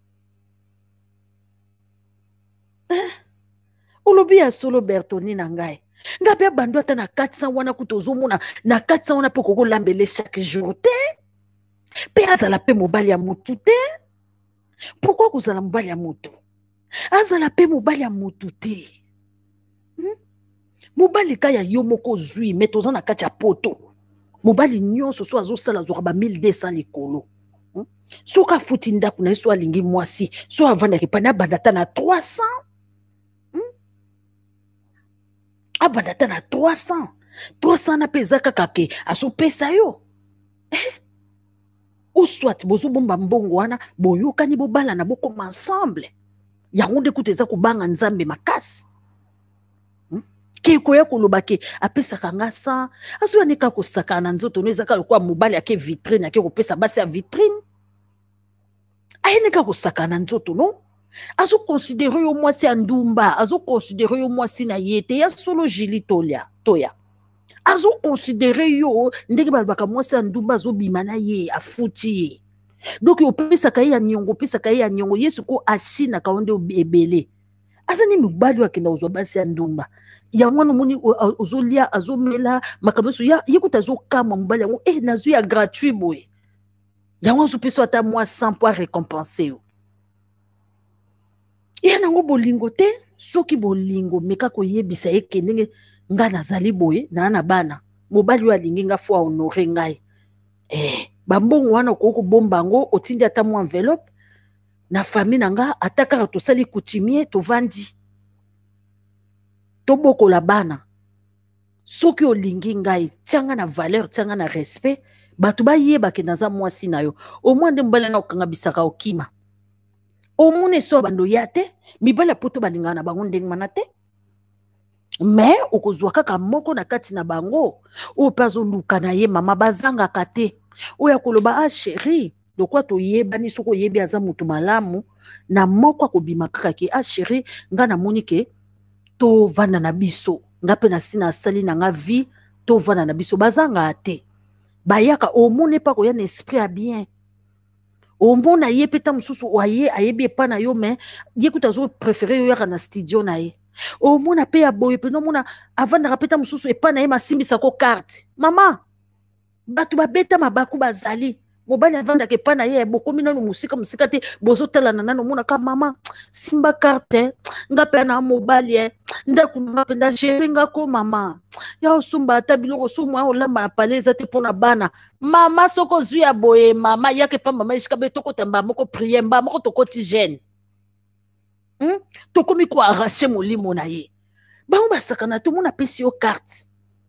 eh olobi ya solo Bertoni na ngai ngabe abando ata na quatre cents wana kutozomona na quatre cents wana poko kolambele chaque jour te pe azala pe mobali ya mutu te pourquoi kozala mobali ya mutu azala pe mobali ya mutu te hmm? mobali ka ya yo moko zui me toza na kati ya poto mobali nyonso so azosala zwaka ba mille deux cents likolo hmm? soka futi ndako na ye so alingi mwasi so avandaki pana abanda ta na trois cents abanda ta na trois cents trois cents na peza kaka ke asopesa yo eh? Ou soit bozo bomba mbongo wana boyokani bobala na bokoma ensemble yango nde kuta eza kobanga nzambe makasi hmm? Ke koya koloba ke apesaka nga cent azo yanika kosaka na nzoto no ezaka lokwa mobali ake vitrine ake kopesa basi ya vitrine ayenika kosaka na nzoto no azo considérer yo mwasi ya ndumba azo considérer yo mwasi na yete ya solo jili tolia toya azo considérer yo ndenge balobaka mwasi ya ndumba azo bima na ye afuti ye donc opesaka ye ya niongo opesaka ye ya niongo yesu ko ashinaka onde ebele azani mibali wakenda ozwa basi ya ndumba yango wana omoni ozolia azomela makambo nyonso ye kuta azokama mobali yango e nazwi ya gratuit boye yango azopesa ata mwa cent po arécompense yo ya nango bolingo te soki bolingo meka koyebisa ye ke ndenge nga nazali boye na na bana mobali oyo alingi nga fo ahonore ngai eh bambongo wana okoko bomba yango otindi ata mwa enveloppe na famille na nga ata kaka tosali coutumier tovandi tobokola bana soki olingi ngai tianga na valeur tianga na respect bato bayebake naza mwasi na yo omwa nde mobali nga okanga bisaka okima omune so bando ya te mibali poto balingana na bango ndenge mana te mais okozwa kaka moko na kati na bango oyo mpe azoluka na ye mama bazangaka te oyo akoloba ah chéri lokwa toyebani soki oyebi aza moto malamu na moko akobima kaka ke ah chéri nga namoni ke tovanda na biso nga mpe na sina asali na nga vie tovanda na biso bazangaka te bayaka omone mpa koya na esprit ya bien omona ye mpe ta mosusu oye ayebi epa na yo me ye kuta azoprefere yo yaka na studio na ye omona pe ya boye pe nomona avandaka peta mosusu epa na ye masimbisako carte mama bato babeta mabaku bazali mobali avandaka epa na ye bokomi nano mosika mosika te bozotalana nano omonaka mama simba carte nga mpe na mobali e ndako nga mpe ndagere ngako mama ya osomba ata biloko so mwa olamba na pale eza te mpo na bana mama soko ozwi ya boye mama yake mpa mama esika be tokota mba moko priere mba moko tokoti jeune Hmm? Tokomi ko arraché molimo na ye bango basakana tomona apesi yo carte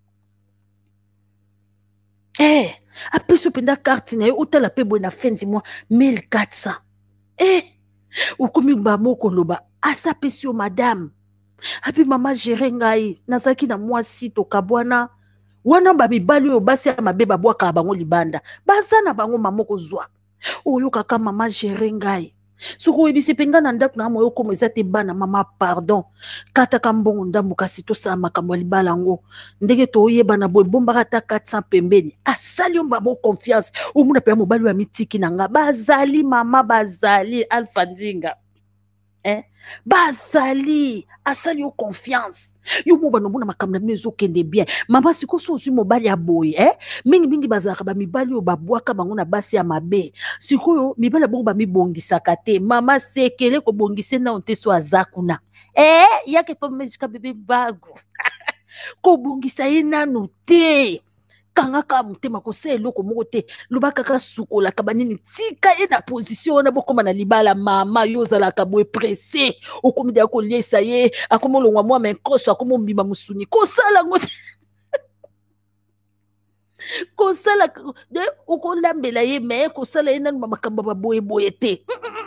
eh apesi yo mpenza carte na ye otala mpe boye na fin du mois mille quatre cents eh okomi bamoko loba asa apesi yo madame api mama gere ngai nazalaki na mwasi tokabwana wana bamibali oyo basi ya mabe babwaka bango libanda baza na bango mamoko zwa oyokaka mama gere ngai Soko ebisi penga na ndako na moyo komo ezate bana mama pardon. Kata kambongo ndambu kasi to sa makambo libala ngo. Ndenge to oyeba na boy bombaka ta quatre cents pembeni. Asali omba mo confiance. Omuna pe mobali wa mitiki na nga bazali mama bazali Alpha Ndinga. Eh? Bazali asali yo confiance yo mo bano mona makambo na mezo kende bien mama siko so su mobali ya boy eh mingi mingi bazaka ba mibali yo babwaka bango na basi ya mabe siko yo mibali bongo ba mibongisaka te mama sekele ko bongise na onte so azakuna eh yake fo mejika bebe bago ko bongisa ye nanu te kanga ka mutema ko se eloko moko te lobaka ka sukola ka banini tika e na position na bokoma na libala mama yo zala ka boy pressé okomi de ko liesa ye akomo longwa mwa menkoso akomo mbima musuni ko sala ngo ko sala de oko lambela ye me ko sala ye nanu mamakamba ba boye boye te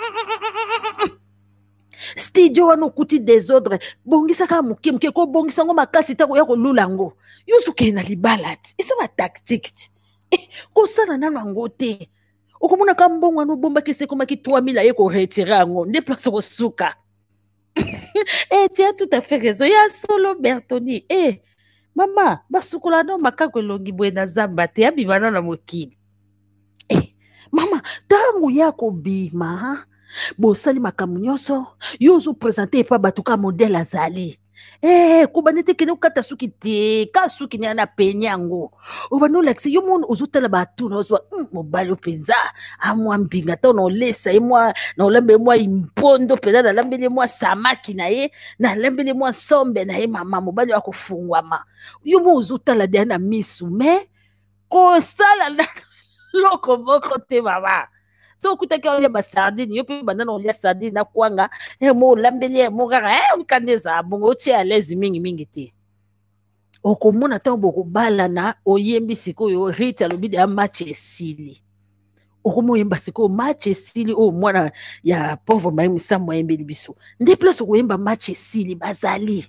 studio wano kuti désordre bongisa ka muke muke ko bongisa ngo makasi ta ko ya ko lulango yusuke na libalati isa ba tactique eh ko sala nanu ngo te okomona ka mbongo no bomba kese ko maki trois mille ye ko retirer ngo ne place ko suka eh tu as tout à fait raison ya solo Bertoni eh mama basukola no makako longi bwena zamba te abimana na mokili eh mama tangu yako bima bosali makambo nyonso yo ozo présenter pa batuka modèle azali eh kubanete kene ukata suki te ka suki ni ana penyango obano lexi yo mon ozo tala batu na ozo mm, mobali openza amwa mbinga to no lesa e mwa na olambe mwa impondo pena na lambele mwa samaki na ye na lambele mwa sombe na ye mama mobali wako fungwama yo mo ozo tala de na misu me ko sala na loko moko te mama so kutaki olia ba sardine yo pe bandana olia sardine na kwanga eh mo lambeli mo gara eh ukandeza bongo che à l'aise mingi mingi te okomona tan boko bala na oyembi sikoyo rite alobi de match esili okomo yemba sikoyo match esili o mwana ya pauvre mai samwa yembeli biso nde place koyemba match esili bazali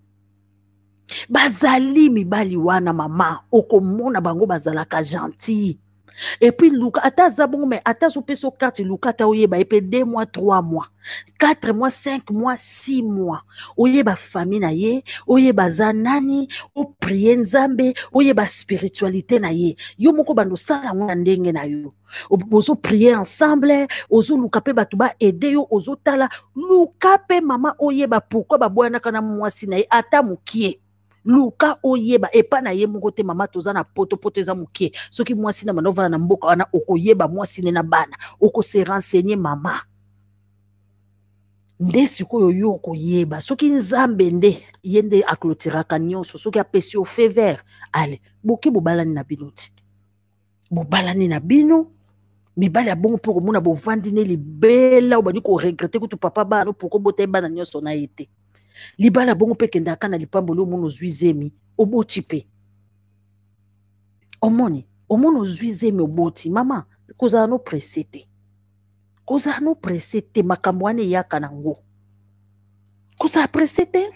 bazali mibali wana mama okomona bango bazalaka gentil. Et puis, Luka, ata zabon, mais ata so peso carte, Luka ta oyeba, et puis deux mois, trois mois, quatre mois, cinq mois, six mois. Oyeba famille na ye, oyeba zanani, o prier nzambe, oyeba spiritualité na ye. Yo moko bando sala wana ndenge na yo. Ozo prier ensemble, ozo Luka pe batuba aider yo, ozo tala, Luka pe mama oyeba, pourquoi ba boya nakana mwasi na ye, ata mukie. Luka oyeba epa na ye moko te mama toza na poto poto eza mukie soki mwasi na manova na mboka wana okoyeba mwasi ne na bana oko se renseigner mama nde sikoyo yo okoyeba soki nzambe nde yende aklotiraka nyonso soki apesi o feu vert ale boki bobalani na bino ti bobalani na bino mibali ya bongo mpo komona bovandi ne libela obandi ko regrette kutu papa bano poko bota bana nyonso na ete libala bongo pe kendaka na lipambolo mono zuizemi oboti pe omoni omono zuizemi oboti mama kozala no presete kozala no presete makambo wane yaka nango kozala presete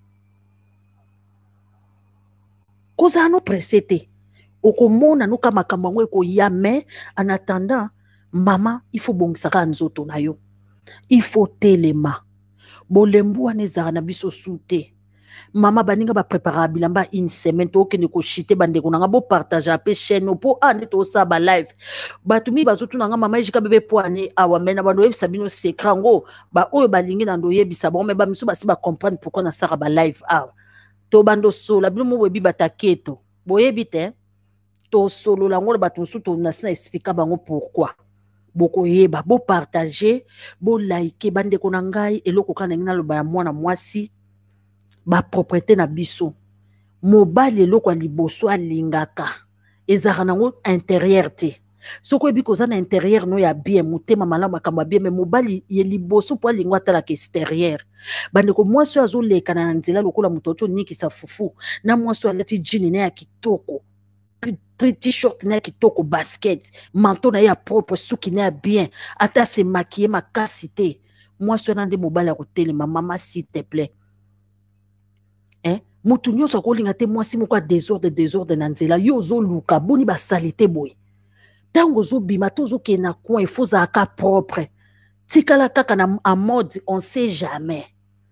kozala no presete okomona nuka makambo yango ekoya me en attendant mama il faut bongisaka nzoto na yo il faut telema bolembu wana ezala na biso sute mama baninga ba prépara bilamba une semaine to okende ko chite bandeko nanga bo partager pe chaîne po ande to sa ba live batumi bazotu nanga mama ejika bebe poane awa mena bando yebisa bino secret ngo ba oyo balingi na ndo yebisa bon me ba miso basi ba comprendre pourquoi na sara ba live awa to bando sola bino mo webi bataketo boyebi te to solo la ngolo bato su to na sina expliquer bango pourquoi boko yeba bo partager bo like bande ko nangai eloko kana ngina loba ya mwana mwasi ba propriété na biso mobali eloko liboso alingaka ezaka nango intérieur te soko ebi koza na intérieur no ya bien mutema malamu makamba bien mais mobali ye liboso po alingwa tala ke extérieur bande ko mwasi azo lekana na nzela lokola mutoto nikisa fufu na mwasi alati jean ne ya kitoko t-shirt na kitoko basket manteau na ya propre suki na bien ata se maquiller makasi te moi so na nde mobali ya kotelema mama s'il te plaît hein mutu nyonso akolinga te mwasi moko désordre désordre na nzela yo zo luka boni ba salité boy tango zo bima to zo kena coin il faut zaka propre tikala kaka na en mode on sait jamais.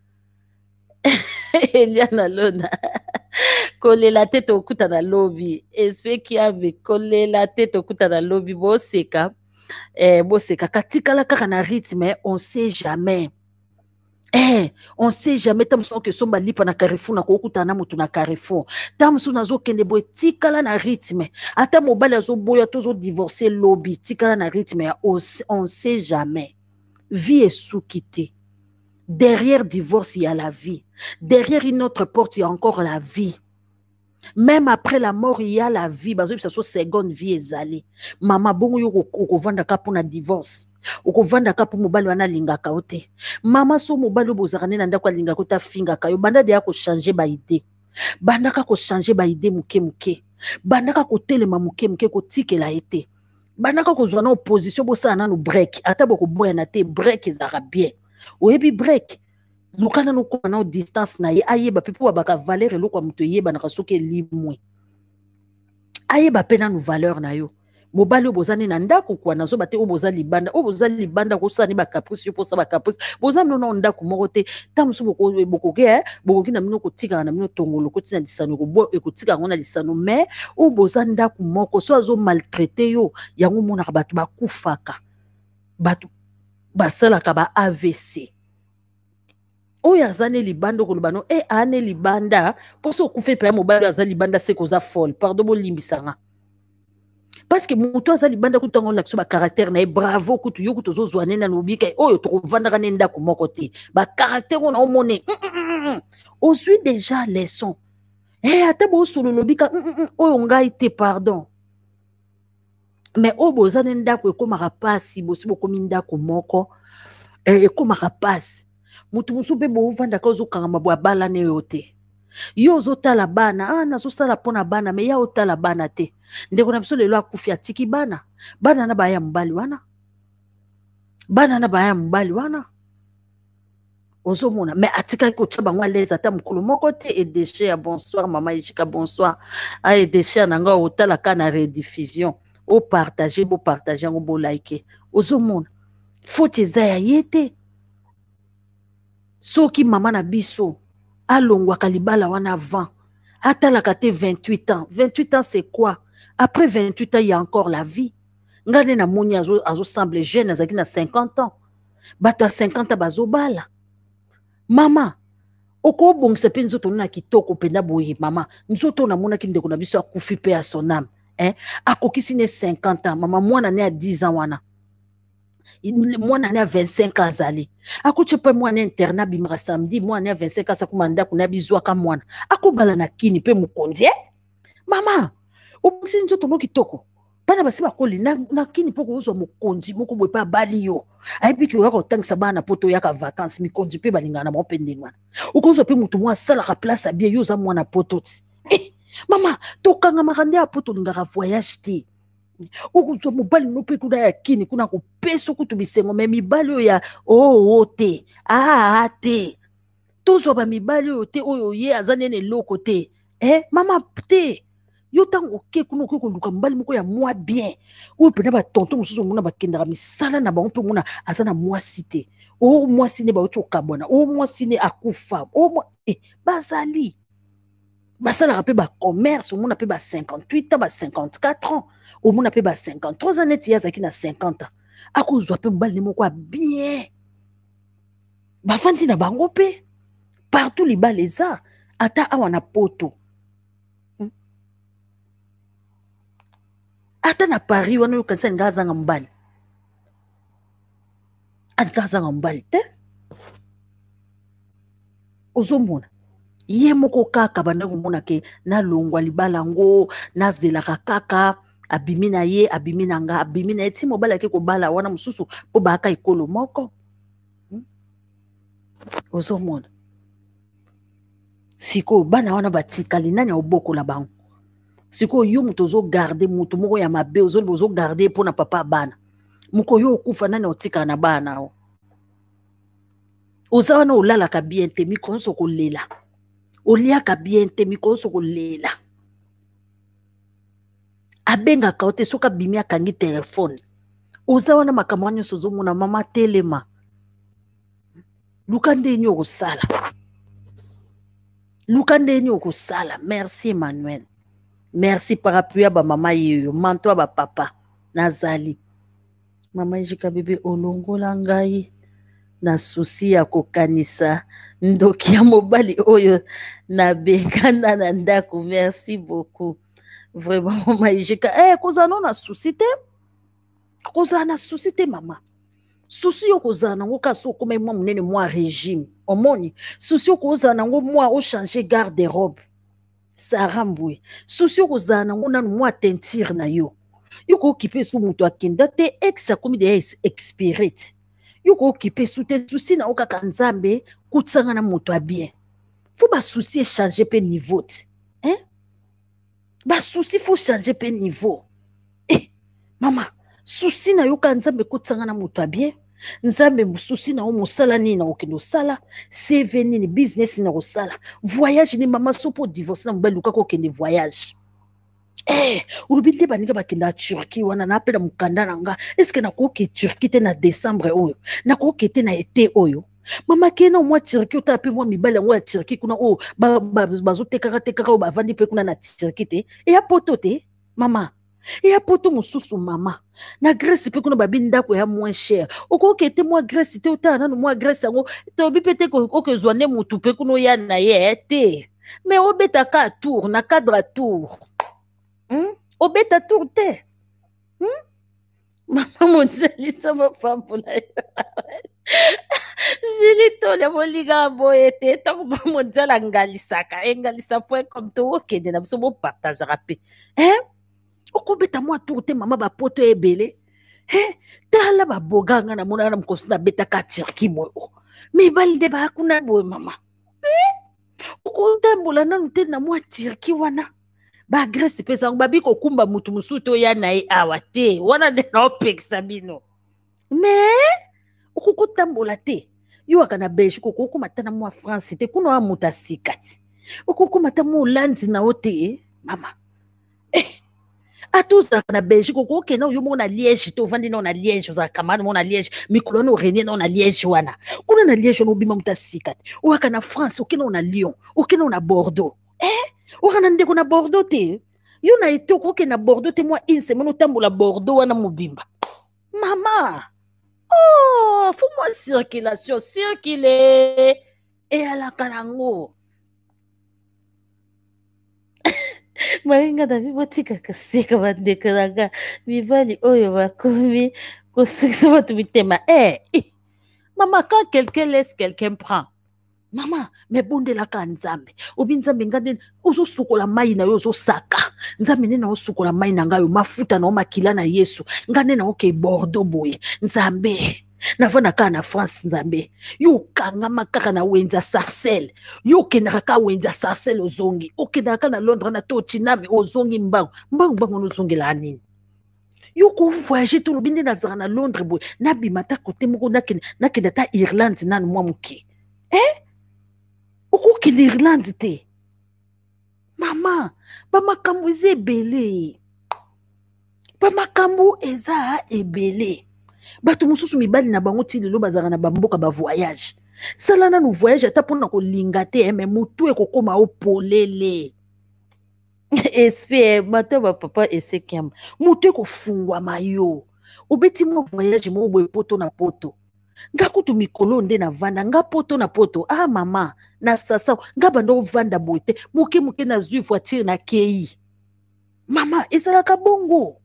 Eliana Lona kolela te tokuta na lobi espeki ave kolela te tokuta na lobi boseka eh boseka katikala kaka na rythme on sait jamais. Eh, on sait jamais tamso que somba lipa na Carrefour na kokuta na mutu na Carrefour. Tamso nazo kende boy tikala na rythme. Ata mobali azo boya tozo divorcer lobby tikala na rythme on sait jamais. Vie est sous-quittée. Derrière divorce, il y a la vie. Derrière une autre porte, il y a encore la vie. Même après la mort, il y a la vie. Parce que ça soit seconde vie ezali. Mama bongo yo ko vanda ka pour na divorce. Oko vanda ka pour mobali wana linga ka ote. Mama so mobali bozarane na ndako linga ko ta finga ka yo banda de ya ko changer ba idée. Banda ka ko changer ba idée muke muke. Banda ka ko telema muke muke ko tikela ete. Banda ka ko zwana opposition bo sa na no break. Ata boko boya na te break ezara bien. Oyebi break. Lukana no ko na distance na ye ayeba pepo baka valeur eloko muto yeba na kasoke limwe. Ayeba pena no valeur na yo. Mobali obozani na ndako kwa nazo bate oboza libanda oboza libanda ko sani ba caprice po sa ba caprice boza no na ndako moko te tamsu boko boko ke boko kina mino ko tika na mino tongolo ko tina lisano ko bo e ko tika ngona lisano mais oboza ndako moko so azo maltraiter yo yango mona batu ba kufaka batu basala ka ba A V C. Oya zane libanda ko lubano e ane libanda poso kufe pe mobali azali libanda se koza folle pardon bo limbisanga. Parce que mutu azali banda kutango lakso ba caractère na bravo kutu yo kuto zo zwane na lobika oyo to vanda nenda ko moko te ba caractère on a monné on suit déjà leçon eh ata bo solo lobika oyo ngai te pardon mais o bozana ndako ekomaka pasi bosi bokomi ndako moko eh ekomaka pasi mutu musu pe bo vanda ka zo kanga mabwa bala ne yo te yo zotala bana ah nazo sala pona bana me ya otala bana te ndeko na biso lelo akufi atiki bana bana na baya mbali wana bana na baya mbali wana ozomona me atika ko tshaba ngwa leza ta mukulu moko te et déchet ya bonsoir mama Ishika bonsoir a et déchet na nga otala kana rediffusion o partager bo partager ngo bo like ozomona faut ezaya yete soki mama na biso alongwa kalibala wana avant atalaka te vingt-huit ans vingt-huit ans c'est quoi après vingt-huit ans il y a encore la vie ngane na moni azo azo semble jeune azaki na cinquante ans bata cinquante ans bazobala mama oko bongisa pe nzoto na kitoko penda boye mama nzoto na mona ki ndeko na biso akufi pe a son âme hein akokisi ne cinquante ans mama mwana ne a dix ans wana mwana ne a vingt-cinq ans azali akuche pe mwana internat bimra samedi mwana a vingt-cinq ans sakumanda kuna bizwa ka mwana akobala na kini pe mukonzi mama obongisi nzoto no kitoko bana basi bakoli na, na kini poko uzwa mukonzi moko boye pa bali yo ayebi ki oyaka otangisa bana poto yaka vacances mikonzi pe balingana na bango pe ndenge wana okozwa pe mutu mwa asalaka place abie yo oza mwana poto ti eh, mama tokangamaka nde ya poto olingaka voyage te okozwa mobali no mpe kuna ya kini kuna kopesa kutu bisengo me mibali oyo ya oo oh, te aa ah, te tozwa bamibali oyo te oyo ye aza nene eloko te eh, mama te yo tango oke kuna oke koluka mobali moko ya mwa bien oyo mpena batonto mosusu omona bakendaka misala na bango mpe omona aza na mwasi te o mwasi ne bauti okabwana o mwasi ne akufa o eh, bazali basalaka mpe bacommerce omona mpe ba cinquante-huit ans ba cinquante-quatre ans omona mpe ba cinquante-trois ans neti ye azalaki na cinquante ans akozwa mpe mobali ne moko ya bien bafandi na bango mpe partout libala eza ata awa na poto ata na Paris wana yo kanisa nga azanga mbali ata azanga mbali te ozomona ye moko kaka banda komona ke nalongwa libala ngo nazelaka kaka abimi na ye abimi na nga abimi na ye ti mobali ake kobala wana mosusu po baka ekolo moko hmm? Ozomona siko bana wana batikali nani obokola bango siko yo muto zo garder muto moko ya mabe ozo bozo garder pona papa bana muko yo okufa nani otika na bana o oza na olala ka bien te mikonso kolela olia ka bien te mikonso kolela abenga ka ote soka bimi akangi telefone oza wana makambo nyonso ozomona mama telema luka ndeni okosala luka ndeni okosala. Merci Emmanuel, merci parapluie ba mama yeyo manto ba papa nazali mama Ejika bebe olongola ngai na susi ya kokanisa ndoki ya mobali oyo na bekanda na ndako. Merci beaucoup vraiment mama Ejika. Eh kozana na susi te, kozana na susi te mama. Susi yo kozana nango kasi okoma mwa munene mwa régime omoni. Susi yo kozana nango mwa o changer garde robe Sarah Mbui. Susi yo kozana nango nanu mwa teinture na yo yoko okipe su mutu akenda te ex akomi de expirate yoko okipe su te susi na okaka nzambe kutsanga na mutu a bien. Faut ba souci changer pe niveau te. Hein? Ba souci faut changer pe niveau. Eh mama, souci na yoka nzambe kutsanga na mutu a bien. Nzambe mususi na o musala ni na okendo sala, C V ni business na osala. Voyage ni mama sopo divorce na mbelu kako kende voyage. Eh, urubinde baninga bakenda Turquie wana na apela mukanda nanga. Est-ce que na ko ke Turquie te na décembre oyo? Na ko ke te na été oyo? Mama kena mwa Turquie ota pe mwa mibale ngo ya Turquie kuna o ba bazo tekaka tekaka o bavandi pe kuna na Turquie te. E ya poto te, mama. E ya poto mususu mama. Na Grèce pe kuna babi ndako ya moins cher. Oko ke te mwa Grèce te ota na mwa Grèce ngo to bi pete ko ke zwane mutu pe kuna ya na ye te. Mais obeta ka tour na cadre tour. Hmm? Obeta tour te. Hmm? Mama monzeli sama femme pour la. Jili to le moliga boete to monzela ngalisaka engalisa point comme to okende na biso mo partage rapé. Hein? Okobeta mwa tour te mama ba poto ebele. Hein? Tala ba boganga na mona na mkosi na beta ka Turquie moyo. Me balde ba kuna boy mama. Hein? Okotambola nanu te na mwa Turquie wana. Ba Grèce pesa babi ko kumba mutu musuto ya na e awate wana de na opeksa bino. Mais okukutambola te yo akana Belgique ko matana mwa France te kuno amuta sikati okuku mata mu Hollande na ote mama eh atuza na Belgique ko kena yo mona Liège to vandi na na Liège za kamana mona Liège mikolo no René na na Liège wana kuna na Liège no bima muta sikati o akana France okena na Lyon okena na Bordeaux eh wakana ndeko na Bordeaux te yo na ete ko na Bordeaux te mwa une semaine otambola Bordeaux wana mobimba mama. Oh, faut-moi circulation, circuler. Et à la kalango. Maringa da bibotika kaseka bandekanga. Mivali oyo bakomi kosukisa batu bitema. Eh, eh. Maman, quand quelqu'un laisse, quelqu'un prend. Maman, mais bonde la ka nzambe. Obi nzambe ngande ozo sukola mai na yo ozo saka. Nzambe nena o sukola mai na ngayo mafuta na o makila na Yesu. Ngande na oke Bordeaux boye. Nzambe. Na vana ka na France nzambe. Yo kanga makaka na wenza Sarcelles. Yo kenaka ka wenza Sarcelles ozongi. Okenaka na Londres na to Chinami ozongi mbangu. Mbangu mbangu no zongi la nini. Yo ko voyager to lobinde na zara na Londres boye. Na bimata kote moko nakene nakene ta Irlande nanu mwa muke. Eh? Oko kende Irlande te. Mama, ba makambo eza ebele. Ba makambo eza ebele. Bato mususu mibali na bango ti lelo bazaka na bamboka ba voyage. Sala na no voyage ata pona ko linga te mais mutu e kokoma opolele. Espé mata ba papa esekiam. Mutu e ko fungwa mayo. Obeti mo voyage mo boye poto na poto. Nga kutu mikolo nde na vanda nga poto na poto ah mama na sasa nga bando vanda bote muke muke na zui voiture na kei mama ezalaka bongo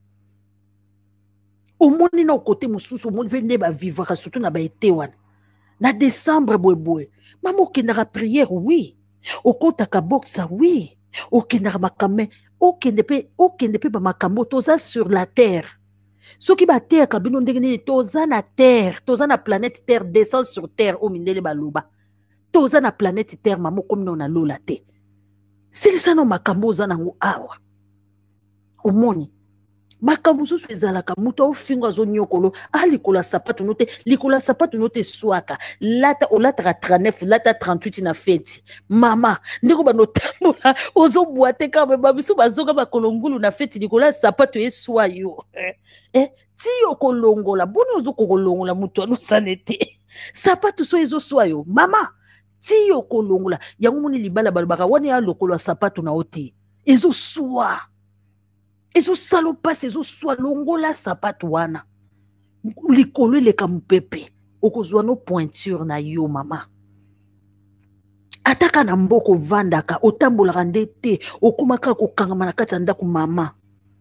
omoni na kote mususu omoni vende ba vivre surtout na ba été wana na décembre boy boy mama okendaka prière oui okotaka boxa oui okendaka makame okende pe okende pe ba makambo toza sur la terre. Ce qui va terre kabino ndenge toza na terre toza na planète terre descend sur terre o mindele baluba toza na planète terre mamo comme non na lola te c'est ça no makambo za nango awa omoni makambo mosusu ezalaka moto aofingo azonyokolo alikola sapato no te likola sapato no te swaka lata olataka trente-neuf lata trente-huit na feti mama ndeko bano tambola ozobwa te kama babiso bazoka bakolongulu na feti likola sapato eswa yo eh ti okolongola boni ozokolongola moto anosane te sapato so ezoswa yo mama ti okolongola yango moni libala balobaka wani ya lokolo sapato na oti ezoswa ezo salo pasi ezo swa longola sapato wana likolo eleka mpepe okozwa no pointure na yo mama ataka na mboko vandaka otambolaka nde te okomaka kokangama na kati ya ndako mama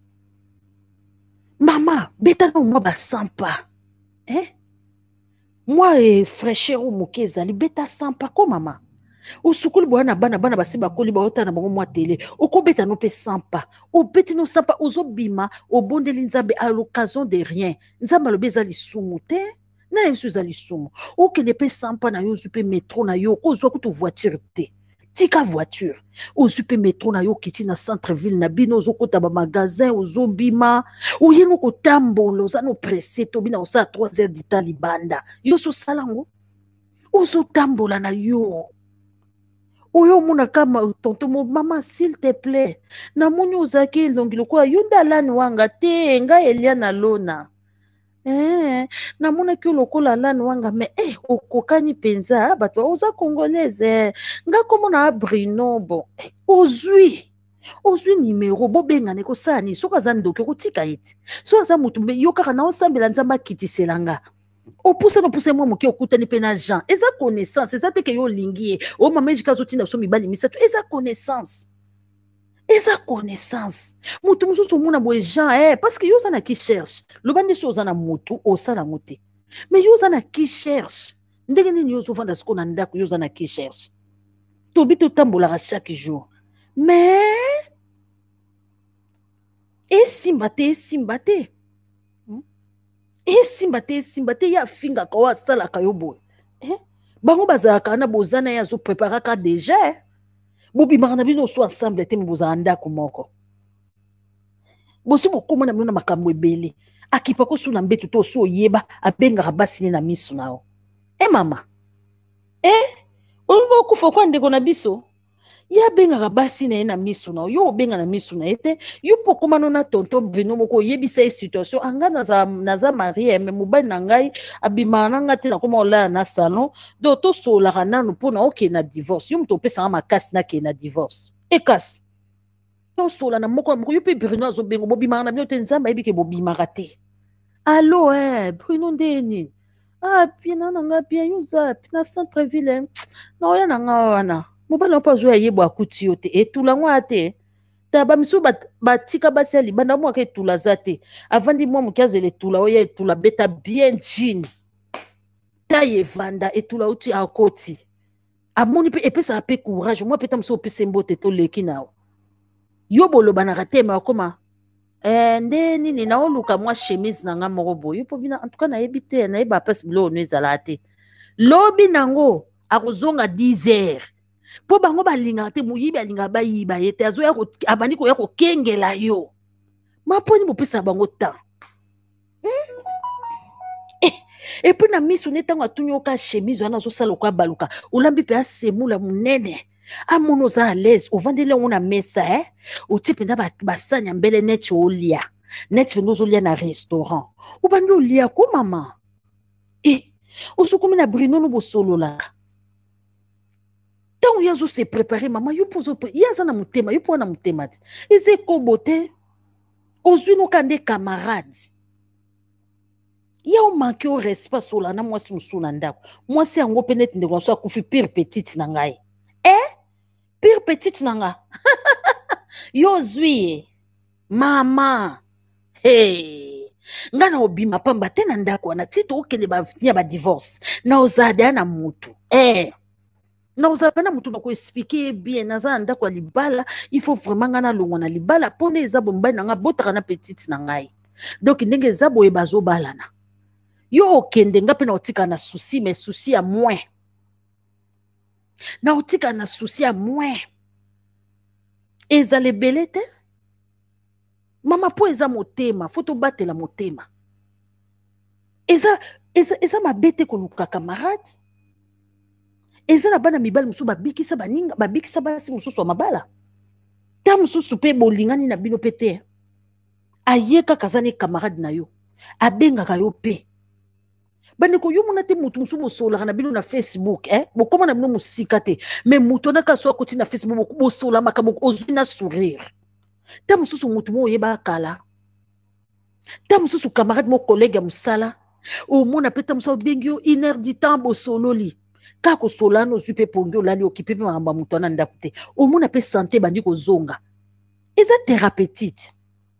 mama beta na mwa basampa eh? mwa e fraîcheur o moke ezali beta sampa ko mama osukuli bwana bana bana basi bakoli baota na bango mwa tele okobeta no pe sampa obeti no sampa ozobima obondeli nzambe à l'occasion de rien nzambe alobi eza lisumu te na yesu eza lisumu okende pe sampa na yo ozwi pe metro na yo ozwa kutu voiture te tika voiture ozwi pe metro na yo okiti na centre ville na bino ozokota bamagasin ozobima oyengo kotambola oza no presse tobina osala trois heures du temps libanda yo sosala ngo ozotambola na yo oyo mona kama tonto mo mama s'il te plaît na moni ozaki elongi lokola yo ndalani wanga te nga elia na lona eh na mona ki lokola lani wanga me eh okokani penza bato oza congolaise nga komona Bruno bon eh, ozwi ozwi numéro bo bengane ko sani soka za ndoke ko tika iti so za mutu yo kaka na osambela nzamba kitiselanga opousse no pousse moi moki okutani pe na Jean eza connaissance eza te ke yo lingi o mama ejika zotinda so mibali misato eza connaissance eza connaissance mutu mususu muna bo Jean eh parce que yo za na qui cherche lo bandi so za na mutu o sala muti mais yo za na qui cherche ndenge nini yo zo vanda sko na ndako yo za na qui cherche to bito tambola chaque jour mais esimba te esimba te esimba te esimba te ya finga ka wa sala ka yo boy eh bango bazaka na bozana ya zo préparer ka déjà bobi marana bino so ensemble te mboza ndako moko bosi bokoma na mona makambo ebele akipa ko suna mbetu to so yeba abenga basine na misu nao eh mama eh ongo kufa kwa ndeko na biso ya benga basi na na misu na yo benga na misu na ete yo pokoma no na tonto Bruno moko yebisa e situation anga na za na za Marie me mobali na ngai abimana ngati na koma ola na salon do to sola kana no pona oke na divorce yo mto pesa makasi na ke na divorce e kasi to sola na moko moko yo pe Bruno zo bengo bobimana na bino te nzamba ebike bobimaka te allo eh Bruno ndeni ah pina na nga bien yo za pina centre ville na oya na nga wana mobali na pas jouer yebo akuti yo te etula ngwa te taba misu batika basi ya libanda mwa ke etula za te avandi mwa mokazele etula oya etula beta bien jean taille vanda etula uti akoti amoni pe epesa pe courage mwa peta misu opese mbote to leki nao yo boloba na ratema akoma eh nde nini na oluka mwa chemise na nga moko boyo po bina en tout cas na ebite na eba passe bilo no ezala te lobi nango akozonga dix heures po bango balinga te muyibi alinga bayiba yete azo ya abandi ko ya ko kengela yo maponi bopesa bango ta hmm? eh et puis na misu netango atunyoka chemise wana zo sala kwa baluka ulambi pe asemula munene amono za à l'aise ovandele ngona mesa eh otipe na basanya mbele net olia net pendo olia na restaurant ubandi olia ko mama eh osukumi na Bruno no bosolola tant yazo se préparer mama yo pozo yaza na mutema yo pona mutema ti eze kobote ozwi no kande camarade ya o manque au respect sola na mwasi musuna ndako mwasi yango penet ndeko so akufi pire petite na ngai eh pire petite na nga yo zwi mama hey ngana obima pamba te na ndako na tito okende ba ya ba divorce na ozada na mutu eh na ozapena mutu na ko expliquer bien na za ndako libala il faut vraiment ngana longo na libala pone ezabo mbai na nga botaka na petite na ngai donc ndenge ezabo e bazo balana yo okende nga pe na otika na souci mais souci à moins na otika na souci à moins ezale belete Mama po eza motema, faut to batela motema. Eza eza eza mabete koluka camarade. Eza na bana mibali musu babikisa baninga, babikisa basi mususu mabala. Ta mususu pe bolingani na bino pete. Ayeka kazani camarade na yo. Abenga ka yo pe. Bani ko yo mona te mutu musu bo sola na bino na Facebook eh bo koma na bino musika te mais mutu na ka so akoti na Facebook bo sola makambo ozina sourire. Ta mususu mutu mo yeba kala. Ta mususu camarade mo collègue musala o mona peta musu bengio une heure du temps bo sololi. Ka ko solano supe pongio lali okipe pe mamba mutu na ndapute. O mona pe santé bandi ko zonga. Eza thérapeutique.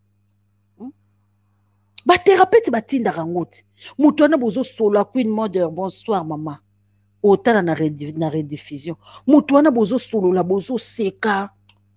Ba thérapeute batinda rangote. Mutu na bozo sola Queen Mother bonsoir maman. Otala na na rediffusion. Mutu na bozo solo la bozo seka.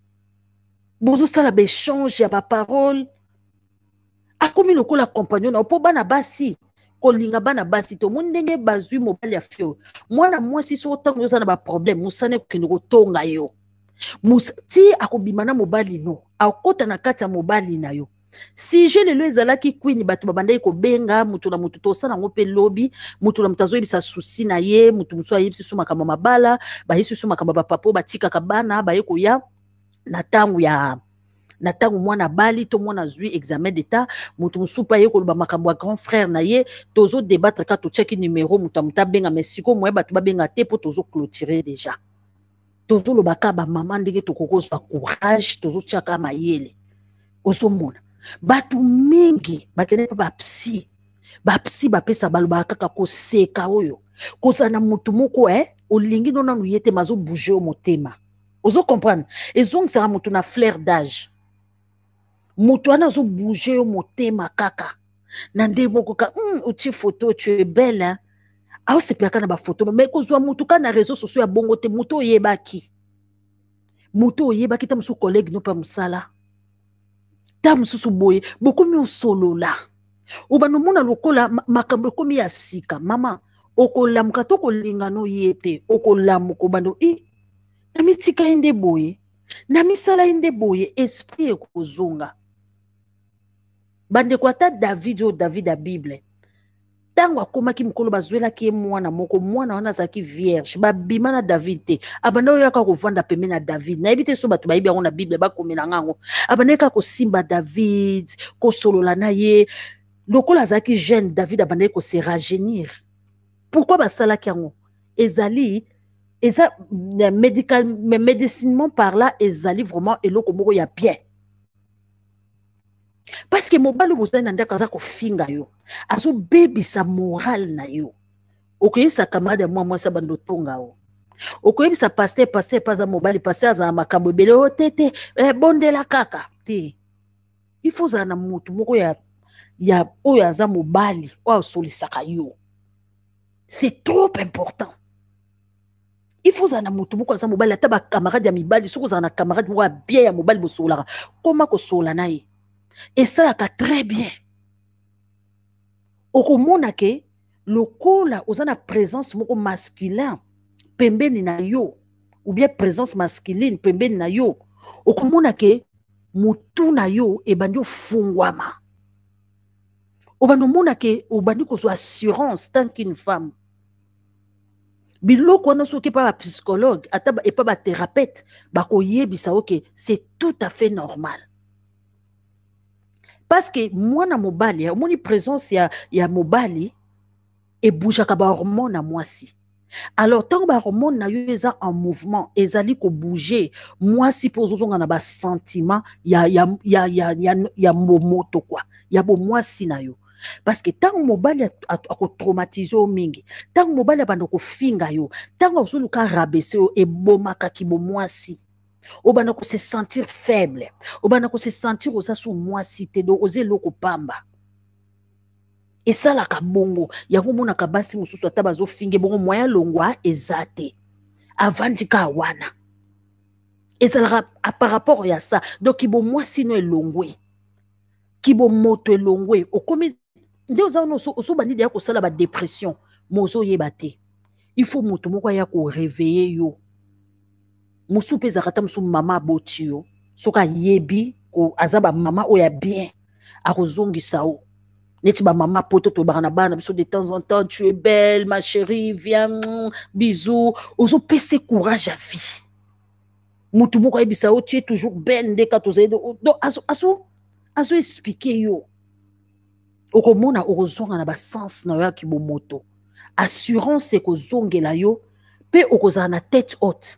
Bozo sala ba échange ya ba parole. Akomi lokola compagnon na po bana basi. Kolinga bana basi to mundenge bazui mobali ya fio. Mwana mwasi so tango yoza na ba problème musane ko tonga yo. Musti akobimana mobali no. Akota na kati ya mobali na yo. Si je le ezalaki Queen batu babanda ko benga mutu na mutu to sana ngope lobby mutu na mutazo yebisa susi na ye mutu muso yebisa suma kama mabala ba yesu suma kama ba papo batika kabana ba yeko ya na tangu ya na tangu mwana bali to mwana zui examen d'état mutu musu pa yeko ba makambo ya grand frère na ye tozo débattre ka to check numéro muta muta benga mesiko moye batu ba benga te po tozo clôturer déjà tozo lo baka ba maman ndenge to kokozwa courage tozo chaka mayele ozo mona batu mingi bakene pa bapsi bapsi bapesa baloba kaka koseka oyo kozana mutu moko eh olingi nona nuyete mazo bouger au motema ozo comprendre ezong sera mutu na fleur d'âge mutu ana zo bouger au motema kaka na nde moko ka mm, uti photo tu es belle hein ah c'est pia kana ba photo mais kozwa mutu kana réseaux sociaux ya bongo te mutu oyebaki mutu oyebaki ta musu collègue no pa musala ta mususu boye bokomi osolola obano mona lokola makambo komi ya sika mama okolamuka to kolingano yete okolamuka bando i na mitika inde boye na misala inde boye esprit ekozonga bande kwa ta David o David a Bible tango akomaki mukolo bazwelaki ye mwana moko mwana wana azalaki vierge babima na David te abanda oyo yaka kovanda pembe na David nayebi te so bato bayebi yango na Bible bakomela ngango abanda yaka kosimba David kosolola na ye lokola azalaki jeune David abanda ye kose rajeunir pourquoi basalaki yango ezali eza médical mais médicinement par là ezali vraiment eloko moko ya bien. Parce que mobali bozali na ndaka za ko finga yo azo baby sa moral na yo okoyebisa camarade moi moi sa bando tonga o okoyebisa pasteur pasteur pas za mobali pasteur za makambo ebele o tete eh, bondela kaka te il faut za na mutu moko ya ya oyo aza mobali o solisaka yo c'est trop important. Il faut za na mutu moko aza mobali ata ba camarade ya mibali soko za na camarade moko bien ya mobali bosolaka koma ko sola na ye. Et ça a très bien. Au mona ke lokola ozana présence moko masculin pembeni na yo ou bien présence masculine pembeni na yo au mona ke mutu na yo e bandi fungwama. O bando mona ke o bandi ko so assurance tant qu'une femme. Biloko wana soki pa ba psychologue ata et pas ba thérapeute ba ko yebisa ok c'est tout à fait normal. Parce que moi na mobali, mon présence ya ya mobali et bouge ka ba hormone na moi si. Alors tant ba hormone na yo eza en mouvement, ezali ko bouger, moi si pozozonga na ba sentiment ya ya ya ya ya, ya moto quoi. Ya bo moi si na yo. Parce que tant mobali a ko traumatiser o mingi, tant mobali bando ko finga yo, tant ozulu ka rabaisser o e bomaka ki bo moi si. Obana ko se sentir faible, obana ko se sentir oza sous moi cité do oze loko pamba. Et ça la kabongo, yango mona kabasi mususu atabazo finge bongo moyen longwa ezate. Avandika wana. Et ça la par rapport à ça, donc kibo moi sino elongwe. Kibo moto elongwe, okomi nde oza no so so bandi ya ko sala ba dépression, mozo yebate. Il faut moto moko ya ko réveiller yo. Musu peza kata musu mama botio soka yebi ko azaba mama oya bien akozongisa o neti ba mama poto to bana bana biso de temps en temps tu es belle ma chérie viens bisous ozo pese courage à vie mutu moko ebisa o tu es toujours belle ndeka to zedo do aso aso aso expliquer yo okomona okozonga na ba sens na yo ki bo moto assurance ko zongela yo pe okozana na tête haute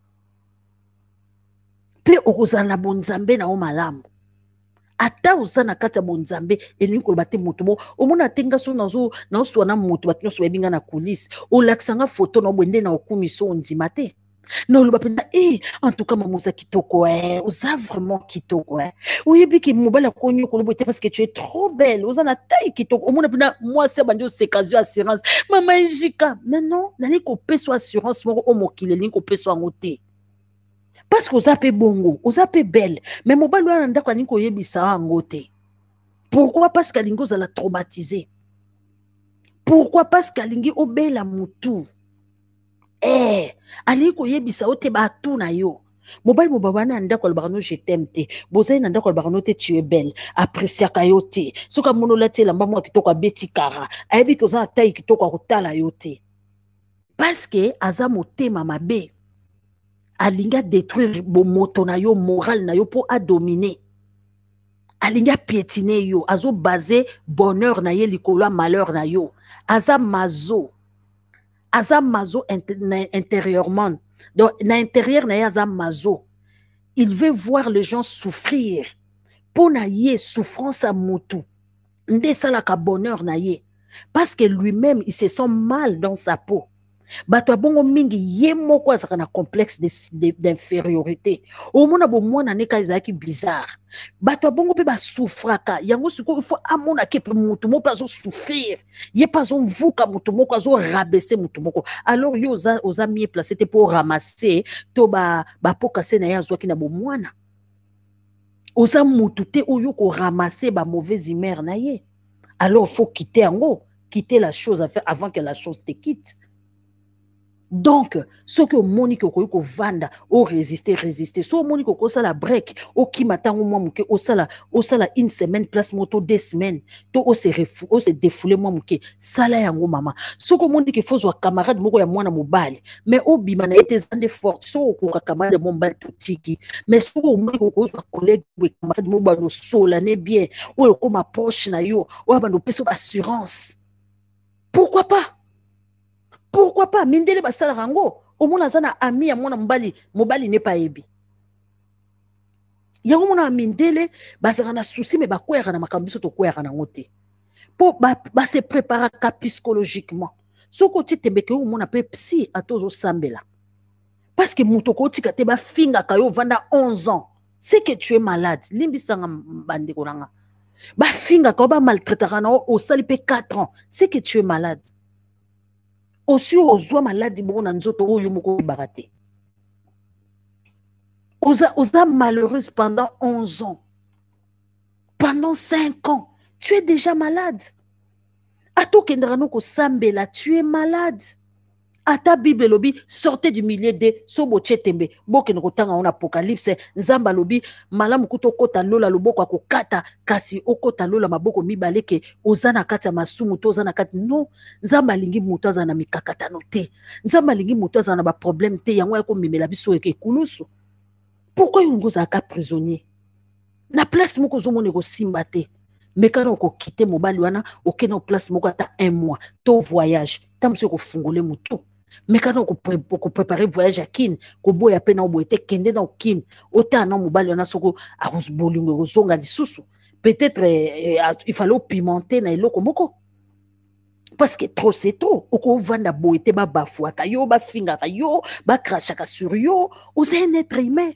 pe okozana na bonzambe na o malamu ata uzana kati ya bonzambe elingi koloba te moto bo omona tenga so nazo nazo na moto bato nyonso bayebinga na kulisi olakisanga foto na obwende na okumi so ondima te na oloba pena eh en tout cas mamoza kitoko eh oza vraiment kitoko eh oyebi ki mobala konyo koloba te parce que tu es trop belle oza na taille kitoko omona pena moi c'est bandi osekazio assurance mama ejika mais non nali kopesa assurance moko o mokili elingi kopesa yango te parce que oza pe bongo oza pe belle mais mobali wana ndako alingi koyebisa yango te pourquoi parce qu'alingi ozala traumatisé pourquoi parce qu'alingi obela mutu eh alingi koyebisa o te batu na yo mobali mobali wana ndako alobaka no je t'aime te bozali na ndako alobaka no te tu es belle appréciaka yo te soki amonola te elamba moko kitoko abeti kara ayebi ke oza na taille kitoko akotala yo te parce que aza motema mabe alinga détruire bomoto na yo moral na yo pour a dominer alinga piétiner yo azo basé bonheur na ye likolo malheur na yo aza mazo aza mazo intérieurement donc na intérieur na ye aza mazo il veut voir les gens souffrir pour na ye souffrance à mutu nde salaka bonheur na ye parce que lui-même il se sent mal dans sa peau bato bongo mingi ye moko azaka na complexe d'infériorité omona bo mwana neka ezaki bizarre bato bongo pe ba souffraka yango siko il faut amona ke pe mutu moko azo souffrir ye pas on vuka mutu moko azo rabaisser mutu moko alors yo oza oza mieux placé te pour ramasser to ba ba pokase na yazo ki na bo mwana oza mutu te oyo ko ramasser ba mauvaise humeur na ye alors faut quitter yango quitter la chose à faire avant que la chose te quitte. Donc, ce que Monique ko vanda o résister résister so Monique ko sala break o ki matango moi muke o sala o sala une semaine place moto deux semaines to o se refu o se défouler moi muke sala yango mama so ko Monique faut zo camarade moko ya mwana mobali mais o bima na été zande forte so ko camarade mon bal tout tiki mais so ko Monique ko zo collègue we camarade mo ba no sola ne bien o ko ma poche na yo o ba no peso assurance pourquoi pas. Pourquoi pas? Mindele basala rango. Au moins, zana ami ya mwana mbali, mobali n'est pas ebi. Yango mwana mindele, basala na souci, mais bakwera na makambiso to kwera na ngote. Pour ba, ba se préparer psychologiquement. So côté tebeke ou mwana pe psy atozo sambela. Parce que mutoko tika te ba finga kayo vanda onze ans. C'est que tu es malade. Limbi sanga bande koranga. Ba finga kayo ba maltraitera na o sali pe quatre ans. C'est que tu es malade. Aussi ozwa maladi bon na nzoto oyo moko barate. Oza oza malheureuse pendant onze ans. Pendant cinq ans, tu es déjà malade. Ato kendrano ko sambela, tu es malade. Ata Bible lobi sortez du milieu de sobo chetembe boke nokotanga on apocalypse nzamba lobi malamu kuto kota lola loboko akokata kasi okota lola maboko mibaleke ozana kata masumu to ozana kata non nzamba lingi muto azana mikakata note nzamba lingi muto azana ba problème te yango ya ko mimela biso eke kulusu pourquoi yungoza ka prisonnier na place moko zomone ko simba te mekana ko quitter mobali wana okena place moko ata un mois to voyage tamse ko fungole muto mekana ko ko préparer voyage à kin ko boya pena oboete kende na kin ota na mobali wana soko akos bolingo ko zonga lisusu peut-être eh, il fallait pimenter na eloko moko parce que trop c'est trop oko vanda boete ba bafwa ka yo ba finga ka yo ba crachaka sur yo oza un être humain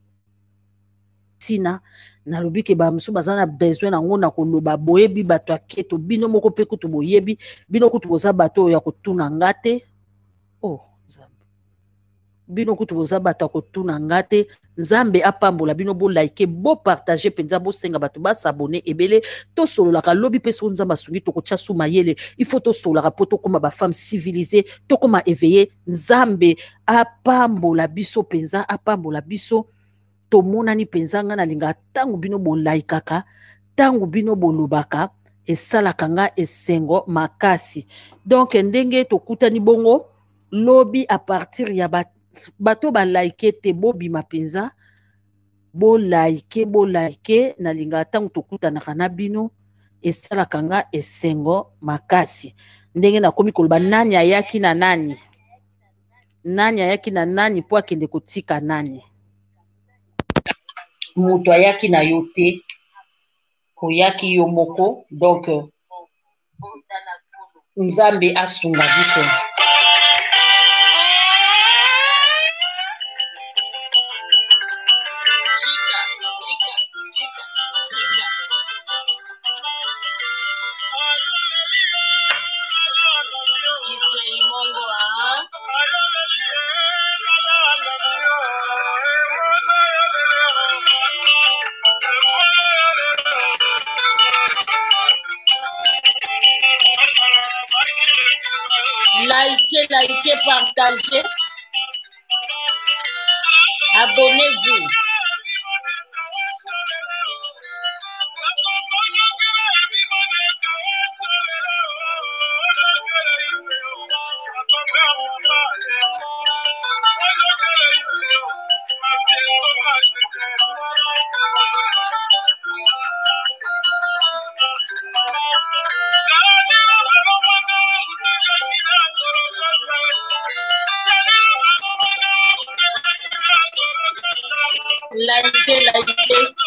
sina na lobi ke ba msu bazana besoin na ngona ko loba boyebi bato aketo bino moko pe kutu boyebi bino kutu boza bato ya kotuna ngate oh nzambe bino kutu boza bato kotuna ngate nzambe apambola bino bo like bo partager penza bo senga bato ba s'abonner ebele to solo la ka lobi pe so nzamba sungi to ko tchasu mayele il faut to solo la poto comme ba femme civilisée to comme éveillé nzambe apambola biso penza apambola biso tomonani mpenza nga nalinga ntango bino bolaikaka ntango bino bolobaka esalaka nga esengo makasi. Donc ndenge tokutani bongo lobi a partir ya bato balaike te bobima mpenza bolaike bolaike nalinga ntango tokutanaka na bino esalaka nga esengo makasi. Ndenge nakomi koloba nani ayaki na nani nani ayaki na nani po akende kotika nani. Moto ayaki na yo te oyaki yo moko. Donc Nzambe asunga biso. Likez, likez, partagez. Abonnez-vous. Likez, likez.